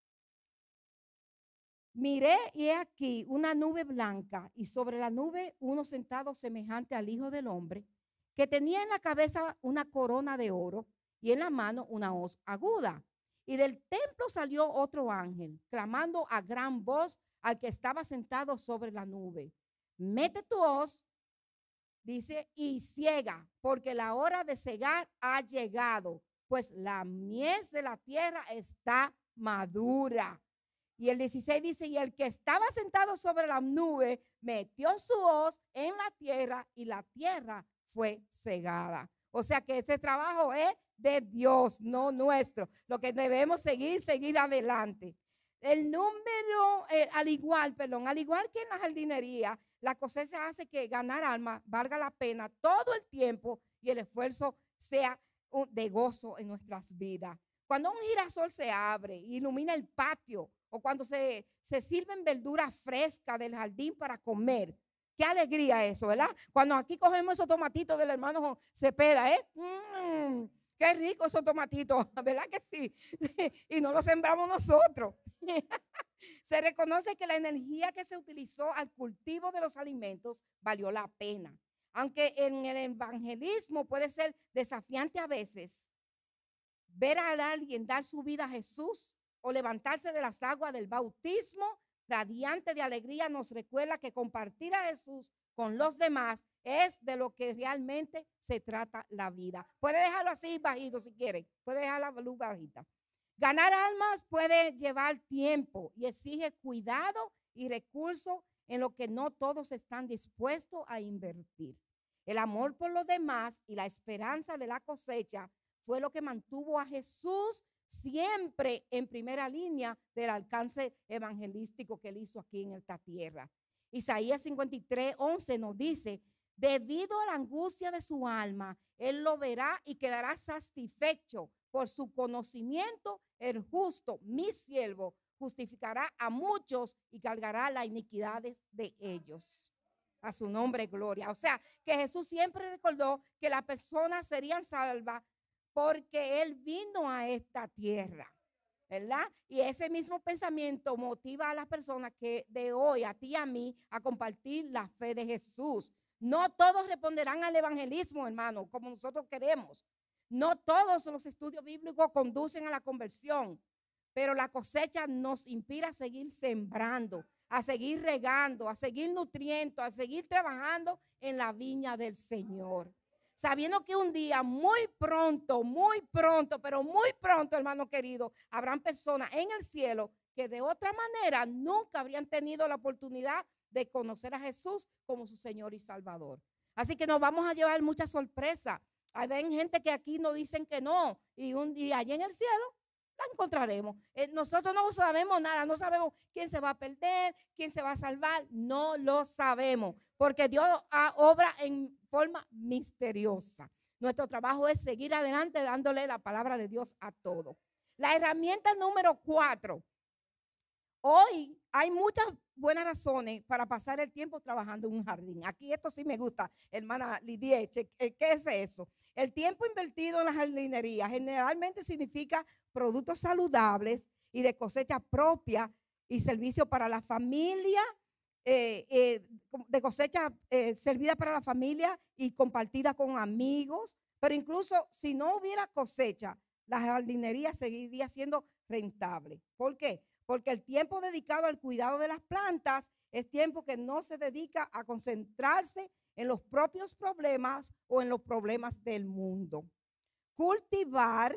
Miré y he aquí una nube blanca y sobre la nube uno sentado semejante al Hijo del Hombre que tenía en la cabeza una corona de oro y en la mano una hoz aguda. Y del templo salió otro ángel clamando a gran voz al que estaba sentado sobre la nube. Mete tu hoz, dice, y ciega, porque la hora de cegar ha llegado, pues la mies de la tierra está madura. Y el dieciséis dice, y el que estaba sentado sobre la nube metió su hoz en la tierra y la tierra fue cegada. O sea que este trabajo es de Dios, no nuestro. Lo que debemos seguir, seguir adelante. El número, eh, al igual, perdón, al igual que en la jardinería, la cosecha hace que ganar alma valga la pena todo el tiempo y el esfuerzo sea de gozo en nuestras vidas. Cuando un girasol se abre y ilumina el patio o cuando se, se sirven verduras frescas del jardín para comer, qué alegría eso, ¿verdad? Cuando aquí cogemos esos tomatitos del hermano Cepeda, ¿eh? Mm, qué rico esos tomatitos, ¿verdad que sí? Y no los sembramos nosotros. Se reconoce que la energía que se utilizó al cultivo de los alimentos valió la pena. Aunque en el evangelismo puede ser desafiante a veces, ver a alguien dar su vida a Jesús o levantarse de las aguas del bautismo radiante de alegría nos recuerda que compartir a Jesús con los demás es de lo que realmente se trata la vida. Puede dejarlo así bajito si quiere, puede dejar la luz bajita. Ganar almas puede llevar tiempo y exige cuidado y recursos en lo que no todos están dispuestos a invertir. El amor por los demás y la esperanza de la cosecha fue lo que mantuvo a Jesús siempre en primera línea del alcance evangelístico que él hizo aquí en esta tierra. Isaías cincuenta y tres, once nos dice: debido a la angustia de su alma, él lo verá y quedará satisfecho. Por su conocimiento, el justo, mi siervo, justificará a muchos y cargará las iniquidades de ellos. A su nombre, gloria. O sea, que Jesús siempre recordó que las personas serían salvas porque él vino a esta tierra, ¿verdad? Y ese mismo pensamiento motiva a las personas que de hoy, a ti y a mí, a compartir la fe de Jesús. No todos responderán al evangelismo, hermano, como nosotros queremos. No todos los estudios bíblicos conducen a la conversión, pero la cosecha nos inspira a seguir sembrando, a seguir regando, a seguir nutriendo, a seguir trabajando en la viña del Señor. Sabiendo que un día muy pronto, muy pronto, pero muy pronto, hermano querido, habrán personas en el cielo que de otra manera nunca habrían tenido la oportunidad de conocer a Jesús como su Señor y Salvador. Así que nos vamos a llevar mucha sorpresa. Hay gente que aquí nos dicen que no, y un día allá en el cielo la encontraremos. Eh, nosotros no sabemos nada, no sabemos quién se va a perder, quién se va a salvar, no lo sabemos, porque Dios ah, obra en forma misteriosa. Nuestro trabajo es seguir adelante dándole la palabra de Dios a todos. La herramienta número cuatro. Hoy hay muchas buenas razones para pasar el tiempo trabajando en un jardín. Aquí esto sí me gusta, hermana Lidia. ¿Qué es eso? El tiempo invertido en la jardinería generalmente significa productos saludables y de cosecha propia y servicio para la familia, eh, eh, de cosecha eh, servida para la familia y compartida con amigos. Pero incluso si no hubiera cosecha, la jardinería seguiría siendo rentable. ¿Por qué? Porque el tiempo dedicado al cuidado de las plantas es tiempo que no se dedica a concentrarse en los propios problemas o en los problemas del mundo. Cultivar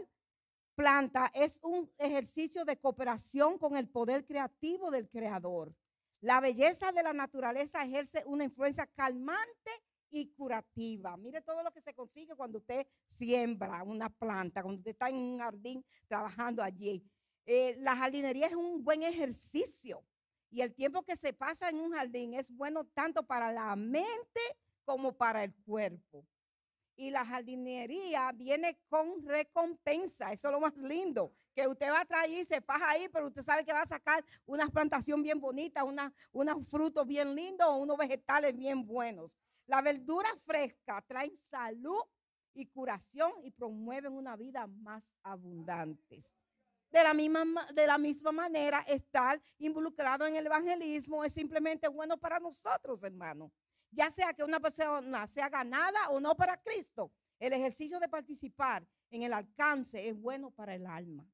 planta es un ejercicio de cooperación con el poder creativo del Creador. La belleza de la naturaleza ejerce una influencia calmante y curativa. Mire todo lo que se consigue cuando usted siembra una planta, cuando usted está en un jardín trabajando allí. Eh, la jardinería es un buen ejercicio y el tiempo que se pasa en un jardín es bueno tanto para la mente como para el cuerpo. Y la jardinería viene con recompensa. Eso es lo más lindo, que usted va a traer y se faja ahí, pero usted sabe que va a sacar una plantación bien bonita, una, unos frutos bien lindos o unos vegetales bien buenos. La verdura fresca traen salud y curación y promueven una vida más abundante. De la misma, de la misma manera, estar involucrado en el evangelismo es simplemente bueno para nosotros, hermanos. Ya sea que una persona sea ganada o no para Cristo, el ejercicio de participar en el alcance es bueno para el alma.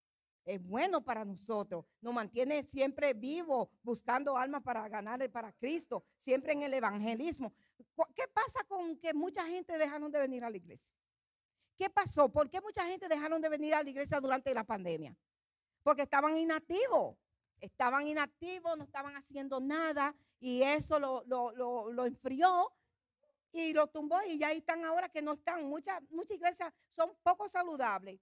Es bueno para nosotros. Nos mantiene siempre vivos, buscando almas para ganar para Cristo, siempre en el evangelismo. ¿Qué pasa con que mucha gente dejaron de venir a la iglesia? ¿Qué pasó? ¿Por qué mucha gente dejaron de venir a la iglesia durante la pandemia? Porque estaban inactivos. Estaban inactivos, no estaban haciendo nada y eso lo, lo, lo, lo enfrió y lo tumbó y ya ahí están ahora que no están. Muchas, muchas iglesias son poco saludables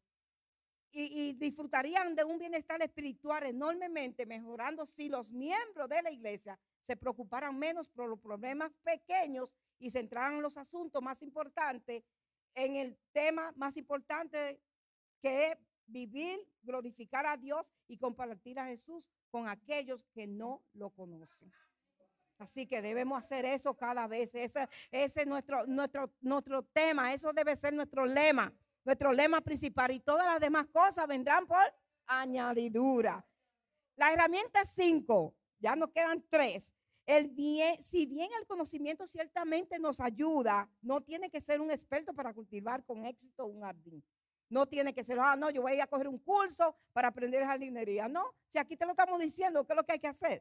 y, y disfrutarían de un bienestar espiritual enormemente mejorando si los miembros de la iglesia se preocuparan menos por los problemas pequeños y centraran en los asuntos más importantes en el tema más importante que es vivir, glorificar a Dios y compartir a Jesús con aquellos que no lo conocen. Así que debemos hacer eso cada vez. Ese, ese es nuestro, nuestro, nuestro tema. Eso debe ser nuestro lema, nuestro lema principal. Y todas las demás cosas vendrán por añadidura. La herramienta cinco, ya nos quedan tres. El bien, si bien el conocimiento ciertamente nos ayuda, no tiene que ser un experto para cultivar con éxito un jardín. No tiene que ser, ah, no, yo voy a ir a coger un curso para aprender jardinería. No, si aquí te lo estamos diciendo, ¿qué es lo que hay que hacer?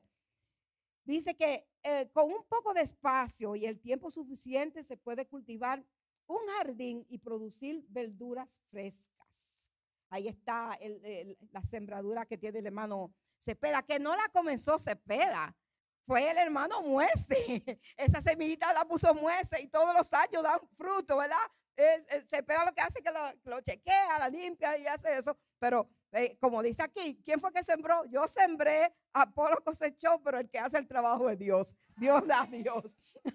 Dice que eh, con un poco de espacio y el tiempo suficiente se puede cultivar un jardín y producir verduras frescas. Ahí está el, el, la sembradura que tiene el hermano Cepeda, que no la comenzó Cepeda. fue el hermano Muese. Esa semillita la puso Muese y todos los años dan fruto, ¿verdad? Es, es, se espera lo que hace, que lo, que lo chequea, la limpia y hace eso. Pero eh, como dice aquí, ¿quién fue que sembró? Yo sembré, Apolo cosechó, pero el que hace el trabajo es Dios. Dios da a Dios.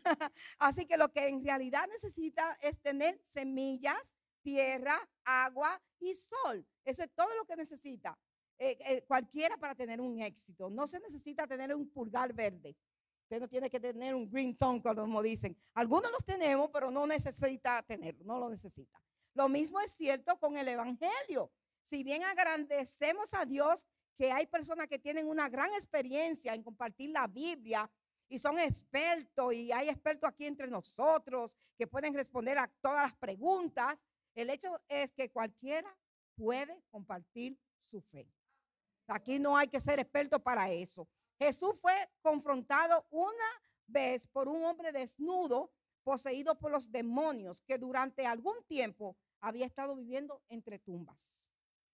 Así que lo que en realidad necesita es tener semillas, tierra, agua y sol. Eso es todo lo que necesita. Eh, eh, cualquiera para tener un éxito. No se necesita tener un pulgar verde. Usted no tiene que tener un green thumb, como dicen. Algunos los tenemos, pero no necesita tenerlo, no lo necesita. Lo mismo es cierto con el evangelio. Si bien agrandecemos a Dios, que hay personas que tienen una gran experiencia en compartir la Biblia y son expertos, y hay expertos aquí entre nosotros que pueden responder a todas las preguntas, el hecho es que cualquiera puede compartir su fe. Aquí no hay que ser experto para eso. Jesús fue confrontado una vez por un hombre desnudo, poseído por los demonios, que durante algún tiempo había estado viviendo entre tumbas.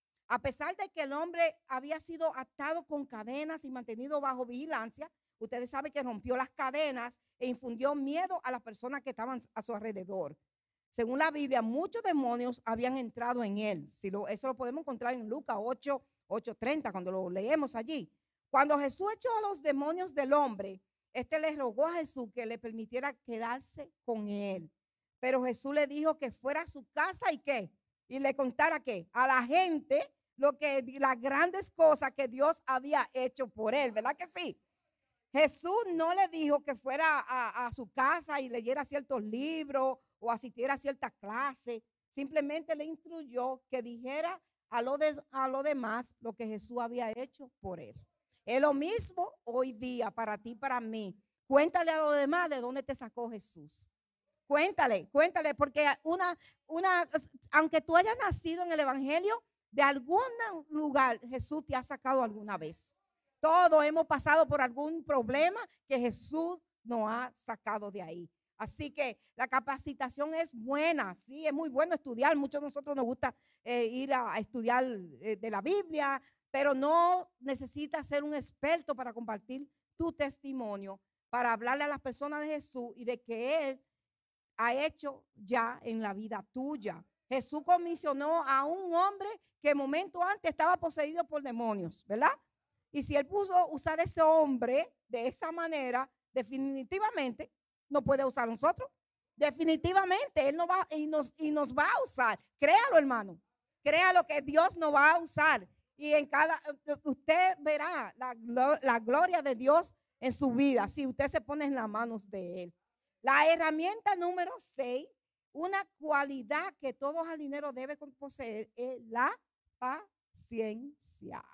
A pesar de que el hombre había sido atado con cadenas y mantenido bajo vigilancia, ustedes saben que rompió las cadenas e infundió miedo a las personas que estaban a su alrededor. Según la Biblia, muchos demonios habían entrado en él. Si lo, eso lo podemos encontrar en Lucas ocho, ocho treinta, cuando lo leemos allí. Cuando Jesús echó a los demonios del hombre, este le rogó a Jesús que le permitiera quedarse con él. Pero Jesús le dijo que fuera a su casa y qué, y le contara qué, a la gente lo que las grandes cosas que Dios había hecho por él, ¿verdad que sí? Jesús no le dijo que fuera a, a su casa y leyera ciertos libros o asistiera a cierta clase. Simplemente le instruyó que dijera a lo, de, a lo demás lo que Jesús había hecho por él. Es lo mismo hoy día para ti, para mí. Cuéntale a los demás de dónde te sacó Jesús. Cuéntale, cuéntale, porque una, una, aunque tú hayas nacido en el evangelio, de algún lugar Jesús te ha sacado alguna vez. Todos hemos pasado por algún problema que Jesús nos ha sacado de ahí. Así que la capacitación es buena, sí, es muy bueno estudiar. Muchos de nosotros nos gusta eh, ir a, a estudiar eh, de la Biblia, pero no necesitas ser un experto para compartir tu testimonio, para hablarle a las personas de Jesús y de que Él ha hecho ya en la vida tuya. Jesús comisionó a un hombre que momento antes estaba poseído por demonios, ¿verdad? Y si Él puso usar ese hombre de esa manera, definitivamente no puede usar a nosotros. Definitivamente Él no va y nos, y nos va a usar. Créalo, hermano. Créalo que Dios nos va a usar. Y en cada, usted verá la, la gloria de Dios en su vida si usted se pone en las manos de Él. La herramienta número seis, una cualidad que todo jardinero debe poseer, es la paciencia.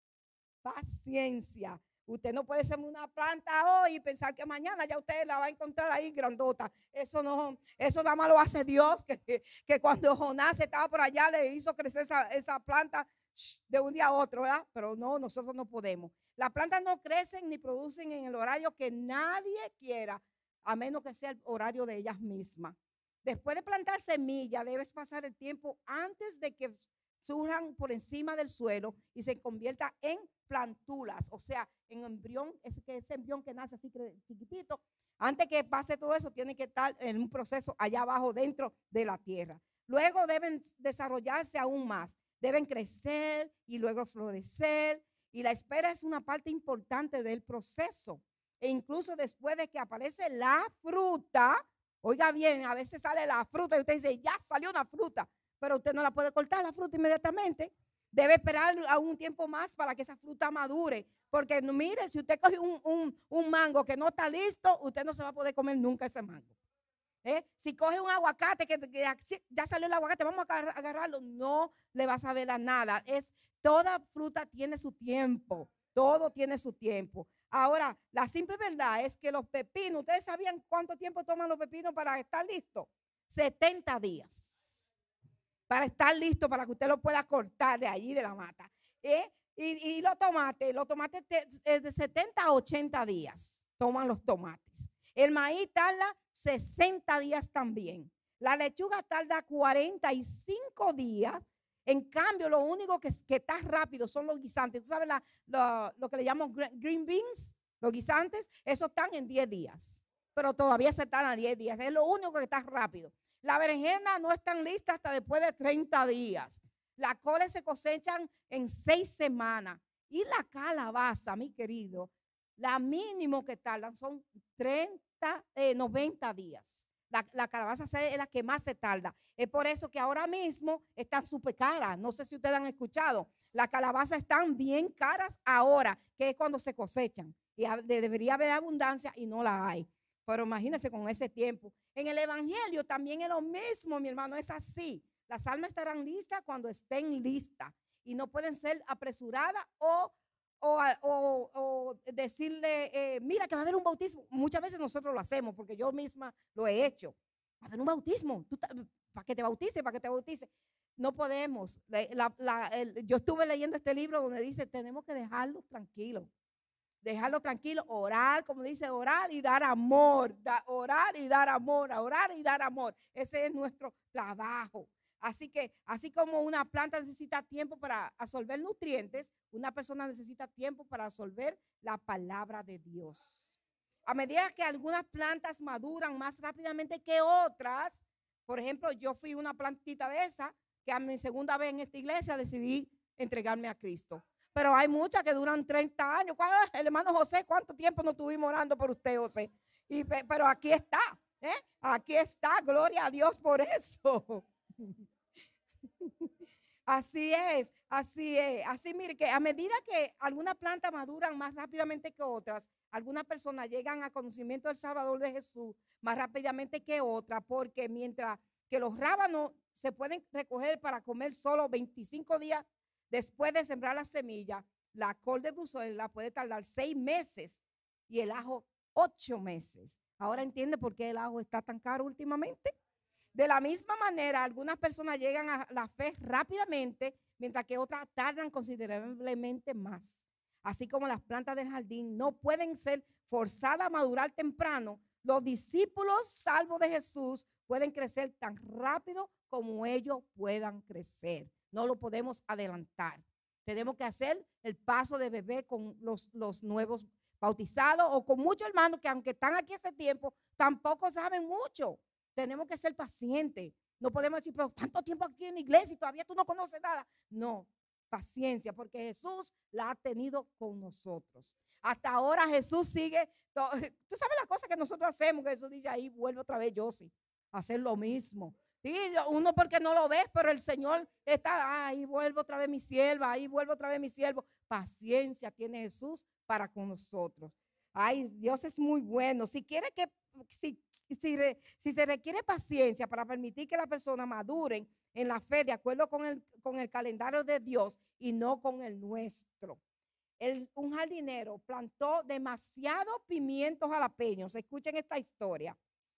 Paciencia. Usted no puede ser una planta hoy y pensar que mañana ya usted la va a encontrar ahí grandota. Eso no, eso nada más lo hace Dios, que, que cuando Jonás estaba por allá le hizo crecer esa, esa planta de un día a otro, ¿verdad? Pero no, nosotros no podemos. Las plantas no crecen ni producen en el horario que nadie quiera, a menos que sea el horario de ellas mismas. Después de plantar semilla, debes pasar el tiempo antes de que surjan por encima del suelo y se convierta en plantulas, o sea, en embrión, ese, ese embrión que nace así chiquitito. Antes que pase todo eso, tiene que estar en un proceso allá abajo dentro de la tierra. Luego deben desarrollarse aún más, deben crecer y luego florecer, y la espera es una parte importante del proceso. E incluso después de que aparece la fruta, oiga bien, a veces sale la fruta y usted dice, ya salió una fruta, pero usted no la puede cortar la fruta inmediatamente. Debe esperar a un tiempo más para que esa fruta madure. Porque mire, si usted coge un, un, un mango que no está listo, usted no se va a poder comer nunca ese mango. ¿Eh? Si coge un aguacate que, que ya salió el aguacate, vamos a agarrarlo, no le va a saber a nada. Es, toda fruta tiene su tiempo, todo tiene su tiempo. Ahora, la simple verdad es que los pepinos, ¿ustedes sabían cuánto tiempo toman los pepinos para estar listos? setenta días. Para estar listo, para que usted lo pueda cortar de allí de la mata. ¿Eh? Y, y los tomates, los tomates de, de setenta a ochenta días toman los tomates. El maíz tarda sesenta días también. La lechuga tarda cuarenta y cinco días. En cambio, lo único que, que está rápido son los guisantes. ¿Tú sabes la, lo, lo que le llamamos green beans? Los guisantes, esos están en diez días, pero todavía se están a diez días. Es lo único que está rápido. La berenjena no están listas hasta después de treinta días. Las coles se cosechan en seis semanas. Y la calabaza, mi querido, la mínimo que tardan son treinta, eh, noventa días. La, la calabaza es la que más se tarda. Es por eso que ahora mismo están súper caras. No sé si ustedes han escuchado. Las calabazas están bien caras ahora, que es cuando se cosechan. Y debería haber abundancia y no la hay. Pero imagínense con ese tiempo. En el evangelio también es lo mismo, mi hermano, es así. Las almas estarán listas cuando estén listas y no pueden ser apresuradas o, o, o, o decirle, eh, mira que va a haber un bautismo. Muchas veces nosotros lo hacemos porque yo misma lo he hecho. Va a haber un bautismo, tú, para que te bautice, para que te bautice. No podemos. La, la, el, yo estuve leyendo este libro donde dice, tenemos que dejarlos tranquilos. Dejarlo tranquilo, orar, como dice, orar y dar amor, da, orar y dar amor, orar y dar amor. Ese es nuestro trabajo. Así que, así como una planta necesita tiempo para absorber nutrientes, una persona necesita tiempo para absorber la palabra de Dios. A medida que algunas plantas maduran más rápidamente que otras, por ejemplo, yo fui una plantita de esa, que a mi segunda vez en esta iglesia decidí entregarme a Cristo. Pero hay muchas que duran treinta años. El hermano José, ¿cuánto tiempo no estuvimos orando por usted, José? Y, pero aquí está, ¿eh? Aquí está, gloria a Dios por eso. Así es, así es. Así, mire, que a medida que algunas plantas maduran más rápidamente que otras, algunas personas llegan a conocimiento del Salvador de Jesús más rápidamente que otras, porque mientras que los rábanos se pueden recoger para comer solo veinticinco días después de sembrar la semilla, la col de Bruselas puede tardar seis meses y el ajo ocho meses. Ahora entiende por qué el ajo está tan caro últimamente. De la misma manera, algunas personas llegan a la fe rápidamente, mientras que otras tardan considerablemente más. Así como las plantas del jardín no pueden ser forzadas a madurar temprano, los discípulos salvos de Jesús pueden crecer tan rápido como ellos puedan crecer. No lo podemos adelantar. Tenemos que hacer el paso de bebé con los, los nuevos bautizados o con muchos hermanos que aunque están aquí hace tiempo, tampoco saben mucho. Tenemos que ser pacientes. No podemos decir, pero tanto tiempo aquí en la iglesia y todavía tú no conoces nada. No, paciencia, porque Jesús la ha tenido con nosotros. Hasta ahora Jesús sigue. Tú sabes la cosa que nosotros hacemos, que Jesús dice, ahí vuelve otra vez yo sí, a hacer lo mismo. Sí, uno porque no lo ves, pero el Señor está, ahí vuelve otra vez mi sierva, ahí vuelve otra vez mi siervo. Paciencia tiene Jesús para con nosotros. Ay, Dios es muy bueno. Si quiere que, si, si, si se requiere paciencia para permitir que la persona maduren en la fe de acuerdo con el, con el calendario de Dios y no con el nuestro. El, un jardinero plantó demasiados pimientos jalapeños. Escuchen esta historia.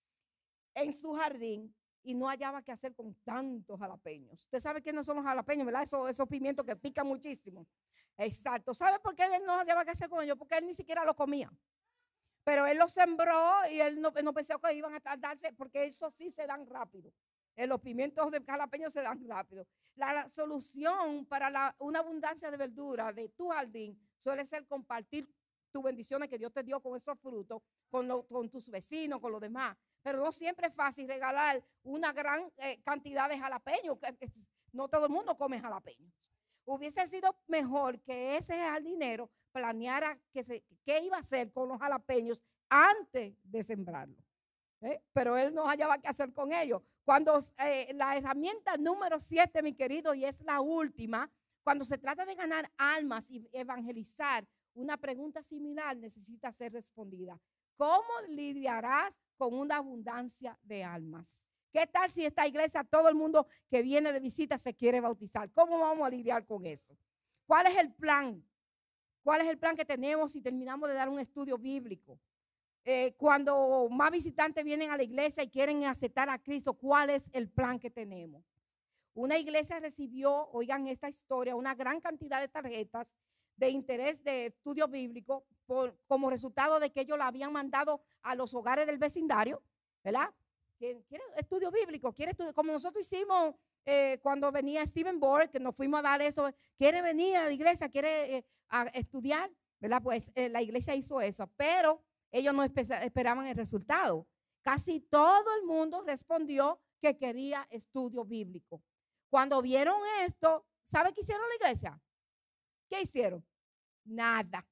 En su jardín. Y no hallaba qué hacer con tantos jalapeños. Usted sabe quiénes son los jalapeños, ¿verdad? Esos, esos pimientos que pican muchísimo. Exacto. ¿Sabe por qué él no hallaba qué hacer con ellos? Porque él ni siquiera los comía. Pero él los sembró y él no, no pensó que iban a tardarse, porque eso sí se dan rápido. Eh, los pimientos de jalapeños se dan rápido. La, la solución para la, una abundancia de verdura de tu jardín suele ser compartir tus bendiciones que Dios te dio con esos frutos, con, lo, con tus vecinos, con los demás. Pero no siempre es fácil regalar una gran eh, cantidad de jalapeños. Que, que no todo el mundo come jalapeños. Hubiese sido mejor que ese jardinero planeara que se, qué iba a hacer con los jalapeños antes de sembrarlo. ¿Eh? Pero él no hallaba qué hacer con ellos. Cuando eh, la herramienta número siete, mi querido, y es la última, cuando se trata de ganar almas y evangelizar, una pregunta similar necesita ser respondida. ¿Cómo lidiarás con una abundancia de almas? ¿Qué tal si esta iglesia, todo el mundo que viene de visita se quiere bautizar? ¿Cómo vamos a lidiar con eso? ¿Cuál es el plan? ¿Cuál es el plan que tenemos si terminamos de dar un estudio bíblico? Eh, cuando más visitantes vienen a la iglesia y quieren aceptar a Cristo, ¿cuál es el plan que tenemos? Una iglesia recibió, oigan esta historia, una gran cantidad de tarjetas de interés de estudio bíblico por, como resultado de que ellos la habían mandado a los hogares del vecindario, ¿verdad? ¿Quiere estudio bíblico? ¿Quiere estudio? Como nosotros hicimos eh, cuando venía Stephen Borg, que nos fuimos a dar eso, quiere venir a la iglesia, quiere eh, a estudiar. ¿verdad? Pues eh, la iglesia hizo eso, pero ellos no espe- esperaban el resultado. Casi todo el mundo respondió que quería estudio bíblico. Cuando vieron esto, ¿sabe qué hicieron la iglesia? ¿Qué hicieron? Nada.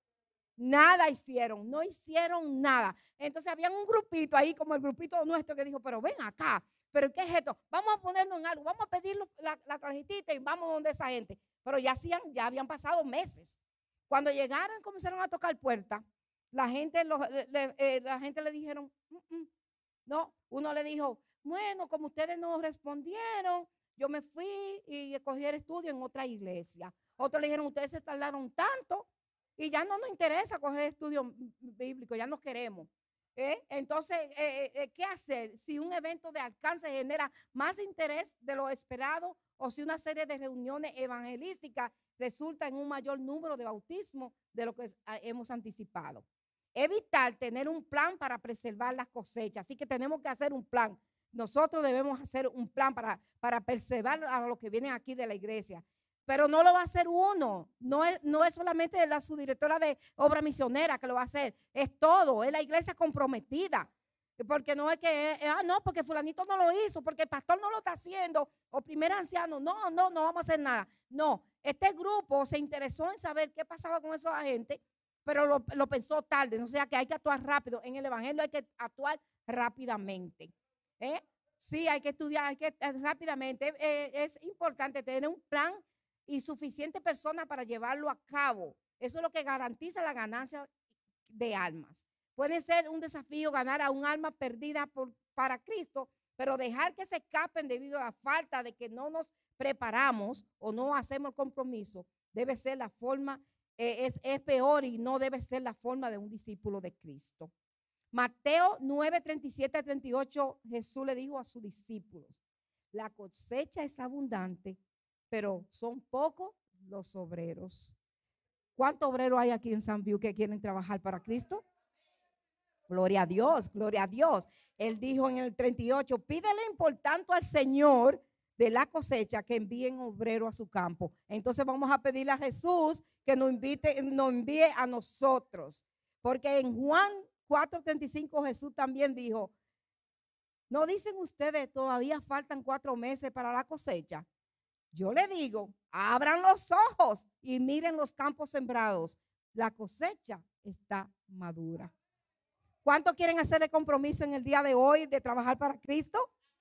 Nada hicieron, no hicieron nada. Entonces había un grupito ahí, como el grupito nuestro, que dijo, pero ven acá, pero ¿qué es esto? Vamos a ponernos en algo, vamos a pedir la, la tarjetita y vamos donde esa gente. Pero ya, hacían, ya habían pasado meses. Cuando llegaron, comenzaron a tocar puertas, la gente, los, le, eh, la gente le dijeron, mm, mm. no, uno le dijo, bueno, como ustedes no respondieron, yo me fui y cogí el estudio en otra iglesia. Otros le dijeron, ustedes se tardaron tanto y ya no nos interesa coger estudio bíblico, ya no queremos. ¿Eh? Entonces, eh, eh, ¿qué hacer? Si un evento de alcance genera más interés de lo esperado o si una serie de reuniones evangelísticas resulta en un mayor número de bautismos de lo que es, a, hemos anticipado. Evitar tener un plan para preservar las cosechas. Así que tenemos que hacer un plan. Nosotros debemos hacer un plan para, para preservar a los que vienen aquí de la iglesia. Pero no lo va a hacer uno, no es, no es solamente la subdirectora de obra misionera que lo va a hacer, es todo, es la iglesia comprometida. Porque no es que, eh, ah, no, porque fulanito no lo hizo, porque el pastor no lo está haciendo, o primer anciano, no, no, no vamos a hacer nada. No, este grupo se interesó en saber qué pasaba con esos agentes, pero lo, lo pensó tarde, o sea que hay que actuar rápido. En el evangelio hay que actuar rápidamente. ¿Eh? Sí, hay que estudiar, hay que eh, rápidamente. Eh, es importante tener un plan y suficiente personas para llevarlo a cabo. Eso es lo que garantiza la ganancia de almas. Puede ser un desafío ganar a un alma perdida por, para Cristo, pero dejar que se escapen debido a la falta de que no nos preparamos o no hacemos el compromiso, debe ser la forma, eh, es, es peor y no debe ser la forma de un discípulo de Cristo. Mateo nueve, treinta y siete a treinta y ocho, Jesús le dijo a sus discípulos, la cosecha es abundante, pero son pocos los obreros. ¿Cuántos obreros hay aquí en San Biu que quieren trabajar para Cristo? Gloria a Dios, gloria a Dios. Él dijo en el treinta y ocho, pídele por tanto al Señor de la cosecha que envíen obrero a su campo. Entonces vamos a pedirle a Jesús que nos invite, nos envíe a nosotros. Porque en Juan cuatro, treinta y cinco Jesús también dijo, ¿no dicen ustedes todavía faltan cuatro meses para la cosecha? Yo le digo, abran los ojos y miren los campos sembrados. La cosecha está madura. ¿Cuántos quieren hacer el compromiso en el día de hoy de trabajar para Cristo?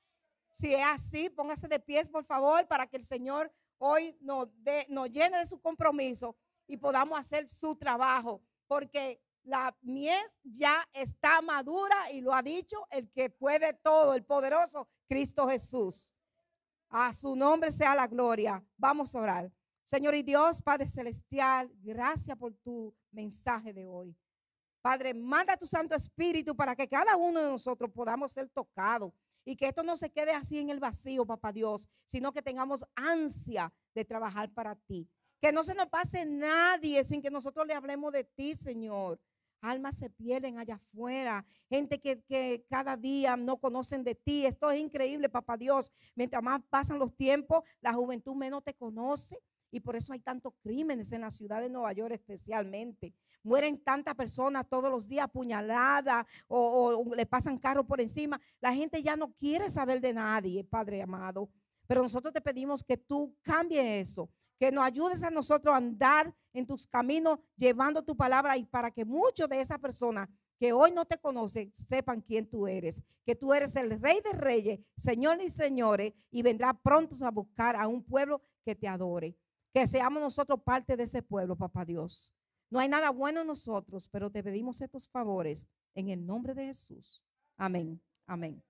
Si es así, póngase de pies, por favor, para que el Señor hoy nos, de, nos llene de su compromiso y podamos hacer su trabajo. Porque la mies ya está madura y lo ha dicho el que puede todo, el poderoso Cristo Jesús. A su nombre sea la gloria. Vamos a orar. Señor y Dios, Padre Celestial, gracias por tu mensaje de hoy. Padre, manda tu Santo Espíritu para que cada uno de nosotros podamos ser tocados y que esto no se quede así en el vacío, papá Dios, sino que tengamos ansia de trabajar para ti. Que no se nos pase nadie sin que nosotros le hablemos de ti, Señor. Almas se pierden allá afuera, gente que, que cada día no conocen de ti. Esto es increíble, papá Dios. Mientras más pasan los tiempos, la juventud menos te conoce y por eso hay tantos crímenes en la ciudad de Nueva York especialmente. Mueren tantas personas todos los días apuñaladas o, o, o le pasan carros por encima. La gente ya no quiere saber de nadie, Padre amado. Pero nosotros te pedimos que tú cambies eso. Que nos ayudes a nosotros a andar en tus caminos llevando tu palabra y para que muchos de esas personas que hoy no te conocen sepan quién tú eres. Que tú eres el Rey de Reyes, Señor y Señores y vendrá pronto a buscar a un pueblo que te adore. Que seamos nosotros parte de ese pueblo, papá Dios. No hay nada bueno en nosotros, pero te pedimos estos favores en el nombre de Jesús. Amén, amén.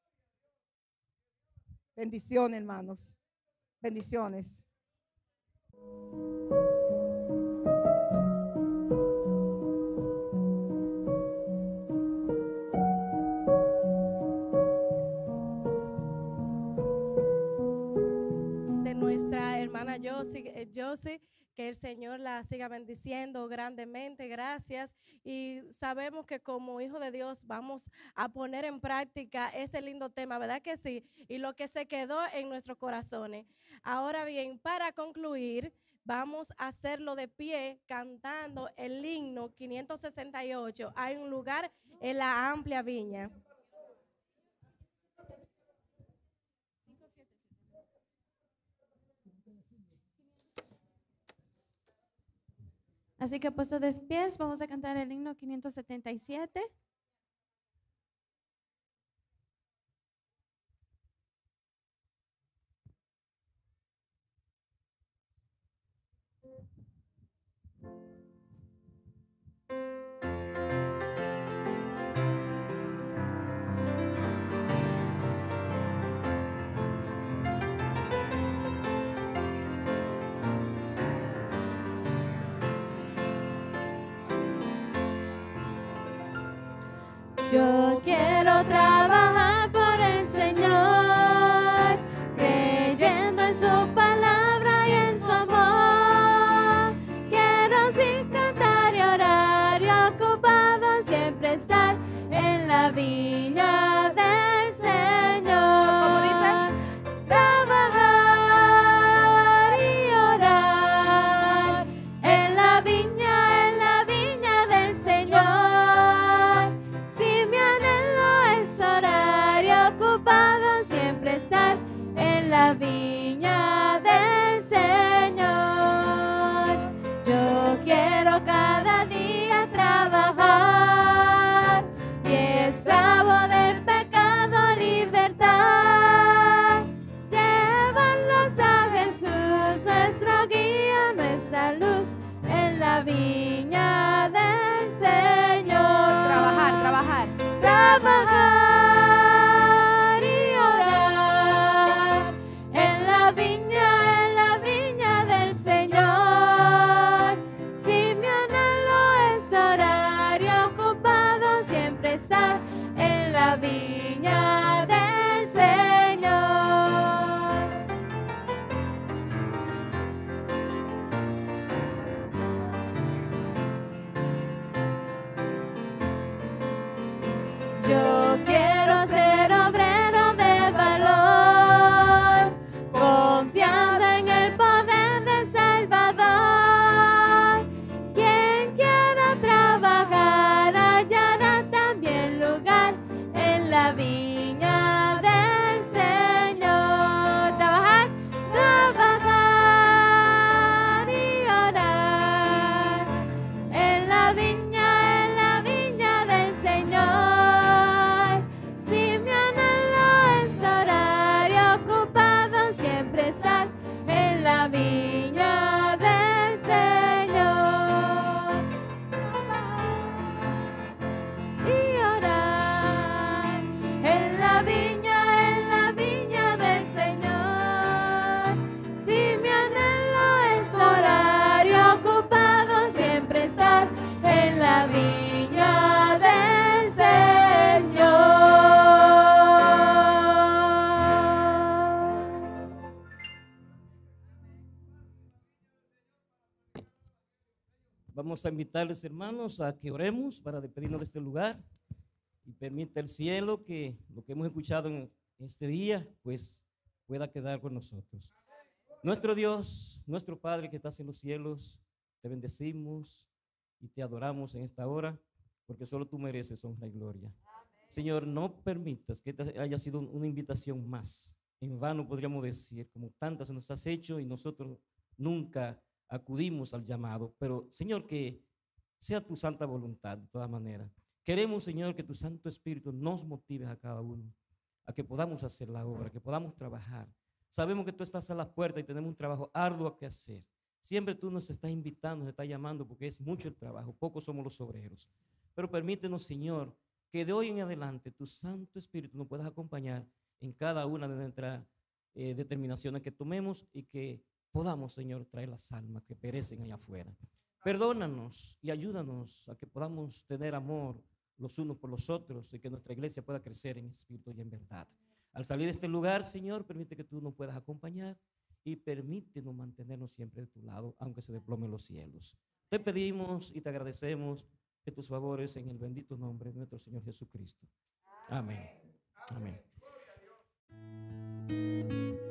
Bendiciones, hermanos. Bendiciones. De nuestra hermana Josie, Josie, que el Señor la siga bendiciendo grandemente, gracias. Y sabemos que como hijo de Dios vamos a poner en práctica ese lindo tema, ¿verdad que sí? Y lo que se quedó en nuestros corazones. Ahora bien, para concluir, vamos a hacerlo de pie cantando el himno quinientos sesenta y ocho. Hay un lugar en la amplia viña. Así que puestos de pies, vamos a cantar el himno quinientos setenta y siete. Yo quiero trabajar por el Señor, creyendo en su palabra y en su amor. Quiero sin cantar y orar y ocupado siempre estar en la viña del Señor. ¿Cómo dice? Trabajar y orar en la viña, en la viña del Señor. Siempre estar en la viña del Señor. Yo quiero cada día trabajar y esclavo del pecado libertad. Llévalos a Jesús, nuestro guía, nuestra luz en la viña del Señor. Trabajar, trabajar. Trabajar. En la viña del Señor. Yo quiero ser obrero de valor, confiando en el poder del Salvador. Quien quiera trabajar hallará también lugar en la viña del Señor. Trabajar, trabajar y orar en la viña, en la viña del Señor. Si mi anhelo es orar y ocupado siempre estar en la viña del Señor. Y orar en la viña, en la viña del Señor. Si mi anhelo es orar y ocupado siempre estar en la viña del Señor. Vamos a invitarles, hermanos, a que oremos para despedirnos de este lugar y permita el cielo que lo que hemos escuchado en este día, pues, pueda quedar con nosotros. Nuestro Dios, nuestro Padre que estás en los cielos, te bendecimos y te adoramos en esta hora, porque solo tú mereces honra y gloria. Señor, no permitas que esta haya sido una invitación más. En vano podríamos decir, como tantas nos has hecho y nosotros nunca acudimos al llamado, pero Señor, que sea tu santa voluntad de todas maneras. Queremos, Señor, que tu Santo Espíritu nos motive a cada uno, a que podamos hacer la obra, que podamos trabajar. Sabemos que tú estás a la puerta y tenemos un trabajo arduo que hacer. Siempre tú nos estás invitando, nos estás llamando, porque es mucho el trabajo, pocos somos los obreros. Pero permítenos, Señor, que de hoy en adelante tu Santo Espíritu nos puedas acompañar en cada una de nuestras eh, determinaciones que tomemos y que podamos, Señor, traer las almas que perecen allá afuera. Perdónanos y ayúdanos a que podamos tener amor los unos por los otros y que nuestra iglesia pueda crecer en espíritu y en verdad. Al salir de este lugar, Señor, permite que tú nos puedas acompañar y permítenos mantenernos siempre de tu lado, aunque se desplomen los cielos. Te pedimos y te agradecemos de tus favores en el bendito nombre de nuestro Señor Jesucristo. Amén. Amén.